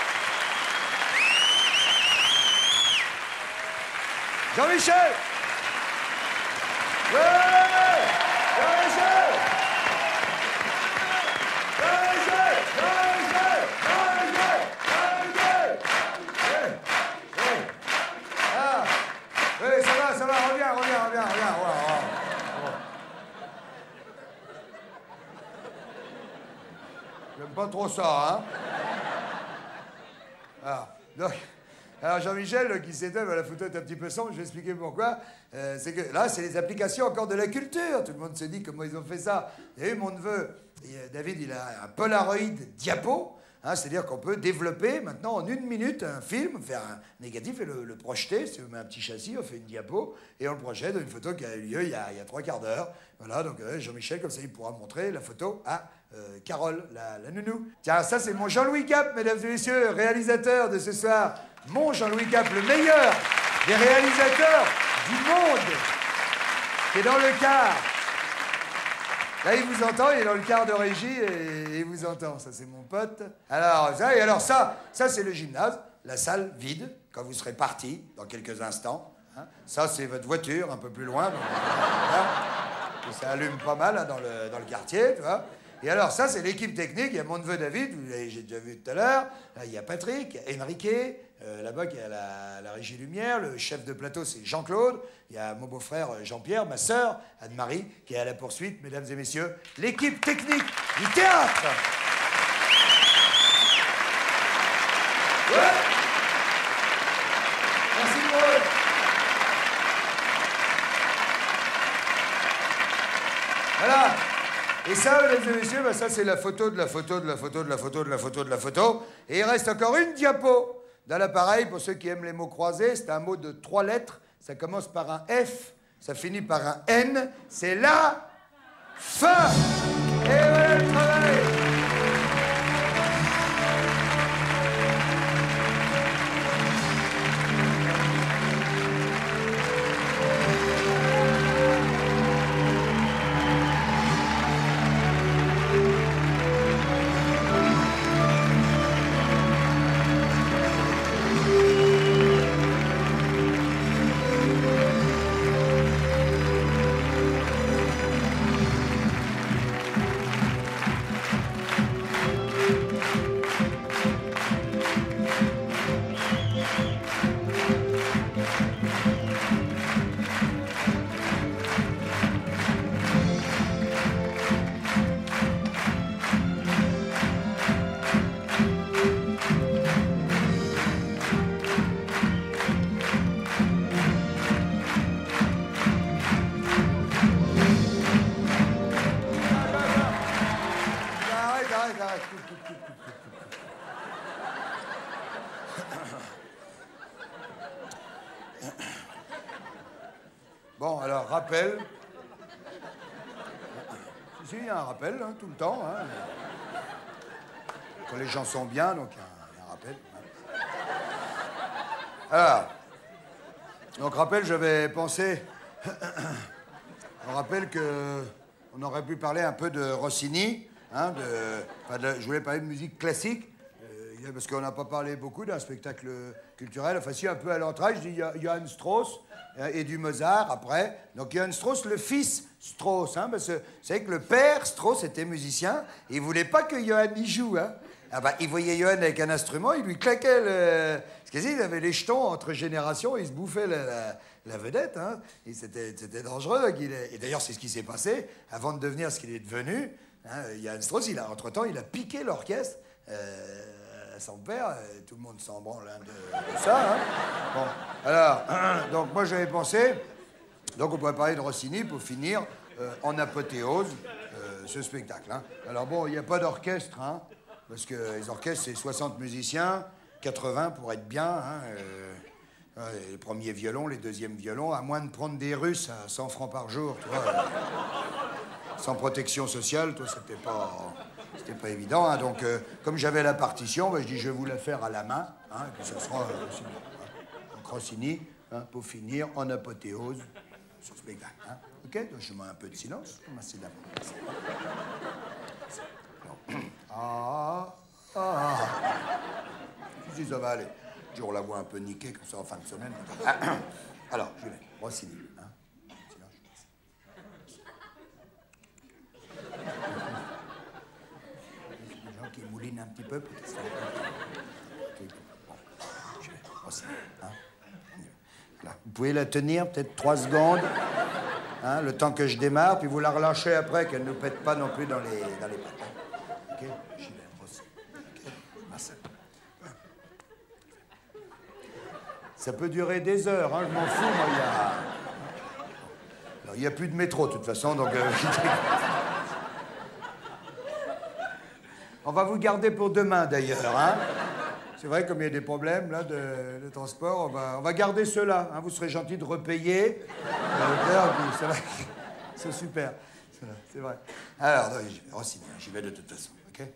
Jean-Michel! Ouais! Jean-Michel! Jean-Michel! Jean-Michel! Jean-Michel! Jean-Michel! Ah! Oui, ça va, reviens. J'aime pas trop ça, hein? Alors Jean-Michel, qui s'étonne, la photo est un petit peu sombre, je vais expliquer pourquoi. C'est que là, c'est les applications encore de la culture. Tout le monde se dit comment ils ont fait ça. Vous avez mon neveu, David, il a un Polaroid diapo. Hein, c'est-à-dire qu'on peut développer maintenant en 1 minute un film, faire un négatif et le projeter. Si on met un petit châssis, on fait une diapo et on le projette dans une photo qui a eu lieu il y a 3 quarts d'heure. Voilà, donc Jean-Michel, comme ça, il pourra montrer la photo à Carole, la nounou. Tiens, ça, c'est mon Jean-Louis Cap, mesdames et messieurs, réalisateur de ce soir. Mon Jean-Louis Cap, le meilleur des réalisateurs du monde, qui est dans le quart. Là, il vous entend, il est dans le quart de régie et il vous entend. Ça, c'est mon pote. Alors, ça, c'est le gymnase, la salle vide, quand vous serez parti dans quelques instants. Hein. Ça, c'est votre voiture, un peu plus loin. Donc, voilà. Ça allume pas mal hein, dans le quartier, tu vois. Et alors, ça, c'est l'équipe technique. Il y a mon neveu David, j'ai déjà vu tout à l'heure. Là, il y a Patrick, il y a Enrique. Là-bas, il y a la régie lumière. Le chef de plateau, c'est Jean-Claude. Il y a mon beau-frère Jean-Pierre, ma sœur Anne-Marie, qui est à la poursuite, mesdames et messieurs. L'équipe technique du théâtre. Ouais. Merci beaucoup. Et ça, mesdames et messieurs, ça c'est la photo de la photo de la photo de la photo de la photo de la photo. Et il reste encore une diapo dans l'appareil. Pour ceux qui aiment les mots croisés, c'est un mot de 3 lettres. Ça commence par un F, ça finit par un N. C'est la fin. Et voilà le travail. Bon, alors, rappel. Si, il y a un rappel, hein, tout le temps. Hein. Quand les gens sont bien, donc il y a un rappel. Hein. Alors, donc, rappel, j'avais pensé... On rappelle qu'on aurait pu parler un peu de Rossini, hein, je voulais parler de musique classique, parce qu'on n'a pas parlé beaucoup d'un spectacle culturel. Enfin, si, un peu à l'entrée, je dis Johann Strauss et du Mozart après. Donc, Johann Strauss, le fils Strauss, hein, parce que vous savez que le père Strauss était musicien, et il ne voulait pas que Johann y joue. Hein. Ah bah, il voyait Johann avec un instrument, il lui claquait le... Parce qu'il avait les jetons entre générations, il se bouffait la vedette. Hein. C'était dangereux. Et d'ailleurs, c'est ce qui s'est passé avant de devenir ce qu'il est devenu. Hein, Johann Strauss, entre-temps, il a piqué l'orchestre à son père. Tout le monde s'en branle hein, de ça. Hein. Bon, alors, donc moi j'avais pensé, donc on pourrait parler de Rossini pour finir en apothéose ce spectacle. Hein. Alors bon, il n'y a pas d'orchestre, hein, parce que les orchestres, c'est 60 musiciens, 80 pour être bien. Hein, les premiers violons, les deuxièmes violons, à moins de prendre des Russes à 100 francs par jour, tu vois, sans protection sociale, toi, c'était pas évident. Hein, donc, comme j'avais la partition, ben, je dis, je vais vous la faire à la main, hein, et puis ça sera aussi bien. Hein. Donc, Rossini, hein, pour finir, en apothéose sur ce spectacle. Hein. OK? Donc, je mets un peu de silence. Merci d'abord. Si ça va aller. On la voit un peu niquée comme ça en fin de semaine. Alors, je vais. Rossini. Hein. Des gens qui moulinent un petit peu. Bon, je vais. Rossini. Hein. Là. Vous pouvez la tenir peut-être 3 secondes, hein, le temps que je démarre, puis vous la relâchez après, qu'elle ne nous pète pas non plus dans les pattes. Hein. OK? J'y vais. Rossini. OK? Merci. Ça peut durer des heures, hein, je m'en fous, moi, il n'y a plus de métro, de toute façon, donc... On va vous garder pour demain, d'ailleurs, hein. C'est vrai, comme il y a des problèmes, là, de transport, on va garder ceux-là, hein. Vous serez gentil de repayer. C'est super. C'est vrai. Alors, Rossini, j'y vais de toute façon, OK?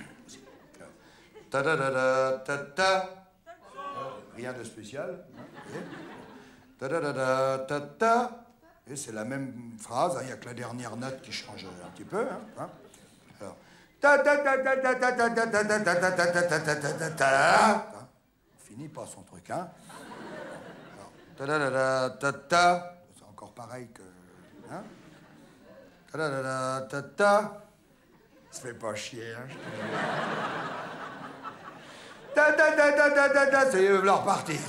Ta-da-da-da-ta-ta. Rien de spécial. Hein. Ta-da-da-da-ta-ta. Et c'est la même phrase, il n'y a que la dernière note qui change un petit peu. Hein. Alors. On finit par son truc. Hein. Ta-da-da-da-ta-ta. C'est encore pareil que. Hein. Ta-da-da-da-ta-ta. Ça fait pas chier. Hein. C'est leur partie.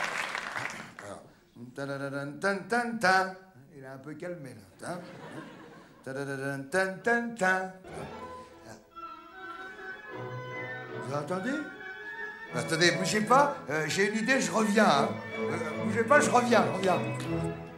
Il est un peu calmé là. Tadadadun, tan, tan, tan. Vous entendez? Attendez, bougez pas, j'ai une idée, je reviens. Hein. Bougez pas, je reviens.